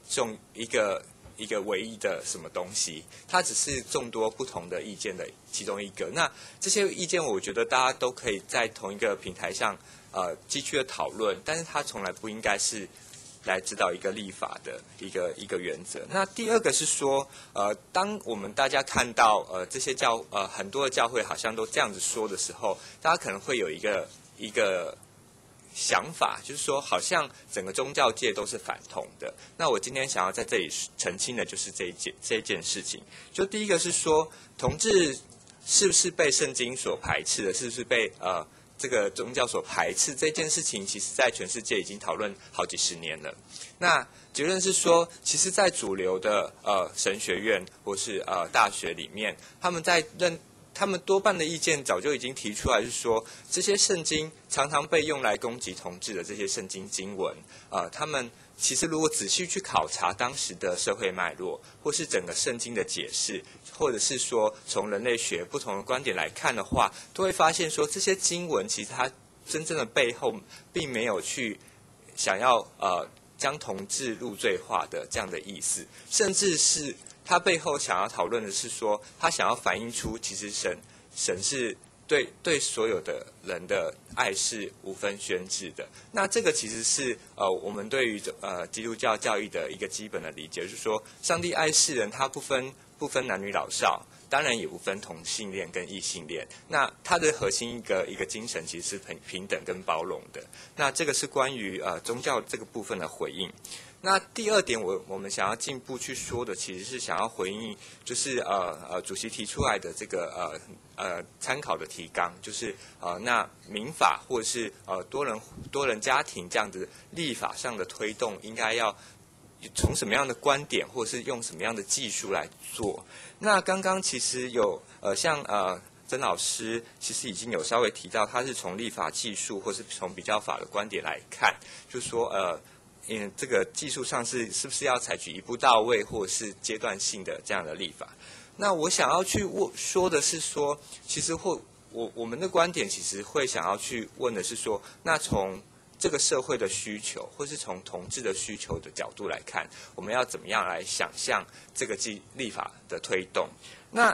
唯一的什么东西，它只是众多不同的意见的其中一个。那这些意见我觉得大家都可以在同一个平台上继续的讨论，但是它从来不应该是来指导一个立法的一个原则。那第二个是说当我们大家看到这些很多的教会好像都这样子说的时候，大家可能会有一个想法，就是说好像整个宗教界都是反同的。那我今天想要在这里澄清的就是这一件事情。就第一个是说同志是不是被圣经所排斥的，是不是被这个宗教所排斥，这件事情其实在全世界已经讨论好几十年了。那结论是说，其实在主流的神学院或是大学里面，他们多半的意见早就已经提出来，是说这些圣经常常被用来攻击同志的这些圣经经文他们其实如果仔细去考察当时的社会脉络，或是整个圣经的解释，或者是说从人类学不同的观点来看的话，都会发现说这些经文其实它真正的背后并没有去想要将同志入罪化的这样的意思，甚至是他背后想要讨论的是说，他想要反映出其实神是对所有的人的爱是无分轩轾的。那这个其实是我们对于基督教教义的一个基本的理解，就是说上帝爱世人，他不分男女老少，当然也不分同性恋跟异性恋。那它的核心一个精神其实是平等跟包容的。那这个是关于宗教这个部分的回应。那第二点我们想要进一步去说的，其实是想要回应，就是主席提出来的这个参考的提纲，就是那民法或者是多人家庭这样子立法上的推动，应该要从什么样的观点，或者是用什么样的技术来做。那刚刚其实有像曾老师其实已经有稍微提到，他是从立法技术或是从比较法的观点来看，就是说这个技术上是不是要采取一步到位或者是阶段性的这样的立法。那我想要去说的是说，其实我们的观点其实会想要去问的是说，那从这个社会的需求，或是从同志的需求的角度来看，我们要怎么样来想象这个立法的推动？那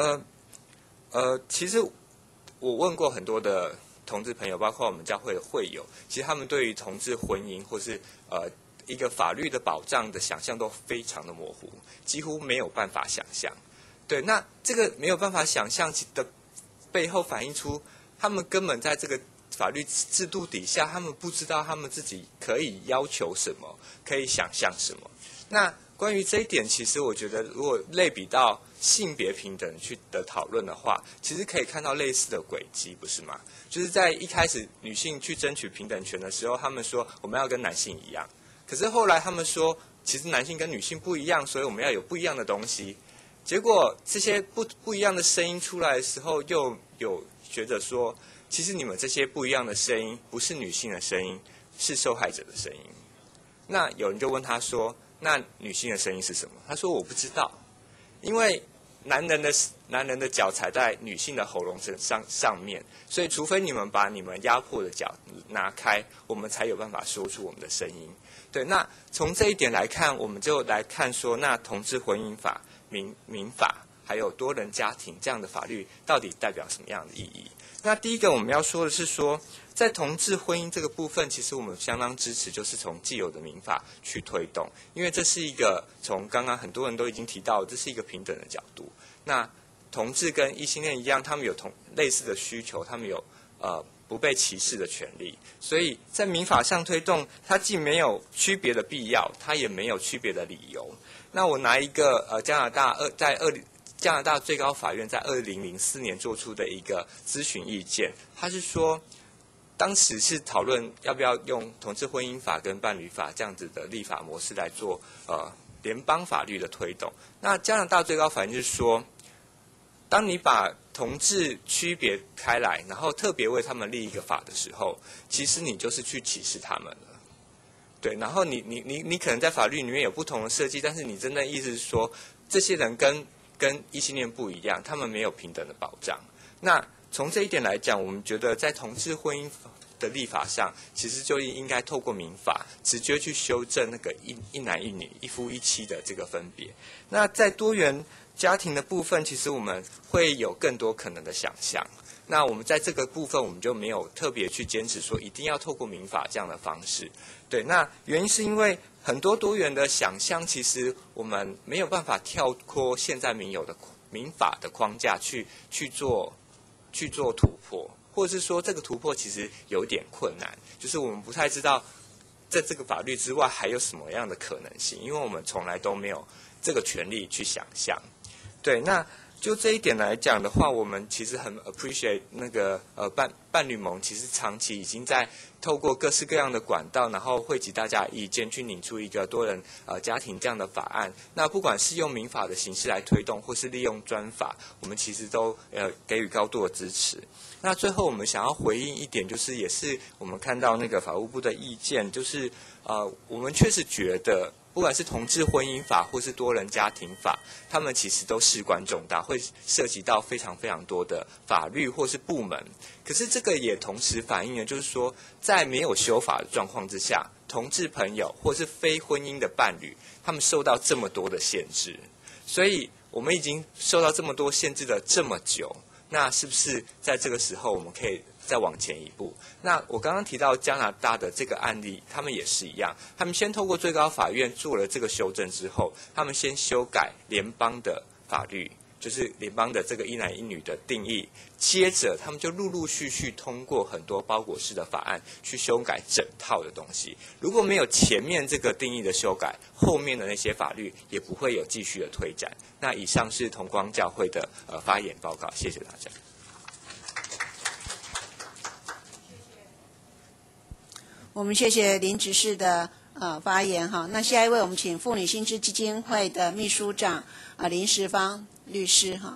其实我问过很多的同志朋友，包括我们教会的会友，其实他们对于同志婚姻或是一个法律的保障的想象都非常的模糊，几乎没有办法想象。对，那这个没有办法想象的背后反映出他们根本在这个法律制度底下，他们不知道他们自己可以要求什么，可以想象什么。那关于这一点，其实我觉得如果类比到性别平等的讨论的话，其实可以看到类似的轨迹，不是吗？就是在一开始女性去争取平等权的时候，他们说我们要跟男性一样，可是后来他们说其实男性跟女性不一样，所以我们要有不一样的东西。结果这些不一样的声音出来的时候，又有学者说，其实你们这些不一样的声音不是女性的声音，是受害者的声音。那有人就问他说，那女性的声音是什么？他说我不知道，因为男人的脚踩在女性的喉咙上面，所以除非你们把你们压迫的脚拿开，我们才有办法说出我们的声音。对，那从这一点来看，我们就来看说，那同志婚姻法、民法还有多人家庭这样的法律到底代表什么样的意义？那第一个我们要说的是说，在同志婚姻这个部分，其实我们相当支持，就是从既有的民法去推动，因为这是一个从刚刚很多人都已经提到，这是一个平等的角度。那同志跟异性恋一样，他们有类似的需求，他们有不被歧视的权利，所以在民法上推动，它既没有区别的必要，它也没有区别的理由。那我拿一个加拿大最高法院在2004年做出的一个咨询意见，他是说，当时是讨论要不要用同志婚姻法跟伴侣法这样子的立法模式来做联邦法律的推动。那加拿大最高法院就是说，当你把同志区别开来，然后特别为他们立一个法的时候，其实你就是去歧视他们了。对，然后你可能在法律里面有不同的设计，但是你真的意思是说，这些人跟异性恋不一样，他们没有平等的保障。那从这一点来讲，我们觉得在同志婚姻的立法上，其实就应该透过民法直接去修正那个一男一女、一夫一妻的这个分别。那在多元家庭的部分，其实我们会有更多可能的想象。那我们在这个部分，我们就没有特别去坚持说一定要透过民法这样的方式。对，那原因是因为很多多元的想象，其实我们没有办法跳脱现在民有的民法的框架去做突破，或者是说这个突破其实有点困难，就是我们不太知道在这个法律之外还有什么样的可能性，因为我们从来都没有这个权利去想象。对，那就这一点来讲的话，我们其实很 appreciate 那个伴侣盟其实长期已经在透过各式各样的管道，然后汇集大家的意见，去拟出一个多人家庭这样的法案。那不管是用民法的形式来推动，或是利用专法，我们其实都给予高度的支持。那最后我们想要回应一点，就是也是我们看到那个法务部的意见，就是我们确实觉得，不管是同志婚姻法或是多人家庭法，他们其实都事关重大，会涉及到非常非常多的法律或是部门。可是这个也同时反映了，就是说，在没有修法的状况之下，同志朋友或是非婚姻的伴侣，他们受到这么多的限制，所以我们已经受到这么多限制了这么久， 那是不是在这个时候我们可以再往前一步？那我刚刚提到加拿大的这个案例，他们也是一样，他们先透过最高法院做了这个修正之后，他们先修改联邦的法律，就是联邦的这个一男一女的定义，接着他们就陆陆续续通过很多包裹式的法案去修改整套的东西。如果没有前面这个定义的修改，后面的那些法律也不会有继续的推展。那以上是同光教会的发言报告，谢谢大家。 我们谢谢林执事的发言哈。那下一位，我们请妇女新知基金会的秘书长林时芳律师哈。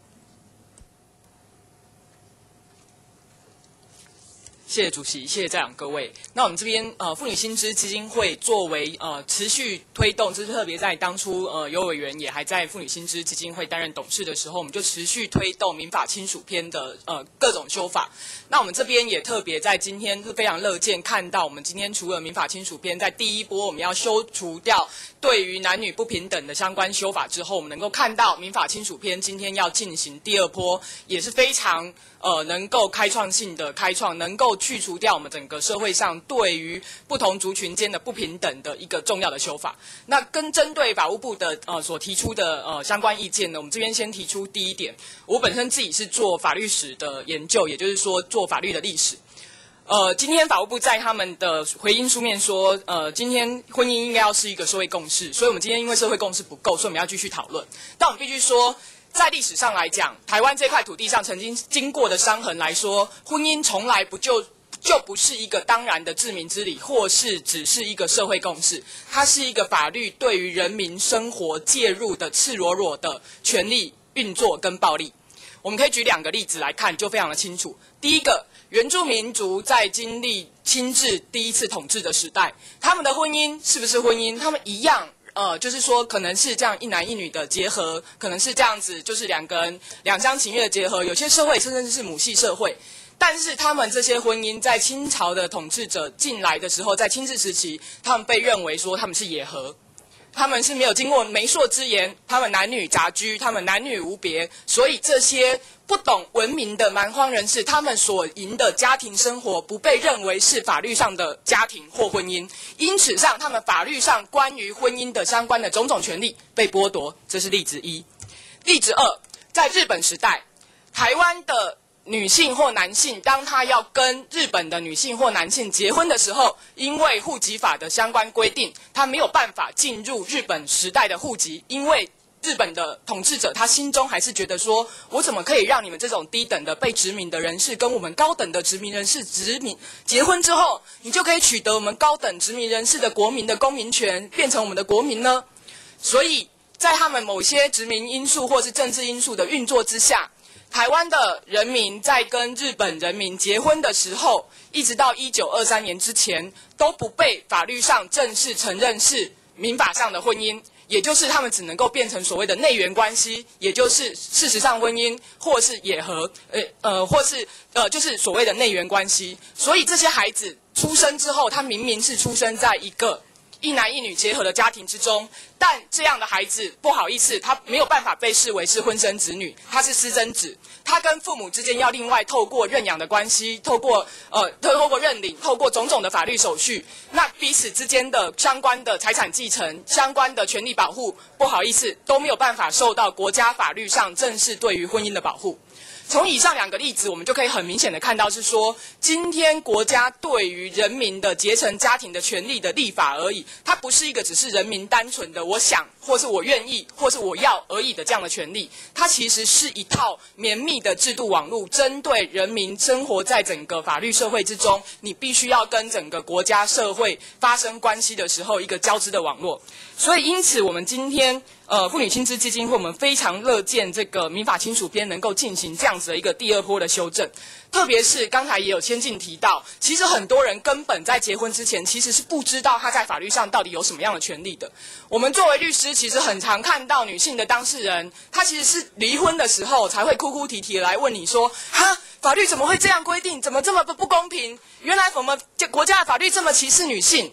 谢谢主席，谢谢在场各位。那我们这边妇女新知基金会作为持续推动，这是特别在当初有委员也还在妇女新知基金会担任董事的时候，我们就持续推动民法亲属篇的各种修法。那我们这边也特别在今天是非常乐见看到，我们今天除了民法亲属篇在第一波我们要修除掉对于男女不平等的相关修法之后，我们能够看到民法亲属篇今天要进行第二波，也是非常能够开创性的开创，能够去除掉我们整个社会上对于不同族群间的不平等的一个重要的修法。那跟针对法务部的所提出的相关意见呢，我们这边先提出第一点。我本身自己是做法律史的研究，也就是说做法律的历史。今天法务部在他们的回应书面说，今天婚姻应该要是一个社会共识，所以我们今天因为社会共识不够，所以我们要继续讨论。但我们必须说，在历史上来讲，台湾这块土地上曾经经过的伤痕来说，婚姻从来就不是一个当然的治民之理，或是只是一个社会共识，它是一个法律对于人民生活介入的赤裸裸的权利运作跟暴力。我们可以举2个例子来看，就非常的清楚。第一个，原住民族在经历清治第一次统治的时代，他们的婚姻是不是婚姻？他们一样。就是说，可能是这样一男一女的结合，可能是这样子，就是2个人两厢情愿的结合。有些社会甚至是母系社会，但是他们这些婚姻在清朝的统治者进来的时候，在清治时期，他们被认为说他们是野合，他们是没有经过媒妁之言，他们男女杂居，他们男女无别，所以这些不懂文明的蛮荒人士，他们所营的家庭生活不被认为是法律上的家庭或婚姻，因此上他们法律上关于婚姻的相关的种种权利被剥夺，这是例子1。例子2，在日本时代，台湾的女性或男性，当他要跟日本的女性或男性结婚的时候，因为户籍法的相关规定，他没有办法进入日本时代的户籍，因为日本的统治者他心中还是觉得说，我怎么可以让你们这种低等的被殖民的人士跟我们高等的殖民人士结婚之后，你就可以取得我们高等殖民人士的国民的公民权，变成我们的国民呢？所以在他们某些殖民因素或是政治因素的运作之下，台湾的人民在跟日本人民结婚的时候，一直到1923年之前，都不被法律上正式承认是民法上的婚姻，也就是他们只能够变成所谓的内缘关系，也就是事实上婚姻，或是野合，或是就是所谓的内缘关系。所以这些孩子出生之后，他明明是出生在一个一男一女结合的家庭之中，但这样的孩子不好意思，他没有办法被视为是婚生子女，他是私生子。他跟父母之间要另外透过认养的关系，透过认领，透过种种的法律手续，那彼此之间的相关的财产继承、相关的权利保护，不好意思都没有办法受到国家法律上正式对于婚姻的保护。从以上2个例子，我们就可以很明显的看到是说，今天国家对于人民的结成家庭的权利的立法而已，它不是一个只是人民单纯的我想，或是我愿意，或是我要而已的这样的权利，它其实是一套绵密的制度网络，针对人民生活在整个法律社会之中，你必须要跟整个国家社会发生关系的时候，一个交织的网络。所以因此我们今天妇女亲知基金会，我们非常乐见这个民法亲属篇能够进行这样子的一个第2波的修正。特别是刚才也有先进提到，其实很多人根本在结婚之前其实是不知道他在法律上到底有什么样的权利的。我们作为律师，其实很常看到女性的当事人，她其实是离婚的时候才会哭哭啼啼的来问你说，哈，法律怎么会这样规定？怎么这么不公平？原来我们国家的法律这么歧视女性。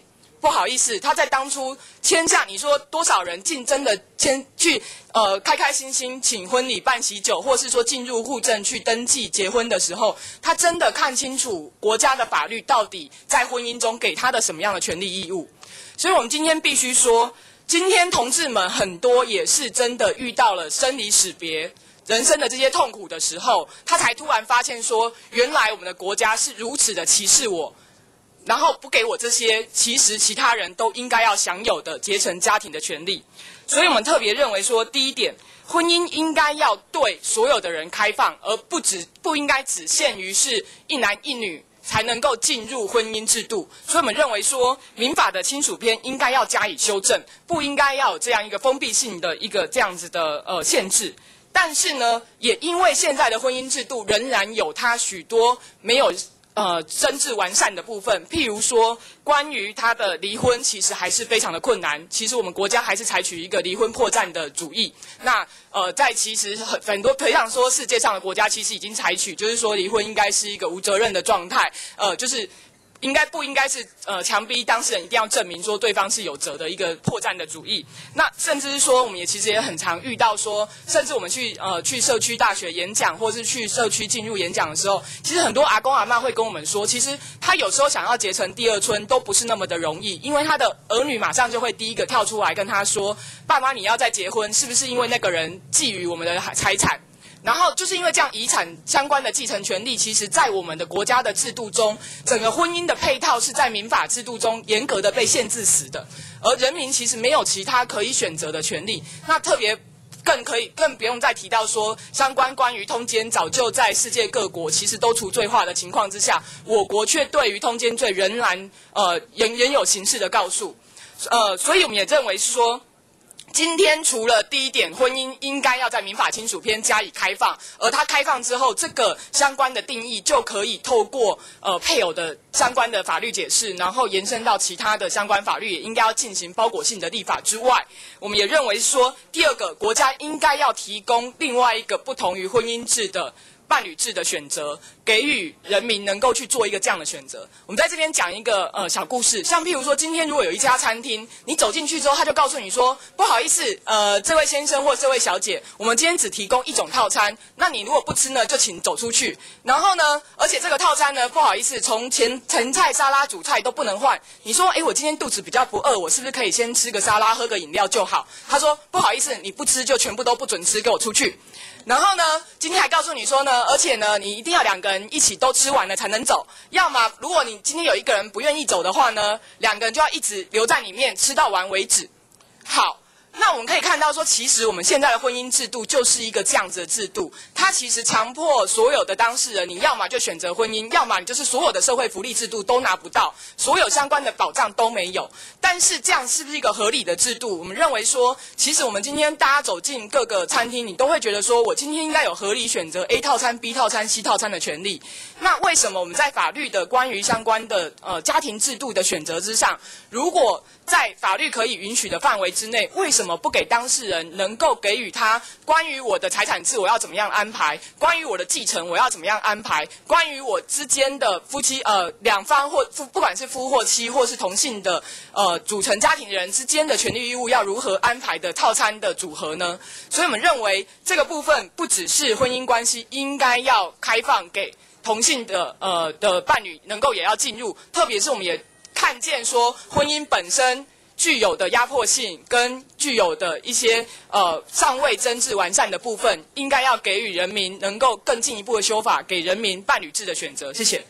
不好意思，他在当初签下，你说多少人竞争的去开开心心请婚礼办喜酒，或是说进入户政去登记结婚的时候，他真的看清楚国家的法律到底在婚姻中给他的什么样的权利义务。所以我们今天必须说，今天同志们很多也是真的遇到了生离死别、人生的这些痛苦的时候，他才突然发现说，原来我们的国家是如此的歧视我，然后不给我这些其实其他人都应该要享有的结成家庭的权利。所以我们特别认为说，第一点，婚姻应该要对所有的人开放，而不应该只限于是一男一女才能够进入婚姻制度。所以我们认为说，民法的亲属篇应该要加以修正，不应该要有这样一个封闭性的一个这样子的限制。但是呢，也因为现在的婚姻制度仍然有它许多没有真正完善的部分，譬如说关于他的离婚，其实还是非常的困难。其实我们国家还是采取一个离婚破绽的主义。那在其实很多可以讲说世界上的国家其实已经采取，就是说离婚应该是一个无责任的状态，就是不应该是强逼当事人一定要证明说对方是有责的一个破绽的主义。那甚至是说，我们其实也很常遇到说，甚至我们去社区大学演讲，或是去社区进入演讲的时候，其实很多阿公阿嬷会跟我们说，其实他有时候想要结成第二春都不是那么的容易，因为他的儿女马上就会第一个跳出来跟他说，爸妈你要再结婚，是不是因为那个人觊觎我们的财产？然后就是因为这样遗产相关的继承权利，其实在我们的国家的制度中，整个婚姻的配套是在民法制度中严格的被限制死的，而人民其实没有其他可以选择的权利。那特别更不用再提到说，相关于通奸早就在世界各国其实都除罪化的情况之下，我国却对于通奸罪仍然仍有刑事的告诉。所以我们也认为是说，今天除了第一点，婚姻应该要在民法亲属篇加以开放，而它开放之后，这个相关的定义就可以透过配偶的相关的法律解释，然后延伸到其他的相关法律，也应该要进行包裹性的立法之外，我们也认为说，第二个，国家应该要提供另外一个不同于婚姻制的伴侣制的选择，给予人民能够去做一个这样的选择。我们在这边讲一个小故事，像譬如说，今天如果有一家餐厅，你走进去之后，他就告诉你说，不好意思，这位先生或这位小姐，我们今天只提供一种套餐，那你如果不吃呢，就请走出去。然后呢，而且这个套餐呢，不好意思，从前菜、沙拉、主菜都不能换。你说，我今天肚子比较不饿，我是不是可以先吃个沙拉，喝个饮料就好？他说，不好意思，你不吃就全部都不准吃，给我出去。然后呢，今天还告诉你说呢，而且呢，你一定要2个人一起都吃完了才能走，要么如果你今天有1个人不愿意走的话呢，2个人就要一直留在里面吃到完为止。好，那我们可以看到说，其实我们现在的婚姻制度就是一个这样子的制度，它其实强迫所有的当事人，你要么就选择婚姻，要么你就是所有的社会福利制度都拿不到，所有相关的保障都没有。但是这样是不是一个合理的制度？我们认为说，其实我们今天大家走进各个餐厅，你都会觉得说，我今天应该有合理选择 A 套餐、B 套餐、C 套餐的权利。那为什么我们在法律的关于相关的家庭制度的选择之上，如果在法律可以允许的范围之内，为什么不给当事人能够给予他关于我的财产制我要怎么样安排，关于我的继承我要怎么样安排，关于我之间的夫妻两方或不管是夫或妻或是同性的组成家庭的人之间的权利义务要如何安排的套餐的组合呢？所以我们认为这个部分不只是婚姻关系应该要开放给同性的伴侣能够也要进入，特别是我们也看见说婚姻本身具有的压迫性跟具有的一些尚未真正完善的部分，应该要给予人民能够更进一步的修法，给人民伴侣制的选择。谢谢。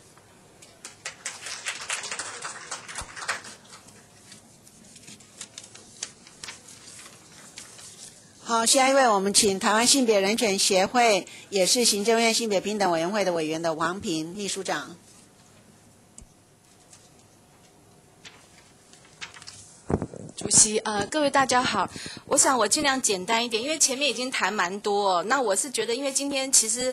好，下一位我们请台湾性别人权协会，也是行政院性别平等委员会的委员的王平秘书长。 主席，各位大家好，我想我尽量简单一点，因为前面已经谈蛮多那我是觉得，因为今天其实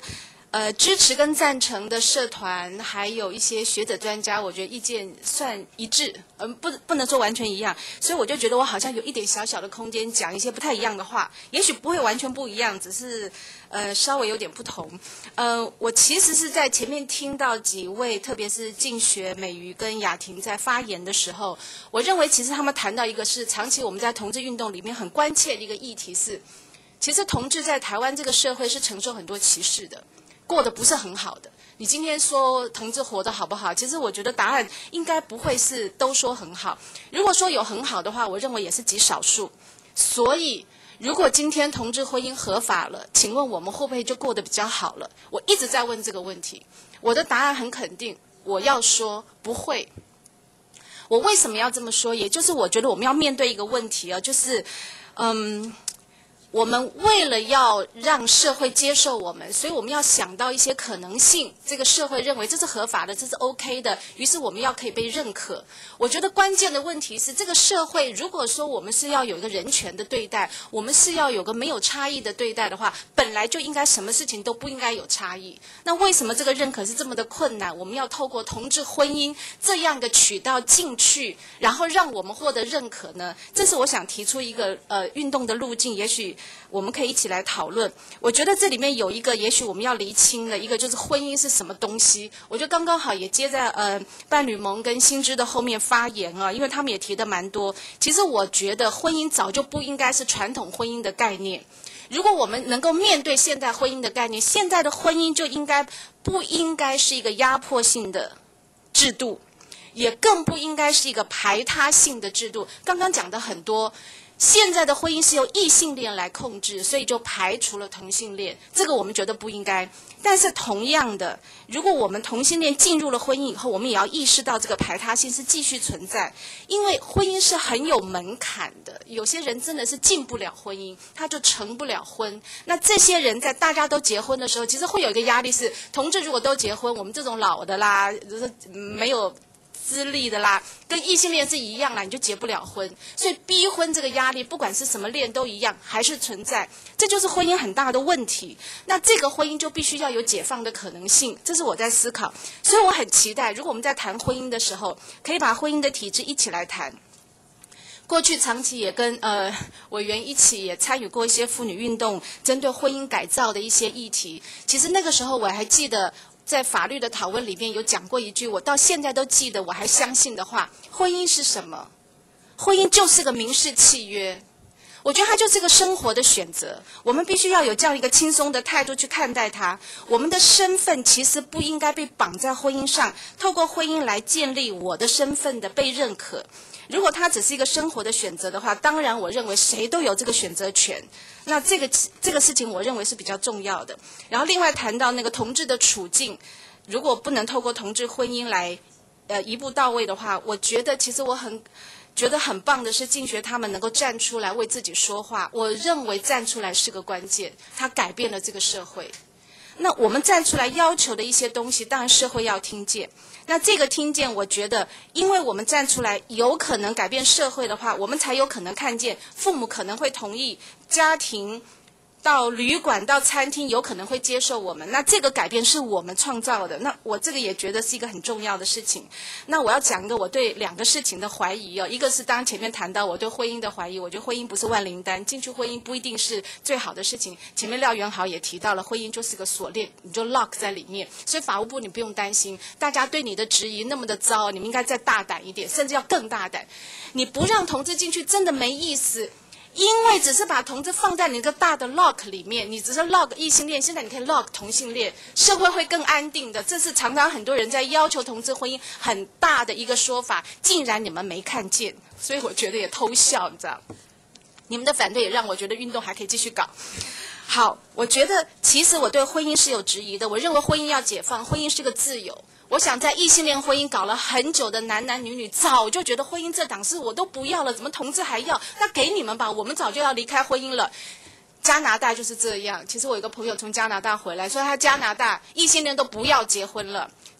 支持跟赞成的社团，还有一些学者专家，我觉得意见算一致，不能说完全一样，所以我就觉得我好像有一点小小的空间讲一些不太一样的话，也许不会完全不一样，只是稍微有点不同。我其实是在前面听到几位，特别是静学、美瑜跟雅婷在发言的时候，我认为其实他们谈到一个是长期我们在同志运动里面很关切的一个议题是，其实同志在台湾这个社会是承受很多歧视的。过得不是很好的，你今天说同志活得好不好？其实我觉得答案应该不会是都说很好。如果说有很好的话，我认为也是极少数。所以，如果今天同志婚姻合法了，请问我们会不会就过得比较好了？我一直在问这个问题，我的答案很肯定，我要说不会。我为什么要这么说？也就是我觉得我们要面对一个问题啊，就是我们为了要让社会接受我们，所以我们要想到一些可能性。这个社会认为这是合法的，这是 OK 的，于是我们要可以被认可。我觉得关键的问题是，这个社会如果说我们是要有一个人权的对待，我们是要有个没有差异的对待的话，本来就应该什么事情都不应该有差异。那为什么这个认可是这么的困难？我们要透过同志婚姻这样的渠道进去，然后让我们获得认可呢？这是我想提出一个运动的路径，也许我们可以一起来讨论。我觉得这里面有一个也许我们要厘清的一个，就是婚姻是什么东西。我觉得刚刚好也接在伴侣盟跟新知的后面发言啊，因为他们也提的蛮多。其实我觉得婚姻早就不应该是传统婚姻的概念。如果我们能够面对现代婚姻的概念，现在的婚姻就不应该是一个压迫性的制度，也更不应该是一个排他性的制度。刚刚讲的很多，现在的婚姻是由异性恋来控制，所以就排除了同性恋，这个我们觉得不应该。但是同样的，如果我们同性恋进入了婚姻以后，我们也要意识到这个排他性是继续存在，因为婚姻是很有门槛的，有些人真的是进不了婚姻，他就成不了婚。那这些人在大家都结婚的时候，其实会有一个压力是，同志如果都结婚，我们这种老的啦，就是没有资历的啦，跟异性恋是一样啦，你就结不了婚。所以逼婚这个压力，不管是什么恋都一样，还是存在。这就是婚姻很大的问题。那这个婚姻就必须要有解放的可能性，这是我在思考。所以我很期待，如果我们在谈婚姻的时候，可以把婚姻的体制一起来谈。过去长期也跟委员一起也参与过一些妇女运动，针对婚姻改造的一些议题。其实那个时候我还记得，在法律的讨论里面有讲过一句我到现在都记得，我还相信的话：婚姻是什么？婚姻就是个民事契约。我觉得它就是个生活的选择，我们必须要有这样一个轻松的态度去看待它。我们的身份其实不应该被绑在婚姻上，透过婚姻来建立我的身份的被认可。如果它只是一个生活的选择的话，当然我认为谁都有这个选择权。那这个事情我认为是比较重要的。然后另外谈到那个同志的处境，如果不能透过同志婚姻来一步到位的话，我觉得其实我觉得很棒的是静学他们能够站出来为自己说话。我认为站出来是个关键，它改变了这个社会。那我们站出来要求的一些东西，当然社会要听见。那这个听见，我觉得因为我们站出来有可能改变社会的话，我们才有可能看见父母可能会同意，家庭到旅馆到餐厅有可能会接受我们，那这个改变是我们创造的。那我这个也觉得是一个很重要的事情。那我要讲一个我对两个事情的怀疑哦，一个是当然前面谈到我对婚姻的怀疑，我觉得婚姻不是万灵丹，进去婚姻不一定是最好的事情。前面廖元豪也提到了，婚姻就是个锁链，你就 lock 在里面，所以法务部你不用担心，大家对你的质疑那么的糟，你们应该再大胆一点，甚至要更大胆。你不让同志进去真的没意思。因为只是把同志放在你那个大的 lock 里面，你只是 lock 异性恋，现在你可以 lock 同性恋，社会会更安定的。这是常常很多人在要求同志婚姻很大的一个说法，竟然你们没看见，所以我觉得也偷笑，你知道？你们的反对也让我觉得运动还可以继续搞。好，我觉得其实我对婚姻是有质疑的，我认为婚姻要解放，婚姻是个自由。我想在异性恋婚姻搞了很久的男男女女早就觉得婚姻这档事我都不要了，怎么同志还要？那给你们吧，我们早就要离开婚姻了。加拿大就是这样，其实我有个朋友从加拿大回来，说他加拿大异性恋都不要结婚了，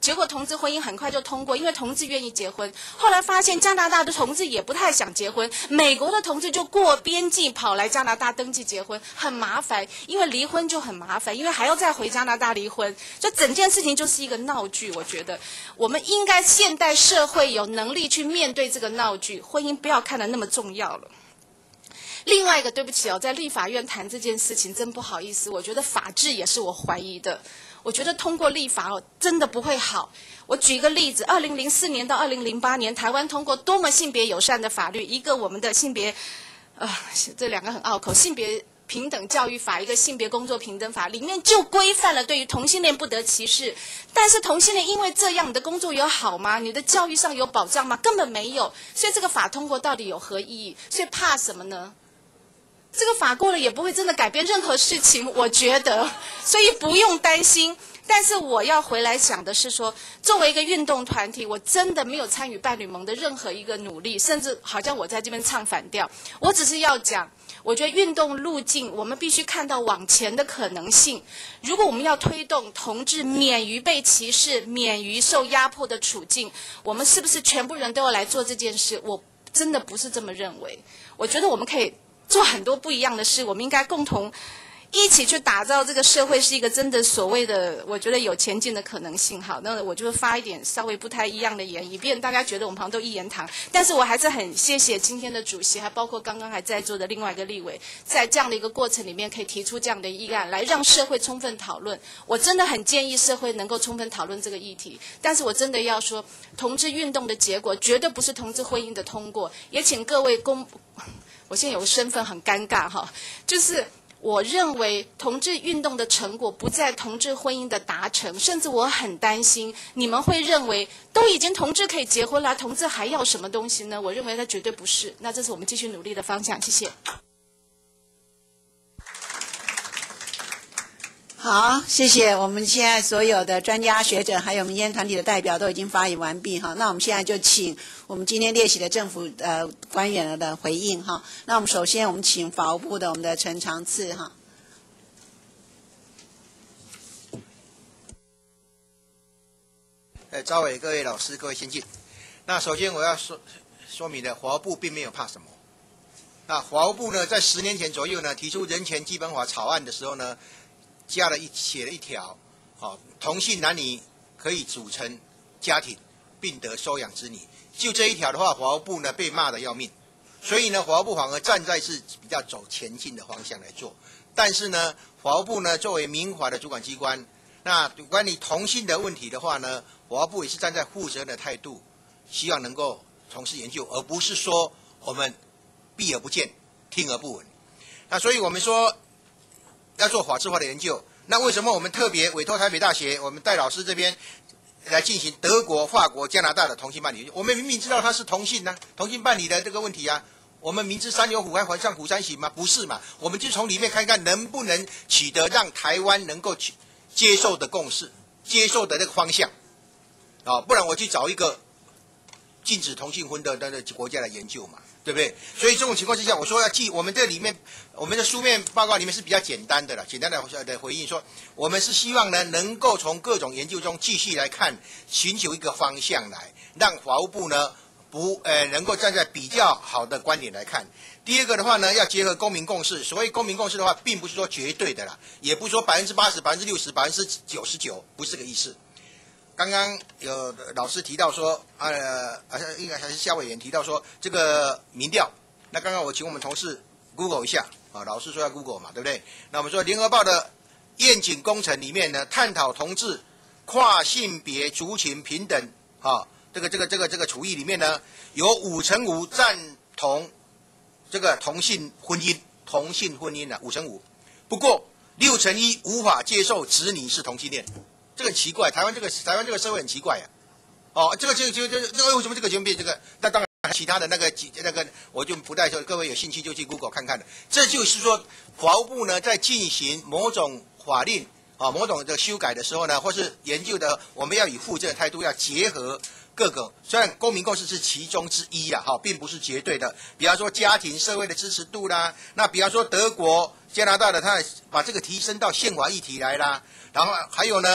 结果同志婚姻很快就通过，因为同志愿意结婚。后来发现加拿大的同志也不太想结婚，美国的同志就过边境跑来加拿大登记结婚，很麻烦，因为离婚就很麻烦，因为还要再回加拿大离婚，就整件事情就是一个闹剧。我觉得我们应该现代社会有能力去面对这个闹剧，婚姻不要看得那么重要了。另外一个，对不起哦，在立法院谈这件事情真不好意思，我觉得法治也是我怀疑的。我觉得通过立法哦，真的不会好。我举一个例子，2004年到2008年，台湾通过多么性别友善的法律，一个我们的性别，这两个很拗口，性别平等教育法，一个性别工作平等法，里面就规范了对于同性恋不得歧视。但是同性恋因为这样，你的工作有好吗？你的教育上有保障吗？根本没有。所以这个法通过到底有何意义？所以怕什么呢？这个法过了也不会真的改变任何事情，我觉得，所以不用担心。但是我要回来想的是说，作为一个运动团体，我真的没有参与伴侣盟的任何一个努力，甚至好像我在这边唱反调。我只是要讲，我觉得运动路径我们必须看到往前的可能性。如果我们要推动同志免于被歧视、免于受压迫的处境，我们是不是全部人都要来做这件事？我真的不是这么认为。我觉得我们可以做很多不一样的事，我们应该共同一起去打造这个社会是一个真的所谓的我觉得有前进的可能性。好，那我就发一点稍微不太一样的言，以便大家觉得我们好像都一言堂。但是我还是很谢谢今天的主席，还包括刚刚还在座的另外一个立委，在这样的一个过程里面可以提出这样的议案来让社会充分讨论。我真的很建议社会能够充分讨论这个议题。但是我真的要说，同志运动的结果绝对不是同志婚姻的通过。也请各位我现在有个身份很尴尬哈，就是我认为同志运动的成果不在同志婚姻的达成，甚至我很担心你们会认为都已经同志可以结婚了，同志还要什么东西呢？我认为它绝对不是。那这是我们继续努力的方向。谢谢。 好，谢谢。我们现在所有的专家学者还有民间团体的代表都已经发言完毕哈。那我们现在就请我们今天列席的政府官员的回应哈。那我们首先我们请法务部的我们的陈长次哈。 赵伟、各位老师、各位先进。那首先我要说明的，法务部并没有怕什么。那法务部呢，在10年前左右呢，提出人权基本法草案的时候呢，写了一条，同性男女可以组成家庭，并得收养子女。就这一条的话，法务部呢被骂得要命，所以呢，法务部反而站在是比较走前进的方向来做。但是呢，法务部呢作为民法的主管机关，那关于同性的问题的话呢，法务部也是站在负责任的态度，希望能够从事研究，而不是说我们避而不见，听而不闻。那所以我们说要做法制化的研究。那为什么我们特别委托台北大学，我们戴老师这边来进行德国、法国、加拿大的同性伴侣？我们明明知道他是同性啊，同性伴侣的这个问题啊，我们明知山有虎，还上虎山行吗？不是嘛？我们就从里面看看能不能取得让台湾能够接受的共识、接受的那个方向不然我去找一个禁止同性婚的国家来研究嘛。对不对？所以这种情况之下，我说要我们这里面，我们的书面报告里面是比较简单的了，简单的回应说，我们是希望呢能够从各种研究中继续来看，寻求一个方向来，让法务部呢能够站在比较好的观点来看。第二个的话呢，要结合公民共识。所谓公民共识的话，并不是说绝对的啦，也不是说80%、60%、99%，不是这个意思。刚刚有老师提到说，应该还是夏委员提到说这个民调。那刚刚我请我们同事 Google 一下老师说要 Google 嘛，对不对？那我们说联合报的愿景工程里面呢，探讨同志跨性别族群平等这个处议里面呢，有5%赞同这个同性婚姻5%，不过6%无法接受子女是同性恋。这个很奇怪，台湾这个社会很奇怪呀。这个为什么这个节目变这个？那当然其他的那个我就不带说，各位有兴趣就去 Google 看看的。这就是说，法务部呢在进行某种法令某种的修改的时候呢，或是研究的，我们要以负责的态度，要结合各个。虽然公民共识是其中之一啦，并不是绝对的。比方说家庭社会的支持度啦，那比方说德国、加拿大的，他把这个提升到宪法议题来啦，然后还有呢。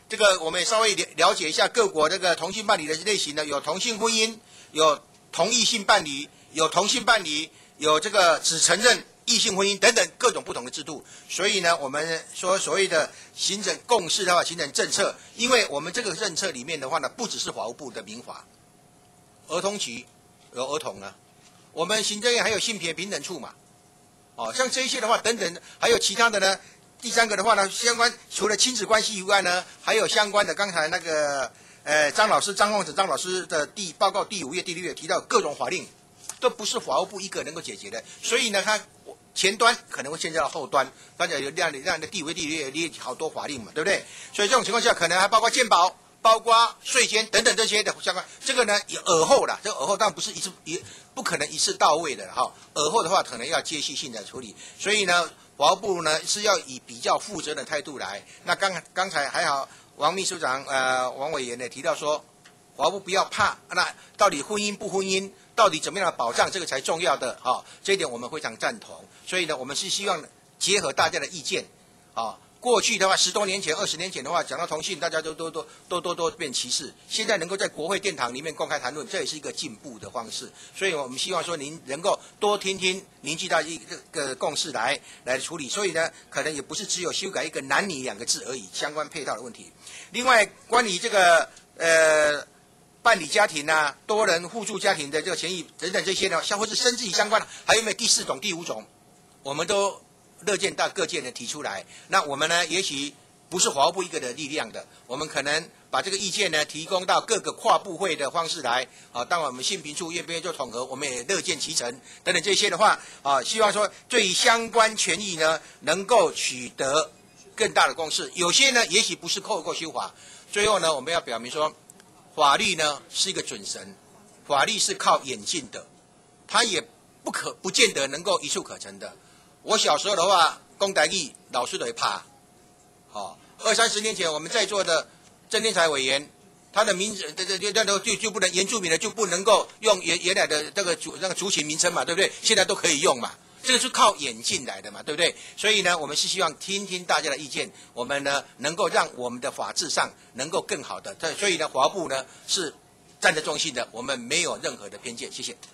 这个我们也稍微了解一下各国这个同性伴侣的类型呢，有同性婚姻，有同异性伴侣，有同性伴侣，有这个只承认异性婚姻等等各种不同的制度。所以呢，我们说所谓的形成共识的话，形成政策，因为我们这个政策里面的话呢，不只是法务部的民法，儿童局有儿童呢，我们行政院还有性别平等处嘛，像这一些的话等等，还有其他的呢。第三个的话呢，相关除了亲子关系以外呢，还有相关的刚才那个张老师张凤子张老师的报告第5页第6页提到各种法令，都不是法务部一个能够解决的，所以呢，它前端可能会牵涉到后端，大家有让的第5页第6页列好多法令嘛，对不对？所以这种情况下，可能还包括健保、包括税监等等这些的相关，这个呢也尔后啦，这个尔后当然不是不可能一次到位的哈，尔后的话可能要接续性的处理，所以呢。法务部呢是要以比较负责的态度来。那刚才还好，王秘书长王委员呢提到说，法务部不要怕，那到底婚姻不婚姻，到底怎么样的保障，这个才重要的哈。这一点我们非常赞同。所以呢，我们是希望结合大家的意见啊。过去的话，10多年前、20年前的话，讲到同性，大家都变歧视。现在能够在国会殿堂里面公开谈论，这也是一个进步的方式。所以我们希望说，您能够多听听，凝聚到一个共识来处理。所以呢，可能也不是只有修改一个男女2个字而已，相关配套的问题。另外，关于这个伴侣家庭啊、多人互助家庭的这个权益等等这些呢，或是生殖相关的，还有没有第4种、第5种，我们都乐见到各界的提出来，那我们呢，也许不是法务部一个的力量的，我们可能把这个意见呢提供到各个跨部会的方式来，当然我们性平处愿不愿意做统合，我们也乐见其成等等这些的话，希望说对于相关权益呢能够取得更大的共识。有些呢，也许不是透过修法，最后呢，我们要表明说，法律呢是一个准绳，法律是靠演进的，它也不见得能够一触可成的。我小时候的话，讲台语老师都会怕。20-30年前我们在座的郑天才委员，他的名字就不能原住民的就不能够用原来的那个族群名称嘛，对不对？现在都可以用嘛，这个是靠演进来的嘛，对不对？所以呢，我们是希望听听大家的意见，我们呢能够让我们的法制上能够更好的。所以呢，法务部呢是站得中心的，我们没有任何的偏见。谢谢。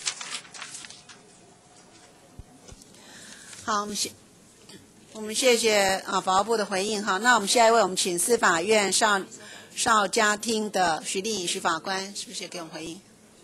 好，我们谢谢法务部的回应哈。那我们下一位，我们请司法院少家厅的徐丽颖徐法官，是不是也给我们回应？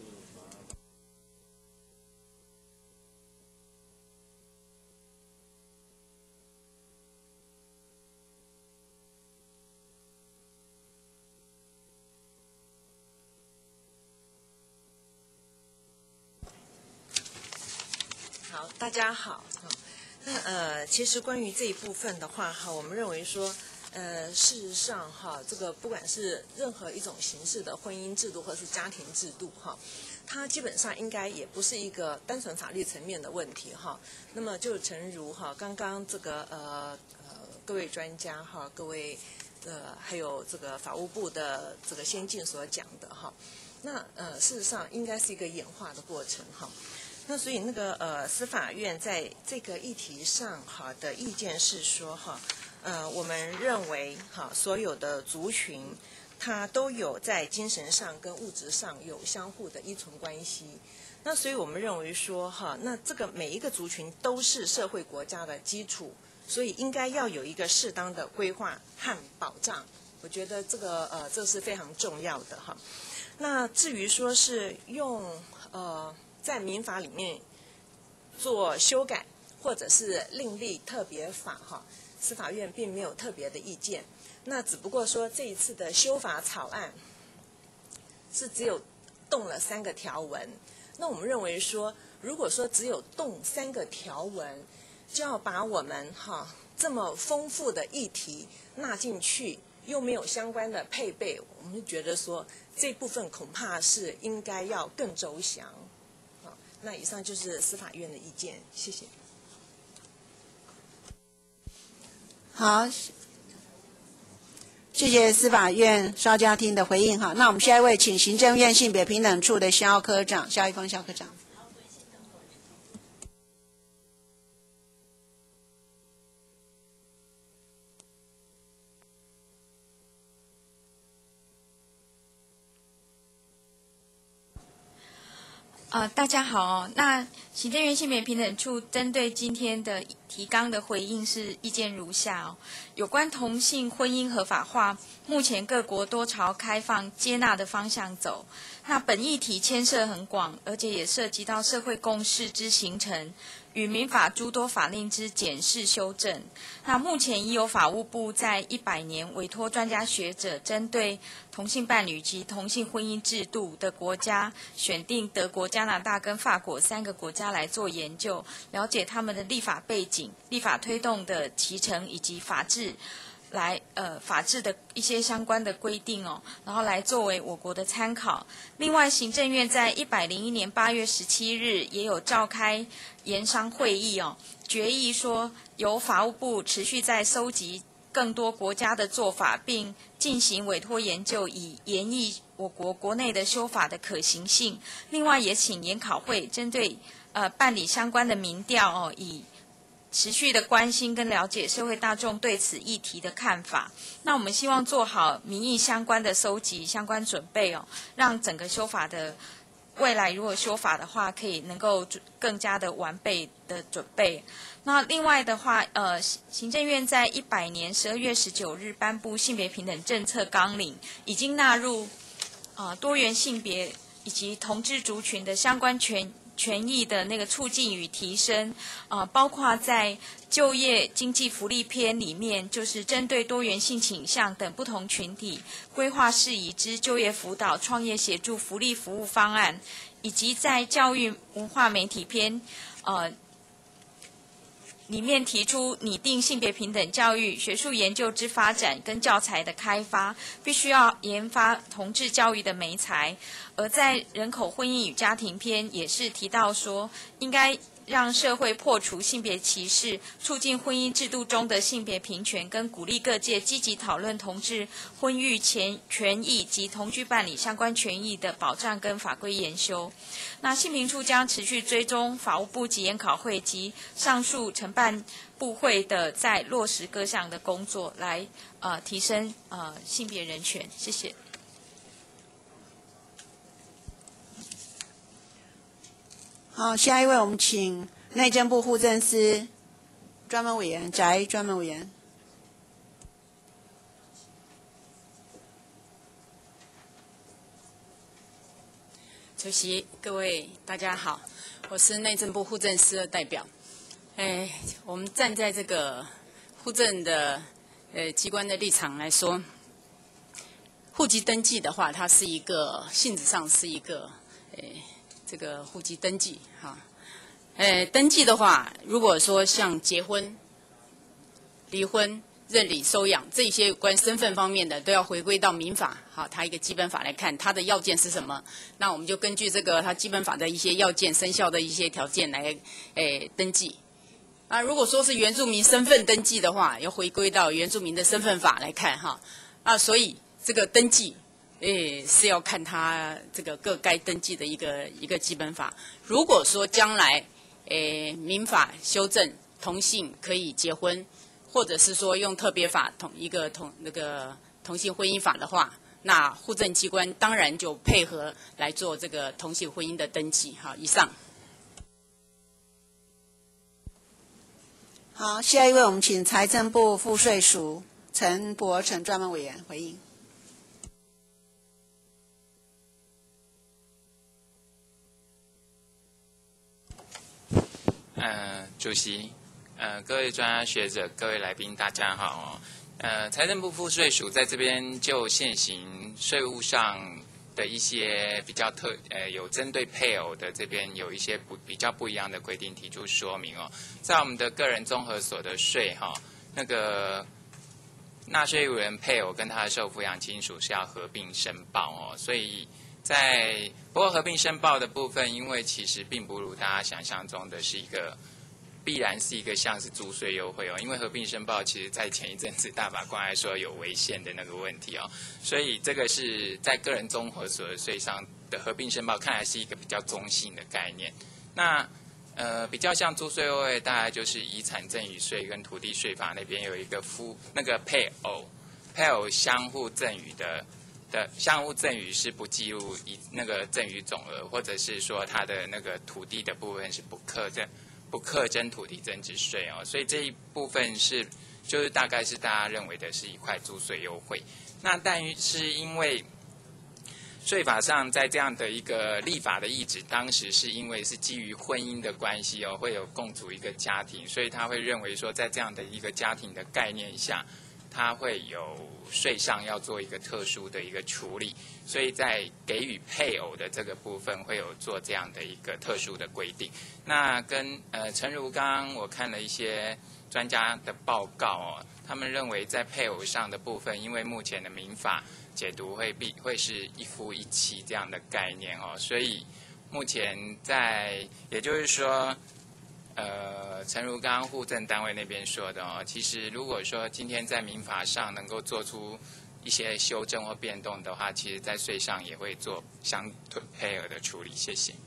好，大家好。那其实关于这一部分的话，我们认为说，事实上这个不管是任何一种形式的婚姻制度或是家庭制度它基本上应该也不是一个单纯法律层面的问题那么就诚如刚刚这个各位专家各位还有这个法务部的这个先进所讲的那事实上应该是一个演化的过程那所以那个司法院在这个议题上的意见是说我们认为所有的族群它都有在精神上跟物质上有相互的依存关系。那所以我们认为说那这个每一个族群都是社会国家的基础，所以应该要有一个适当的规划和保障。我觉得这是非常重要的那至于说是用在民法里面做修改，或者是另立特别法司法院并没有特别的意见。那只不过说这一次的修法草案是只有动了3个条文。那我们认为说，如果说只有动3个条文，就要把我们这么丰富的议题纳进去，又没有相关的配备，我们就觉得说这部分恐怕是应该要更周详。那以上就是司法院的意见，谢谢。 好，谢谢司法院少家厅的回应那我们下一位请行政院性别平等处的萧科长萧一峰萧科长。 大家好哦。那行政院性别平等处针对今天的提纲的回应是意见如下哦。有关同性婚姻合法化，目前各国多朝开放接纳的方向走。那本议题牵涉很广，而且也涉及到社会共识之形成与民法诸多法令之检视修正。那目前已有法务部在100年委托专家学者，针对同性伴侣及同性婚姻制度的国家，选定德国、加拿大跟法国3个国家来做研究，了解他们的立法背景、立法推动的期程以及法制的一些相关的规定哦，然后来作为我国的参考。另外，行政院在101年8月17日也有召开研商会议哦，决议说由法务部持续在收集更多国家的做法，并进行委托研究，以研议我国国内的修法的可行性。另外，也请研考会针对办理相关的民调哦，以持续的关心跟了解社会大众对此议题的看法。那我们希望做好民意相关的收集、相关准备哦，让整个修法的未来如果修法的话，可以能够更加的完备的准备。那另外的话，行政院在100年12月19日颁布性别平等政策纲领，已经纳入多元性别以及同志族群的相关权益的那个促进与提升，包括在就业经济福利篇里面，就是针对多元性倾向等不同群体规划适宜之就业辅导、创业协助福利服务方案，以及在教育文化媒体篇，里面提出拟定性别平等教育、学术研究之发展跟教材的开发，必须要研发同志教育的媒材。而在人口婚姻与家庭篇也是提到说，应该让社会破除性别歧视，促进婚姻制度中的性别平权，跟鼓励各界积极讨论同志婚育权益及同居伴侣相关权益的保障跟法规研修。那性平处将持续追踪法务部及研考会及上述承办部会的在落实各项的工作，来提升性别人权。谢谢。 好，下一位我们请内政部户政司专门委员翟专门委员。 主席、各位大家好，我是内政部户政司的代表。我们站在这个户政的机关的立场来说，户籍登记的话，它是一个性质上是一个这个户籍登记哈。登记的话，如果说像结婚、离婚、认领、收养这些有关身份方面的，都要回归到民法，好，它一个基本法来看，它的要件是什么？那我们就根据这个它基本法的一些要件、生效的一些条件来登记。如果说是原住民身份登记的话，要回归到原住民的身份法来看哈。所以这个登记，是要看它这个各该登记的一个基本法。如果说将来民法修正同性可以结婚，或者是说用特别法同性婚姻法的话，那户政机关当然就配合来做这个同性婚姻的登记。好，以上。 好，下一位我们请财政部赋税署陈柏成专门委员回应。 主席，各位专家学者，各位来宾，大家好财政部赋税署在这边就现行税务上的一些比较有针对配偶的这边有一些比较不一样的规定提出说明哦。在我们的个人综合所得税那个纳税义务人配偶跟他的受抚养亲属是要合并申报哦，所以不过合并申报的部分，因为其实并不如大家想象中的是必然是一个像是租税优惠哦，因为合并申报其实在前一阵子大法官还说有违宪的那个问题哦，所以这个是在个人综合所得税上的合并申报，看来是一个比较中性的概念。那比较像租税优惠，大概就是遗产赠与税跟土地税法那边有一个配偶相互赠与的的相互赠与是不计入那个赠与总额，或者是说它的那个土地的部分是不课征土地增值税哦，所以这一部分就是大概是大家认为的是一块租税优惠。那但是因为税法上在这样的一个立法的意旨，当时是因为是基于婚姻的关系哦，会有共组一个家庭，所以他会认为说，在这样的一个家庭的概念下，他会有税上要做一个特殊的一个处理，所以在给予配偶的这个部分会有做这样的一个特殊的规定。那跟诚如刚刚我看了一些专家的报告哦，他们认为在配偶上的部分，因为目前的民法解读会是一夫一妻这样的概念哦，所以目前也就是说，诚如刚刚户政单位那边说的哦，其实如果说今天在民法上能够做出一些修正或变动的话，其实在税上也会做相对配额的处理。谢谢。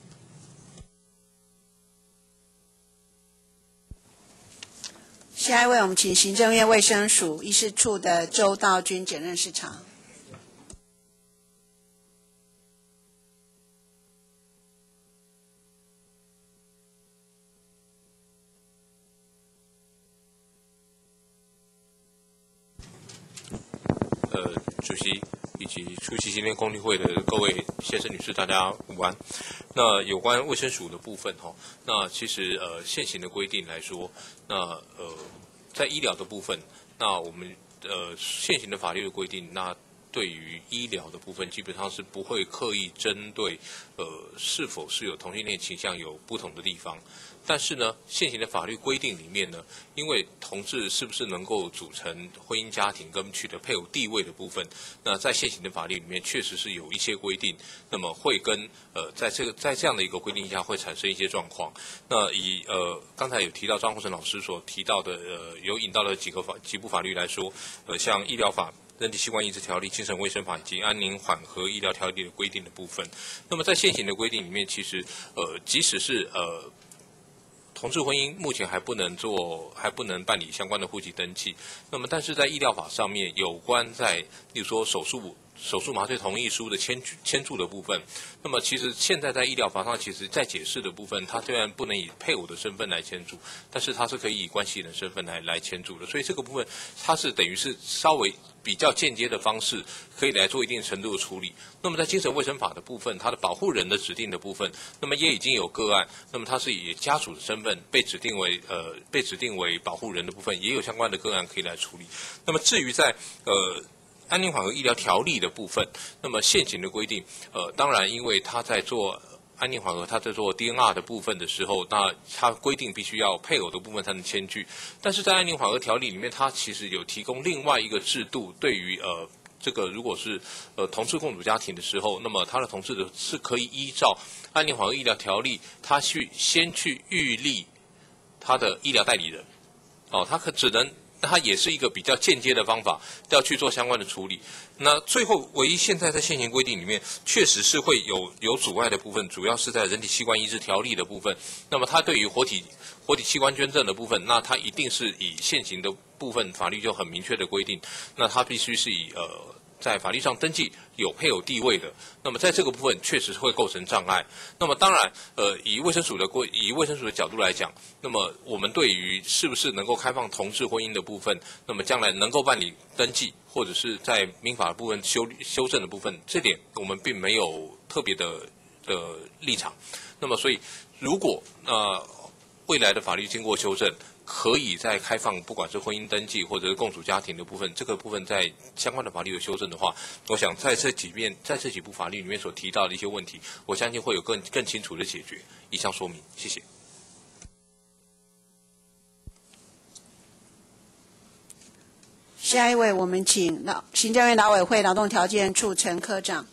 下一位，我们请行政院卫生署医事处的周道君检任市长。 主席以及出席今天公听会的各位先生女士，大家午安。那有关卫生署的部分哈，那其实现行的规定来说，那在医疗的部分，那我们现行的法律的规定，那对于医疗的部分，基本上是不会刻意针对是否是有同性恋倾向有不同的地方。但是呢，现行的法律规定里面呢，因为同志是不是能够组成婚姻家庭跟取得配偶地位的部分，那在现行的法律里面确实是有一些规定，那么会跟在这样的一个规定下会产生一些状况。那以刚才有提到张宏成老师所提到的有引到的几部法律来说，像医疗法、人体器官移植条例、精神卫生法以及安宁缓和医疗条例的规定的部分，那么在现行的规定里面，其实即使是同志婚姻目前还不能办理相关的户籍登记。那么，但是在医疗法上面，有关在例如说手术麻醉同意书的签注的部分，那么其实现在在医疗法上，其实在解释的部分，它虽然不能以配偶的身份来签注，但是它是可以以关系人身份来签注的。所以这个部分，它是等于是稍微比较间接的方式，可以来做一定程度的处理。那么在精神卫生法的部分，它的保护人的指定的部分，那么也已经有个案，那么它是以家属的身份被指定为保护人的部分，也有相关的个案可以来处理。那么至于在安宁缓和医疗条例的部分，那么现行的规定，当然因为他在做安宁缓和，他在做 DNR 的部分的时候，那他规定必须要配偶的部分才能签具，但是在安宁缓和条例里面，它其实有提供另外一个制度，对于这个如果是同志共组家庭的时候，那么他的同志的是可以依照安宁缓和医疗条例，他先去预立他的医疗代理人，它也是一个比较间接的方法，要去做相关的处理。那最后，唯一现在在现行规定里面，确实是会有阻碍的部分，主要是在人体器官移植条例的部分。那么，它对于活体器官捐赠的部分，那它一定是以现行的部分法律就很明确的规定，那它必须是以在法律上登记有配偶地位的，那么在这个部分确实会构成障碍。那么当然，以卫生署的角度来讲，那么我们对于是不是能够开放同志婚姻的部分，那么将来能够办理登记，或者是在民法的部分修正的部分，这点我们并没有特别的立场。那么所以，如果未来的法律经过修正，可以再开放，不管是婚姻登记或者是共组家庭的部分，这个部分在相关的法律的修正的话，我想在这几部法律里面所提到的一些问题，我相信会有更清楚的解决。以上说明，谢谢。 下一位，我们请行政院劳委会劳动条件处陈科长。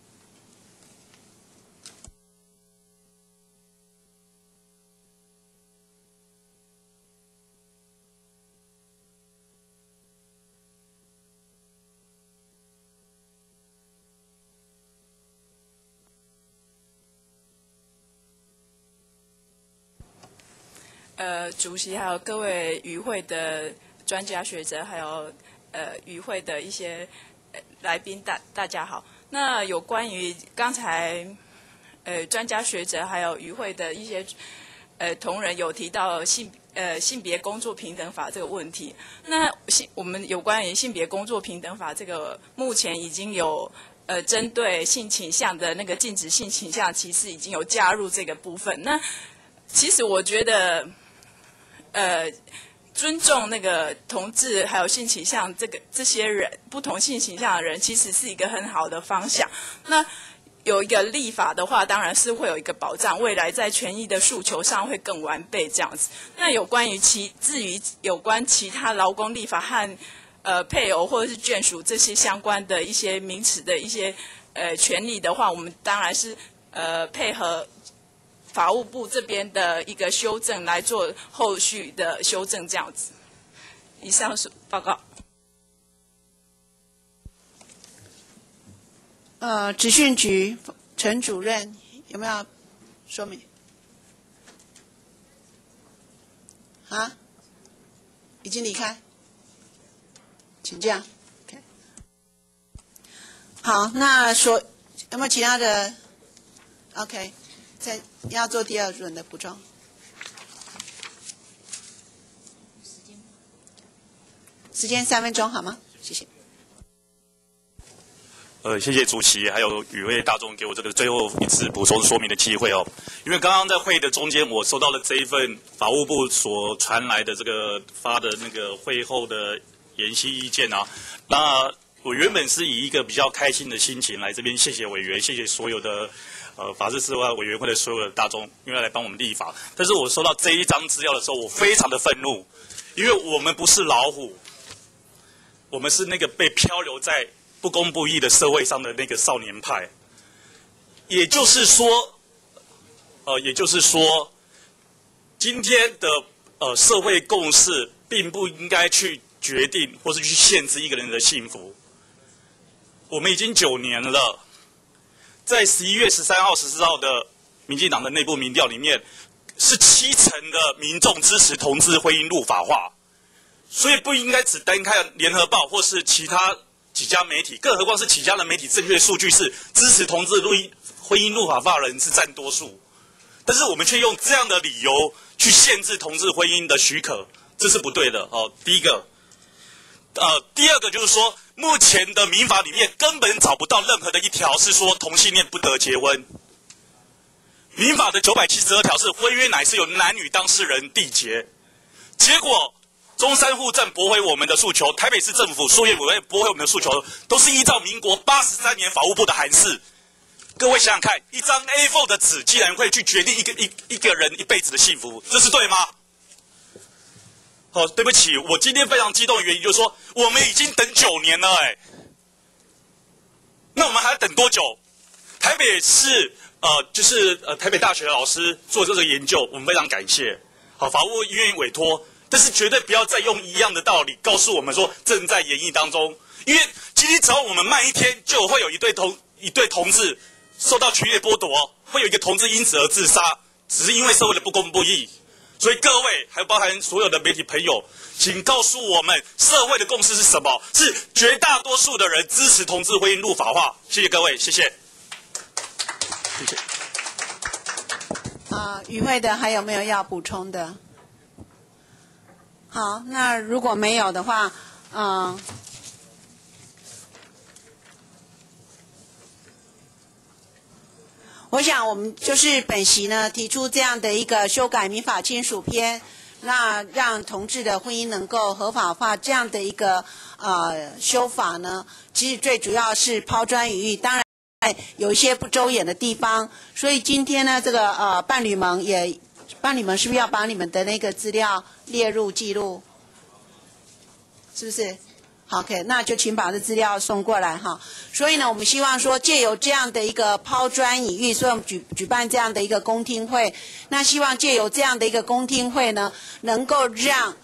主席还有各位与会的专家学者，还有与会的一些来宾大家好。那有关于刚才专家学者还有与会的一些同仁有提到性别工作平等法这个问题。那我们有关于性别工作平等法这个，目前已经有针对性倾向的那个禁止性倾向歧视已经有加入这个部分。那其实我觉得尊重那个同志还有性倾向这些人不同性倾向的人，其实是一个很好的方向。那有一个立法的话，当然是会有一个保障，未来在权益的诉求上会更完备这样子。那有关于至于有关其他劳工立法和配偶或者是眷属这些相关的一些名词的一些权利的话，我们当然是配合法务部这边的一个修正来做后续的修正这样子。以上是报告。 职训局陈主任有没有说明？啊？已经离开，请假。好，那有没有其他的 ？OK， 要做第二轮的补充。时间3分钟好吗？谢谢。 谢谢主席还有与会大众给我这个最后一次补充说明的机会哦。因为刚刚在会议的中间，我收到了这一份法务部所传来的这个发的那个会后的研析意见啊。那我原本是以一个比较开心的心情来这边谢谢委员，谢谢所有的法制司法委员会的所有的大众，因为来帮我们立法。但是我收到这一张资料的时候，我非常的愤怒，因为我们不是老虎，我们是那个被漂流在不公不义的社会上的那个少年派，也就是说，今天的社会共识并不应该去决定或是去限制一个人的幸福。我们已经9年了，在11月13号、14号的民进党的内部民调里面，是70%的民众支持同志婚姻入法化，所以不应该只单看联合报或是其他几家媒体，更何况是几家的媒体正确的数据是支持同志婚姻入法化的人是占多数，但是我们却用这样的理由去限制同志婚姻的许可，这是不对的哦。第一个，第二个就是说，目前的民法里面根本找不到任何的一条是说同性恋不得结婚。民法的972条是婚约乃是由男女当事人缔结，结果中山户政驳回我们的诉求，台北市政府诉愿委员会驳回我们的诉求，都是依照民国83年法务部的函释。各位想想看，一张 A4 的纸竟然会去决定一个人一辈子的幸福，这是对吗？对不起，我今天非常激动的原因就是说，我们已经等9年了那我们还要等多久？台北市台北大学的老师做这个研究，我们非常感谢。法务愿意委托。但是绝对不要再用一样的道理告诉我们说正在研议当中，因为今天只要我们慢一天，就会有一对同志受到权益剥夺，会有一个同志因此而自杀，只是因为社会的不公不义。所以各位还有包含所有的媒体朋友，请告诉我们社会的共识是什么？是绝大多数的人支持同志婚姻入法化。谢谢各位，谢谢。谢谢。 与会的还有没有要补充的？好，那如果没有的话，我想我们就是本席呢提出这样的一个修改民法亲属篇，那让同志的婚姻能够合法化这样的一个修法呢，其实最主要是抛砖引玉，当然有一些不周延的地方，所以今天呢，这个伴侣盟是不是要把你们的那个资料列入记录？是不是？好 ，OK， 那就请把这资料送过来哈。所以呢，我们希望说借由这样的一个抛砖引玉，所以我们举办这样的一个公听会。那希望借由这样的一个公听会呢，能够让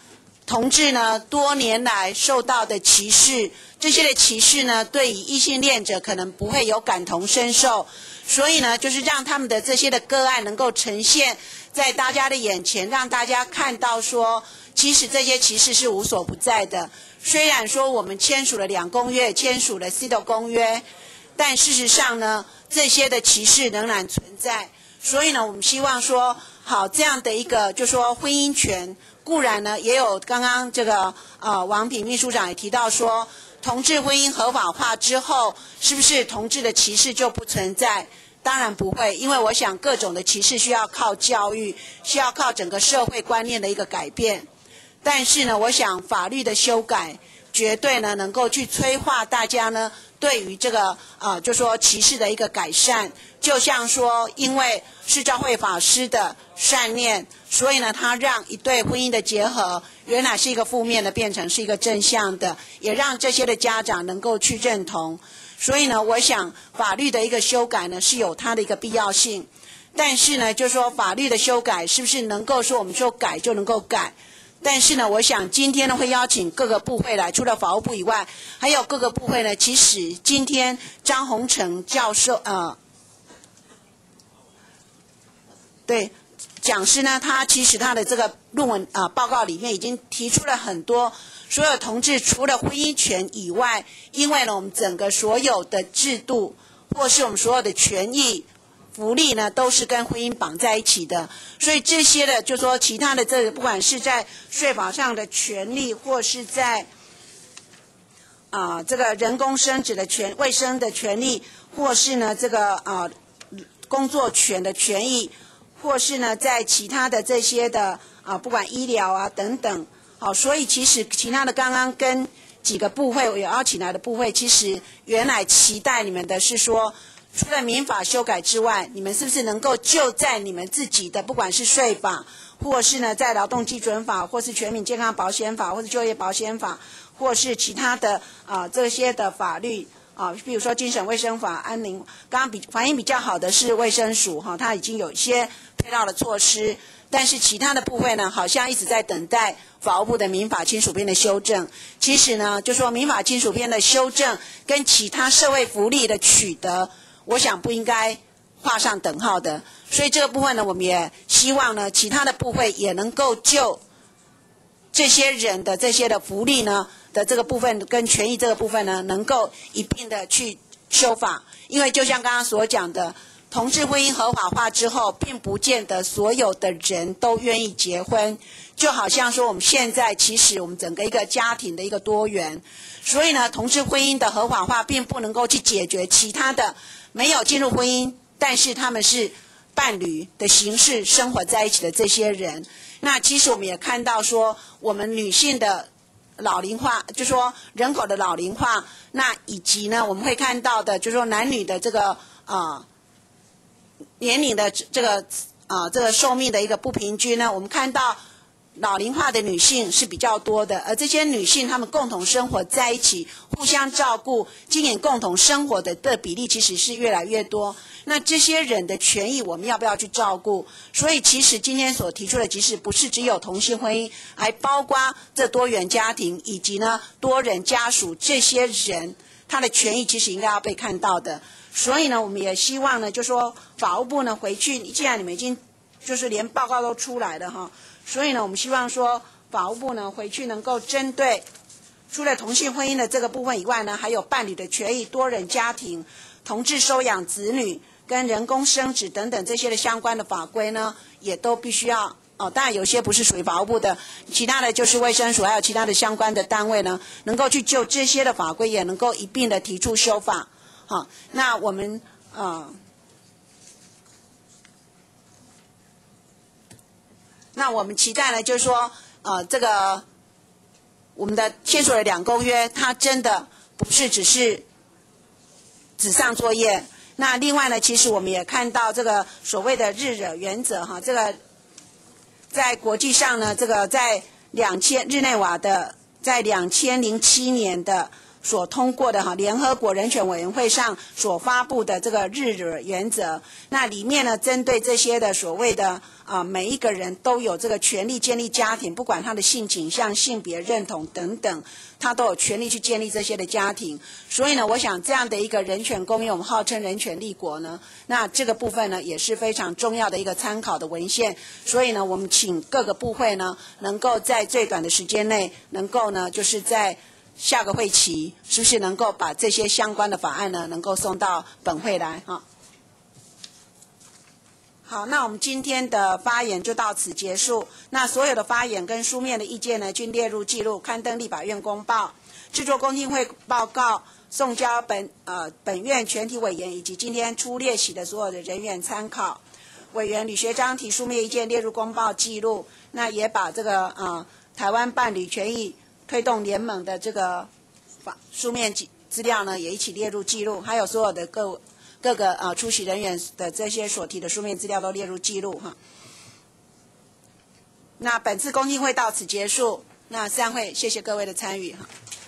同志呢多年来受到的歧视，这些的歧视呢对于异性恋者可能不会有感同身受，所以呢就是让他们的这些的个案能够呈现在大家的眼前，让大家看到说其实这些歧视是无所不在的。虽然说我们签署了2公约，签署了 CEDAW 公约，但事实上呢这些的歧视仍然存在。所以呢我们希望说好这样的一个就说婚姻权，固然呢也有刚刚这个王品秘书长也提到说，同志婚姻合法化之后是不是同志的歧视就不存在？当然不会，因为我想各种的歧视需要靠教育，需要靠整个社会观念的一个改变。但是呢我想法律的修改绝对呢能够去催化大家呢对于这个就说歧视的一个改善。就像说因为释教会法师的善念，所以呢他让一对婚姻的结合原来是一个负面的变成是一个正向的，也让这些的家长能够去认同。所以呢我想法律的一个修改呢是有它的一个必要性，但是呢就说法律的修改是不是能够说我们说改就能够改？但是呢我想今天呢会邀请各个部会来，除了法务部以外还有各个部会呢，其实今天张宏成教授对讲师呢他其实他的这个论文报告里面已经提出了很多所有同志除了婚姻权以外，因为呢我们整个所有的制度或是我们所有的权益福利呢都是跟婚姻绑在一起的，所以这些的就说其他的这个不管是在税法上的权利，或是在这个人工生殖的卫生的权利，或是呢这个工作权的权益，或是呢在其他的这些的不管医疗等等。好，所以其实其他的刚刚跟几个部会我邀请来的部会，其实原来期待你们的是说，除了民法修改之外，你们是不是能够就在你们自己的不管是税法，或是呢在劳动基准法，或是全民健康保险法，或是就业保险法，或是其他的这些的法律比如说精神卫生法、安宁，刚刚反应比较好的是卫生署它已经有一些配套的措施，但是其他的部会呢好像一直在等待法务部的民法亲属编的修正。其实呢就说民法亲属编的修正跟其他社会福利的取得，我想不应该画上等号的。所以这个部分呢我们也希望呢其他的部会也能够就这些人的这些的福利呢的这个部分跟权益这个部分呢能够一并的去修法。因为就像刚刚所讲的，同志婚姻合法化之后并不见得所有的人都愿意结婚，就好像说我们现在其实我们整个一个家庭的一个多元，所以呢同志婚姻的合法化并不能够去解决其他的没有进入婚姻但是他们是伴侣的形式生活在一起的这些人。那其实我们也看到说我们女性的老龄化，就说人口的老龄化，那以及呢我们会看到的就是说男女的这个年龄的这个寿命的一个不平均呢，我们看到老龄化的女性是比较多的，而这些女性她们共同生活在一起，互相照顾，经营共同生活的比例其实是越来越多。那这些人的权益我们要不要去照顾？所以其实今天所提出的其实不是只有同性婚姻，还包括这多元家庭以及呢多人家属，这些人他的权益其实应该要被看到的。所以呢我们也希望呢就说法务部呢回去，既然你们已经就是连报告都出来了所以呢我们希望说法务部呢回去能够针对除了同性婚姻的这个部分以外呢，还有伴侣的权益、多人家庭、同志收养子女跟人工生殖等等这些的相关的法规呢，也都必须要当然有些不是属于法务部的，其他的就是卫生署还有其他的相关的单位呢，能够去就这些的法规也能够一并的提出修法。那我们期待呢就是说这个我们的签署了2公约，它真的不是只是纸上作业。那另外呢其实我们也看到这个所谓的日惹原则这个在国际上呢，这个在日内瓦的在2007年的所通过的联合国人权委员会上所发布的这个日原则，那里面呢针对这些的所谓的每一个人都有这个权利建立家庭，不管他的性倾向、性别认同等等，他都有权利去建立这些的家庭。所以呢，我想这样的一个人权公约，我们号称人权立国呢，那这个部分呢也是非常重要的一个参考的文献。所以呢，我们请各个部会呢能够在最短的时间内，能够呢就是在下个会期，是不是能够把这些相关的法案呢能够送到本会来啊？好，那我们今天的发言就到此结束。那所有的发言跟书面的意见呢，均列入记录，刊登立法院公报，制作公听会报告，送交本院全体委员以及今天出列席的所有的人员参考。委员吕学章提书面意见列入公报记录，那也把这个台湾伴侣权益推动联盟的这个书面资料呢，也一起列入记录，还有所有的各个出席人员的这些所提的书面资料都列入记录哈。那本次公听会到此结束，那散会，谢谢各位的参与哈。